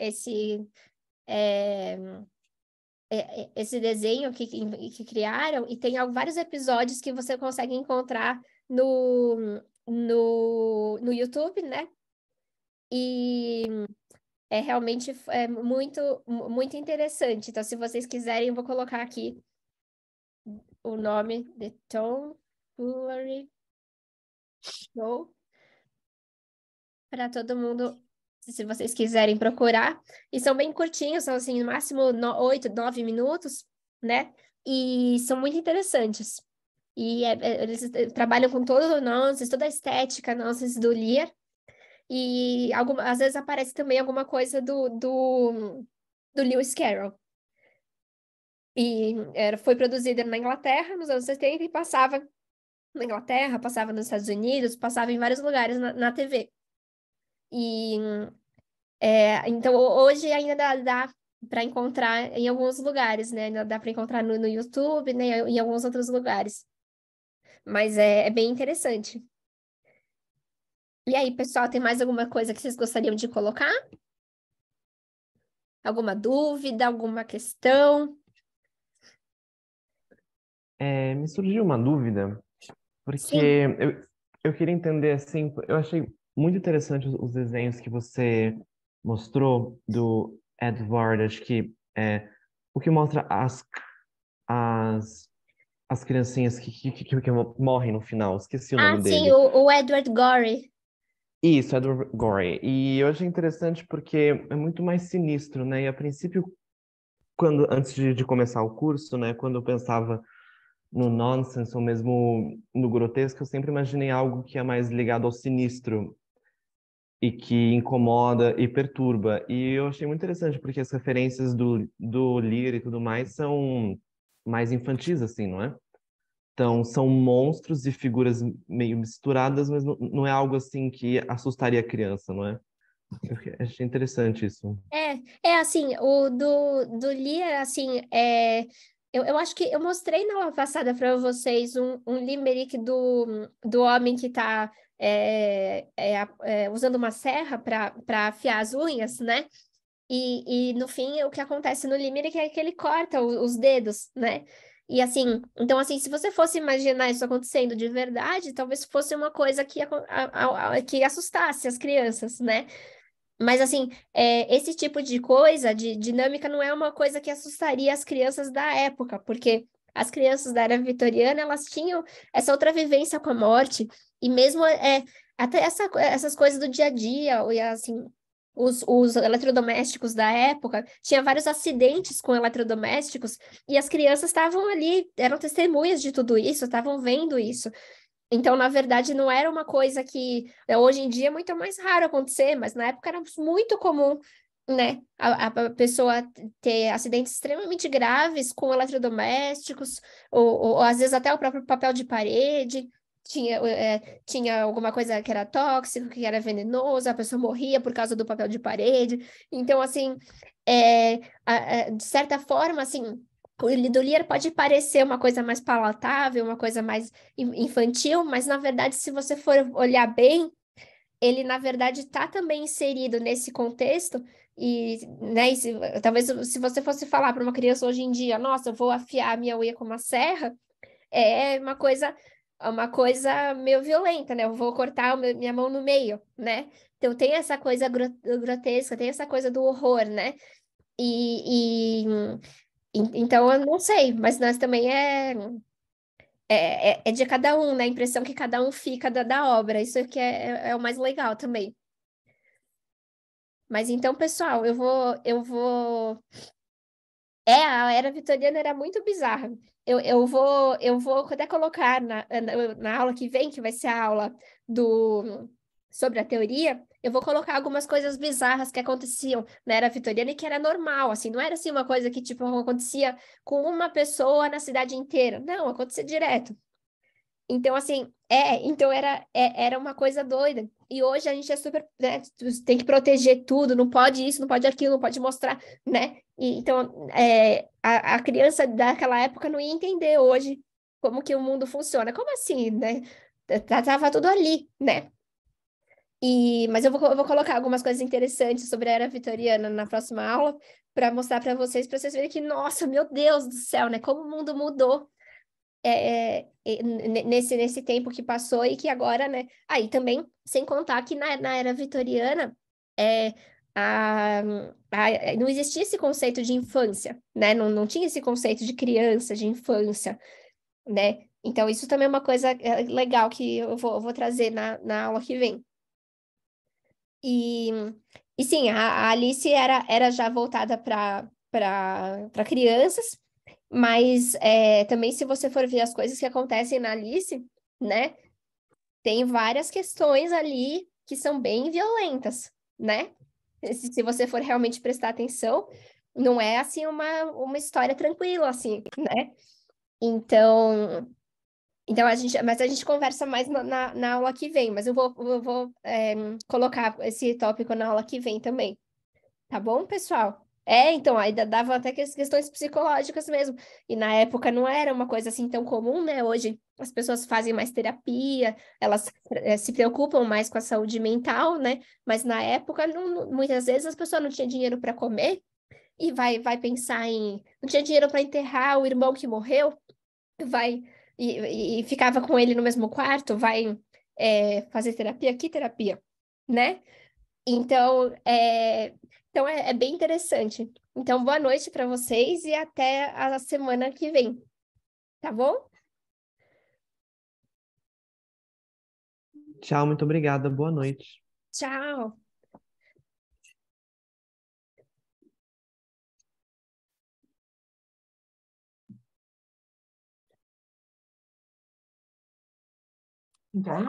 esse desenho que criaram, e tem vários episódios que você consegue encontrar no YouTube, né? E é realmente muito interessante. Então, se vocês quiserem, eu vou colocar aqui o nome The Tomfoolery Show para todo mundo, se vocês quiserem procurar. E são bem curtinhos, são assim, no máximo 8, 9 minutos, né? E são muito interessantes. E eles trabalham com todo o nonsense, toda a estética nonsense do Lear. E às vezes aparece também alguma coisa do Lewis Carroll. E foi produzida na Inglaterra nos anos 70 e passava na Inglaterra, passava nos Estados Unidos, passava em vários lugares na TV. E então hoje ainda dá para encontrar em alguns lugares, né? Ainda dá para encontrar no YouTube, né? Em alguns outros lugares. Mas é bem interessante. E aí, pessoal, tem mais alguma coisa que vocês gostariam de colocar? Alguma dúvida, alguma questão? Me surgiu uma dúvida, porque Sim. eu queria entender, assim, eu achei muito interessante os desenhos que você mostrou do Edward, acho que o que mostra as criancinhas que morrem no final, esqueci o nome Sim, dele. o Edward Gorey. Isso, Edward Gorey. E eu achei interessante porque é muito mais sinistro, né? E a princípio, antes de começar o curso, né, quando eu pensava no nonsense ou mesmo no grotesco, eu sempre imaginei algo que é mais ligado ao sinistro e que incomoda e perturba. E eu achei muito interessante porque as referências do Lear e tudo mais são mais infantis, assim, não é? Então, são monstros e figuras meio misturadas, mas não é algo assim que assustaria a criança, não é? Eu achei interessante isso. Assim, o do Lear, assim, eu acho que eu mostrei na aula passada para vocês um limerick do homem que está usando uma serra para afiar as unhas, né? E no fim, o que acontece no limerick é que ele corta os dedos, né? E assim, então assim, se você fosse imaginar isso acontecendo de verdade, talvez fosse uma coisa que assustasse as crianças, né? Mas, assim, esse tipo de coisa, de dinâmica, não é uma coisa que assustaria as crianças da época, porque as crianças da era vitoriana, elas tinham essa outra vivência com a morte, e mesmo até essas coisas do dia a dia, e assim, os eletrodomésticos da época, tinha vários acidentes com eletrodomésticos, e as crianças estavam ali, eram testemunhas de tudo isso, estavam vendo isso. Então, na verdade, não era uma coisa que hoje em dia é muito mais raro acontecer, mas na época era muito comum, né? A pessoa ter acidentes extremamente graves com eletrodomésticos, ou às vezes até o próprio papel de parede. Tinha alguma coisa que era tóxico, que era venenoso, a pessoa morria por causa do papel de parede. Então, assim, de certa forma, assim, o do Lear pode parecer uma coisa mais palatável, uma coisa mais infantil, mas na verdade, se você for olhar bem, ele na verdade está também inserido nesse contexto e, né, talvez se você fosse falar para uma criança hoje em dia, nossa, eu vou afiar a minha unha com uma serra, é uma coisa meio violenta, né? Eu vou cortar minha mão no meio, né? Então tem essa coisa grotesca, tem essa coisa do horror, né? Então, eu não sei, mas nós também é de cada um, né? A impressão que cada um fica da obra. Isso que é o mais legal também. Mas então, pessoal, a Era Vitoriana era muito bizarra. Eu vou até colocar na aula que vem, que vai ser a aula sobre a teoria, eu vou colocar algumas coisas bizarras que aconteciam na Era Vitoriana e que era normal, assim, não era assim uma coisa que, tipo, acontecia com uma pessoa na cidade inteira. Não, acontecia direto. Então, assim, então era uma coisa doida. E hoje a gente é super, né, tem que proteger tudo, não pode isso, não pode aquilo, não pode mostrar, né? Então, a criança daquela época não ia entender hoje como que o mundo funciona. Como assim, né? Tava tudo ali, né? Mas eu vou colocar algumas coisas interessantes sobre a Era Vitoriana na próxima aula para mostrar para vocês verem que, nossa, meu Deus do céu, né? Como o mundo mudou nesse tempo que passou e que agora, né? Aí também, sem contar que na Era Vitoriana não existia esse conceito de infância, né? Não tinha esse conceito de criança, de infância, né? Então, isso também é uma coisa legal que eu vou trazer na aula que vem. E sim, a Alice era já voltada para crianças, mas também se você for ver as coisas que acontecem na Alice, né? Tem várias questões ali que são bem violentas, né? Se você for realmente prestar atenção, não é assim uma história tranquila, assim, né? Então mas a gente conversa mais na aula que vem, mas eu vou colocar esse tópico na aula que vem também. Tá bom, pessoal? Então, ainda dava até questões psicológicas mesmo. E na época não era uma coisa assim tão comum, né? Hoje as pessoas fazem mais terapia, elas se preocupam mais com a saúde mental, né? Mas na época, muitas vezes as pessoas não tinham dinheiro para comer e vai pensar em... Não tinha dinheiro para enterrar o irmão que morreu, vai... E ficava com ele no mesmo quarto, vai fazer terapia? Que terapia? Né? Então, é bem interessante. Então, boa noite para vocês e até a semana que vem, tá bom? Tchau, muito obrigada. Boa noite. Tchau.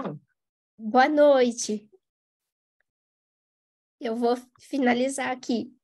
Boa noite. Eu vou finalizar aqui.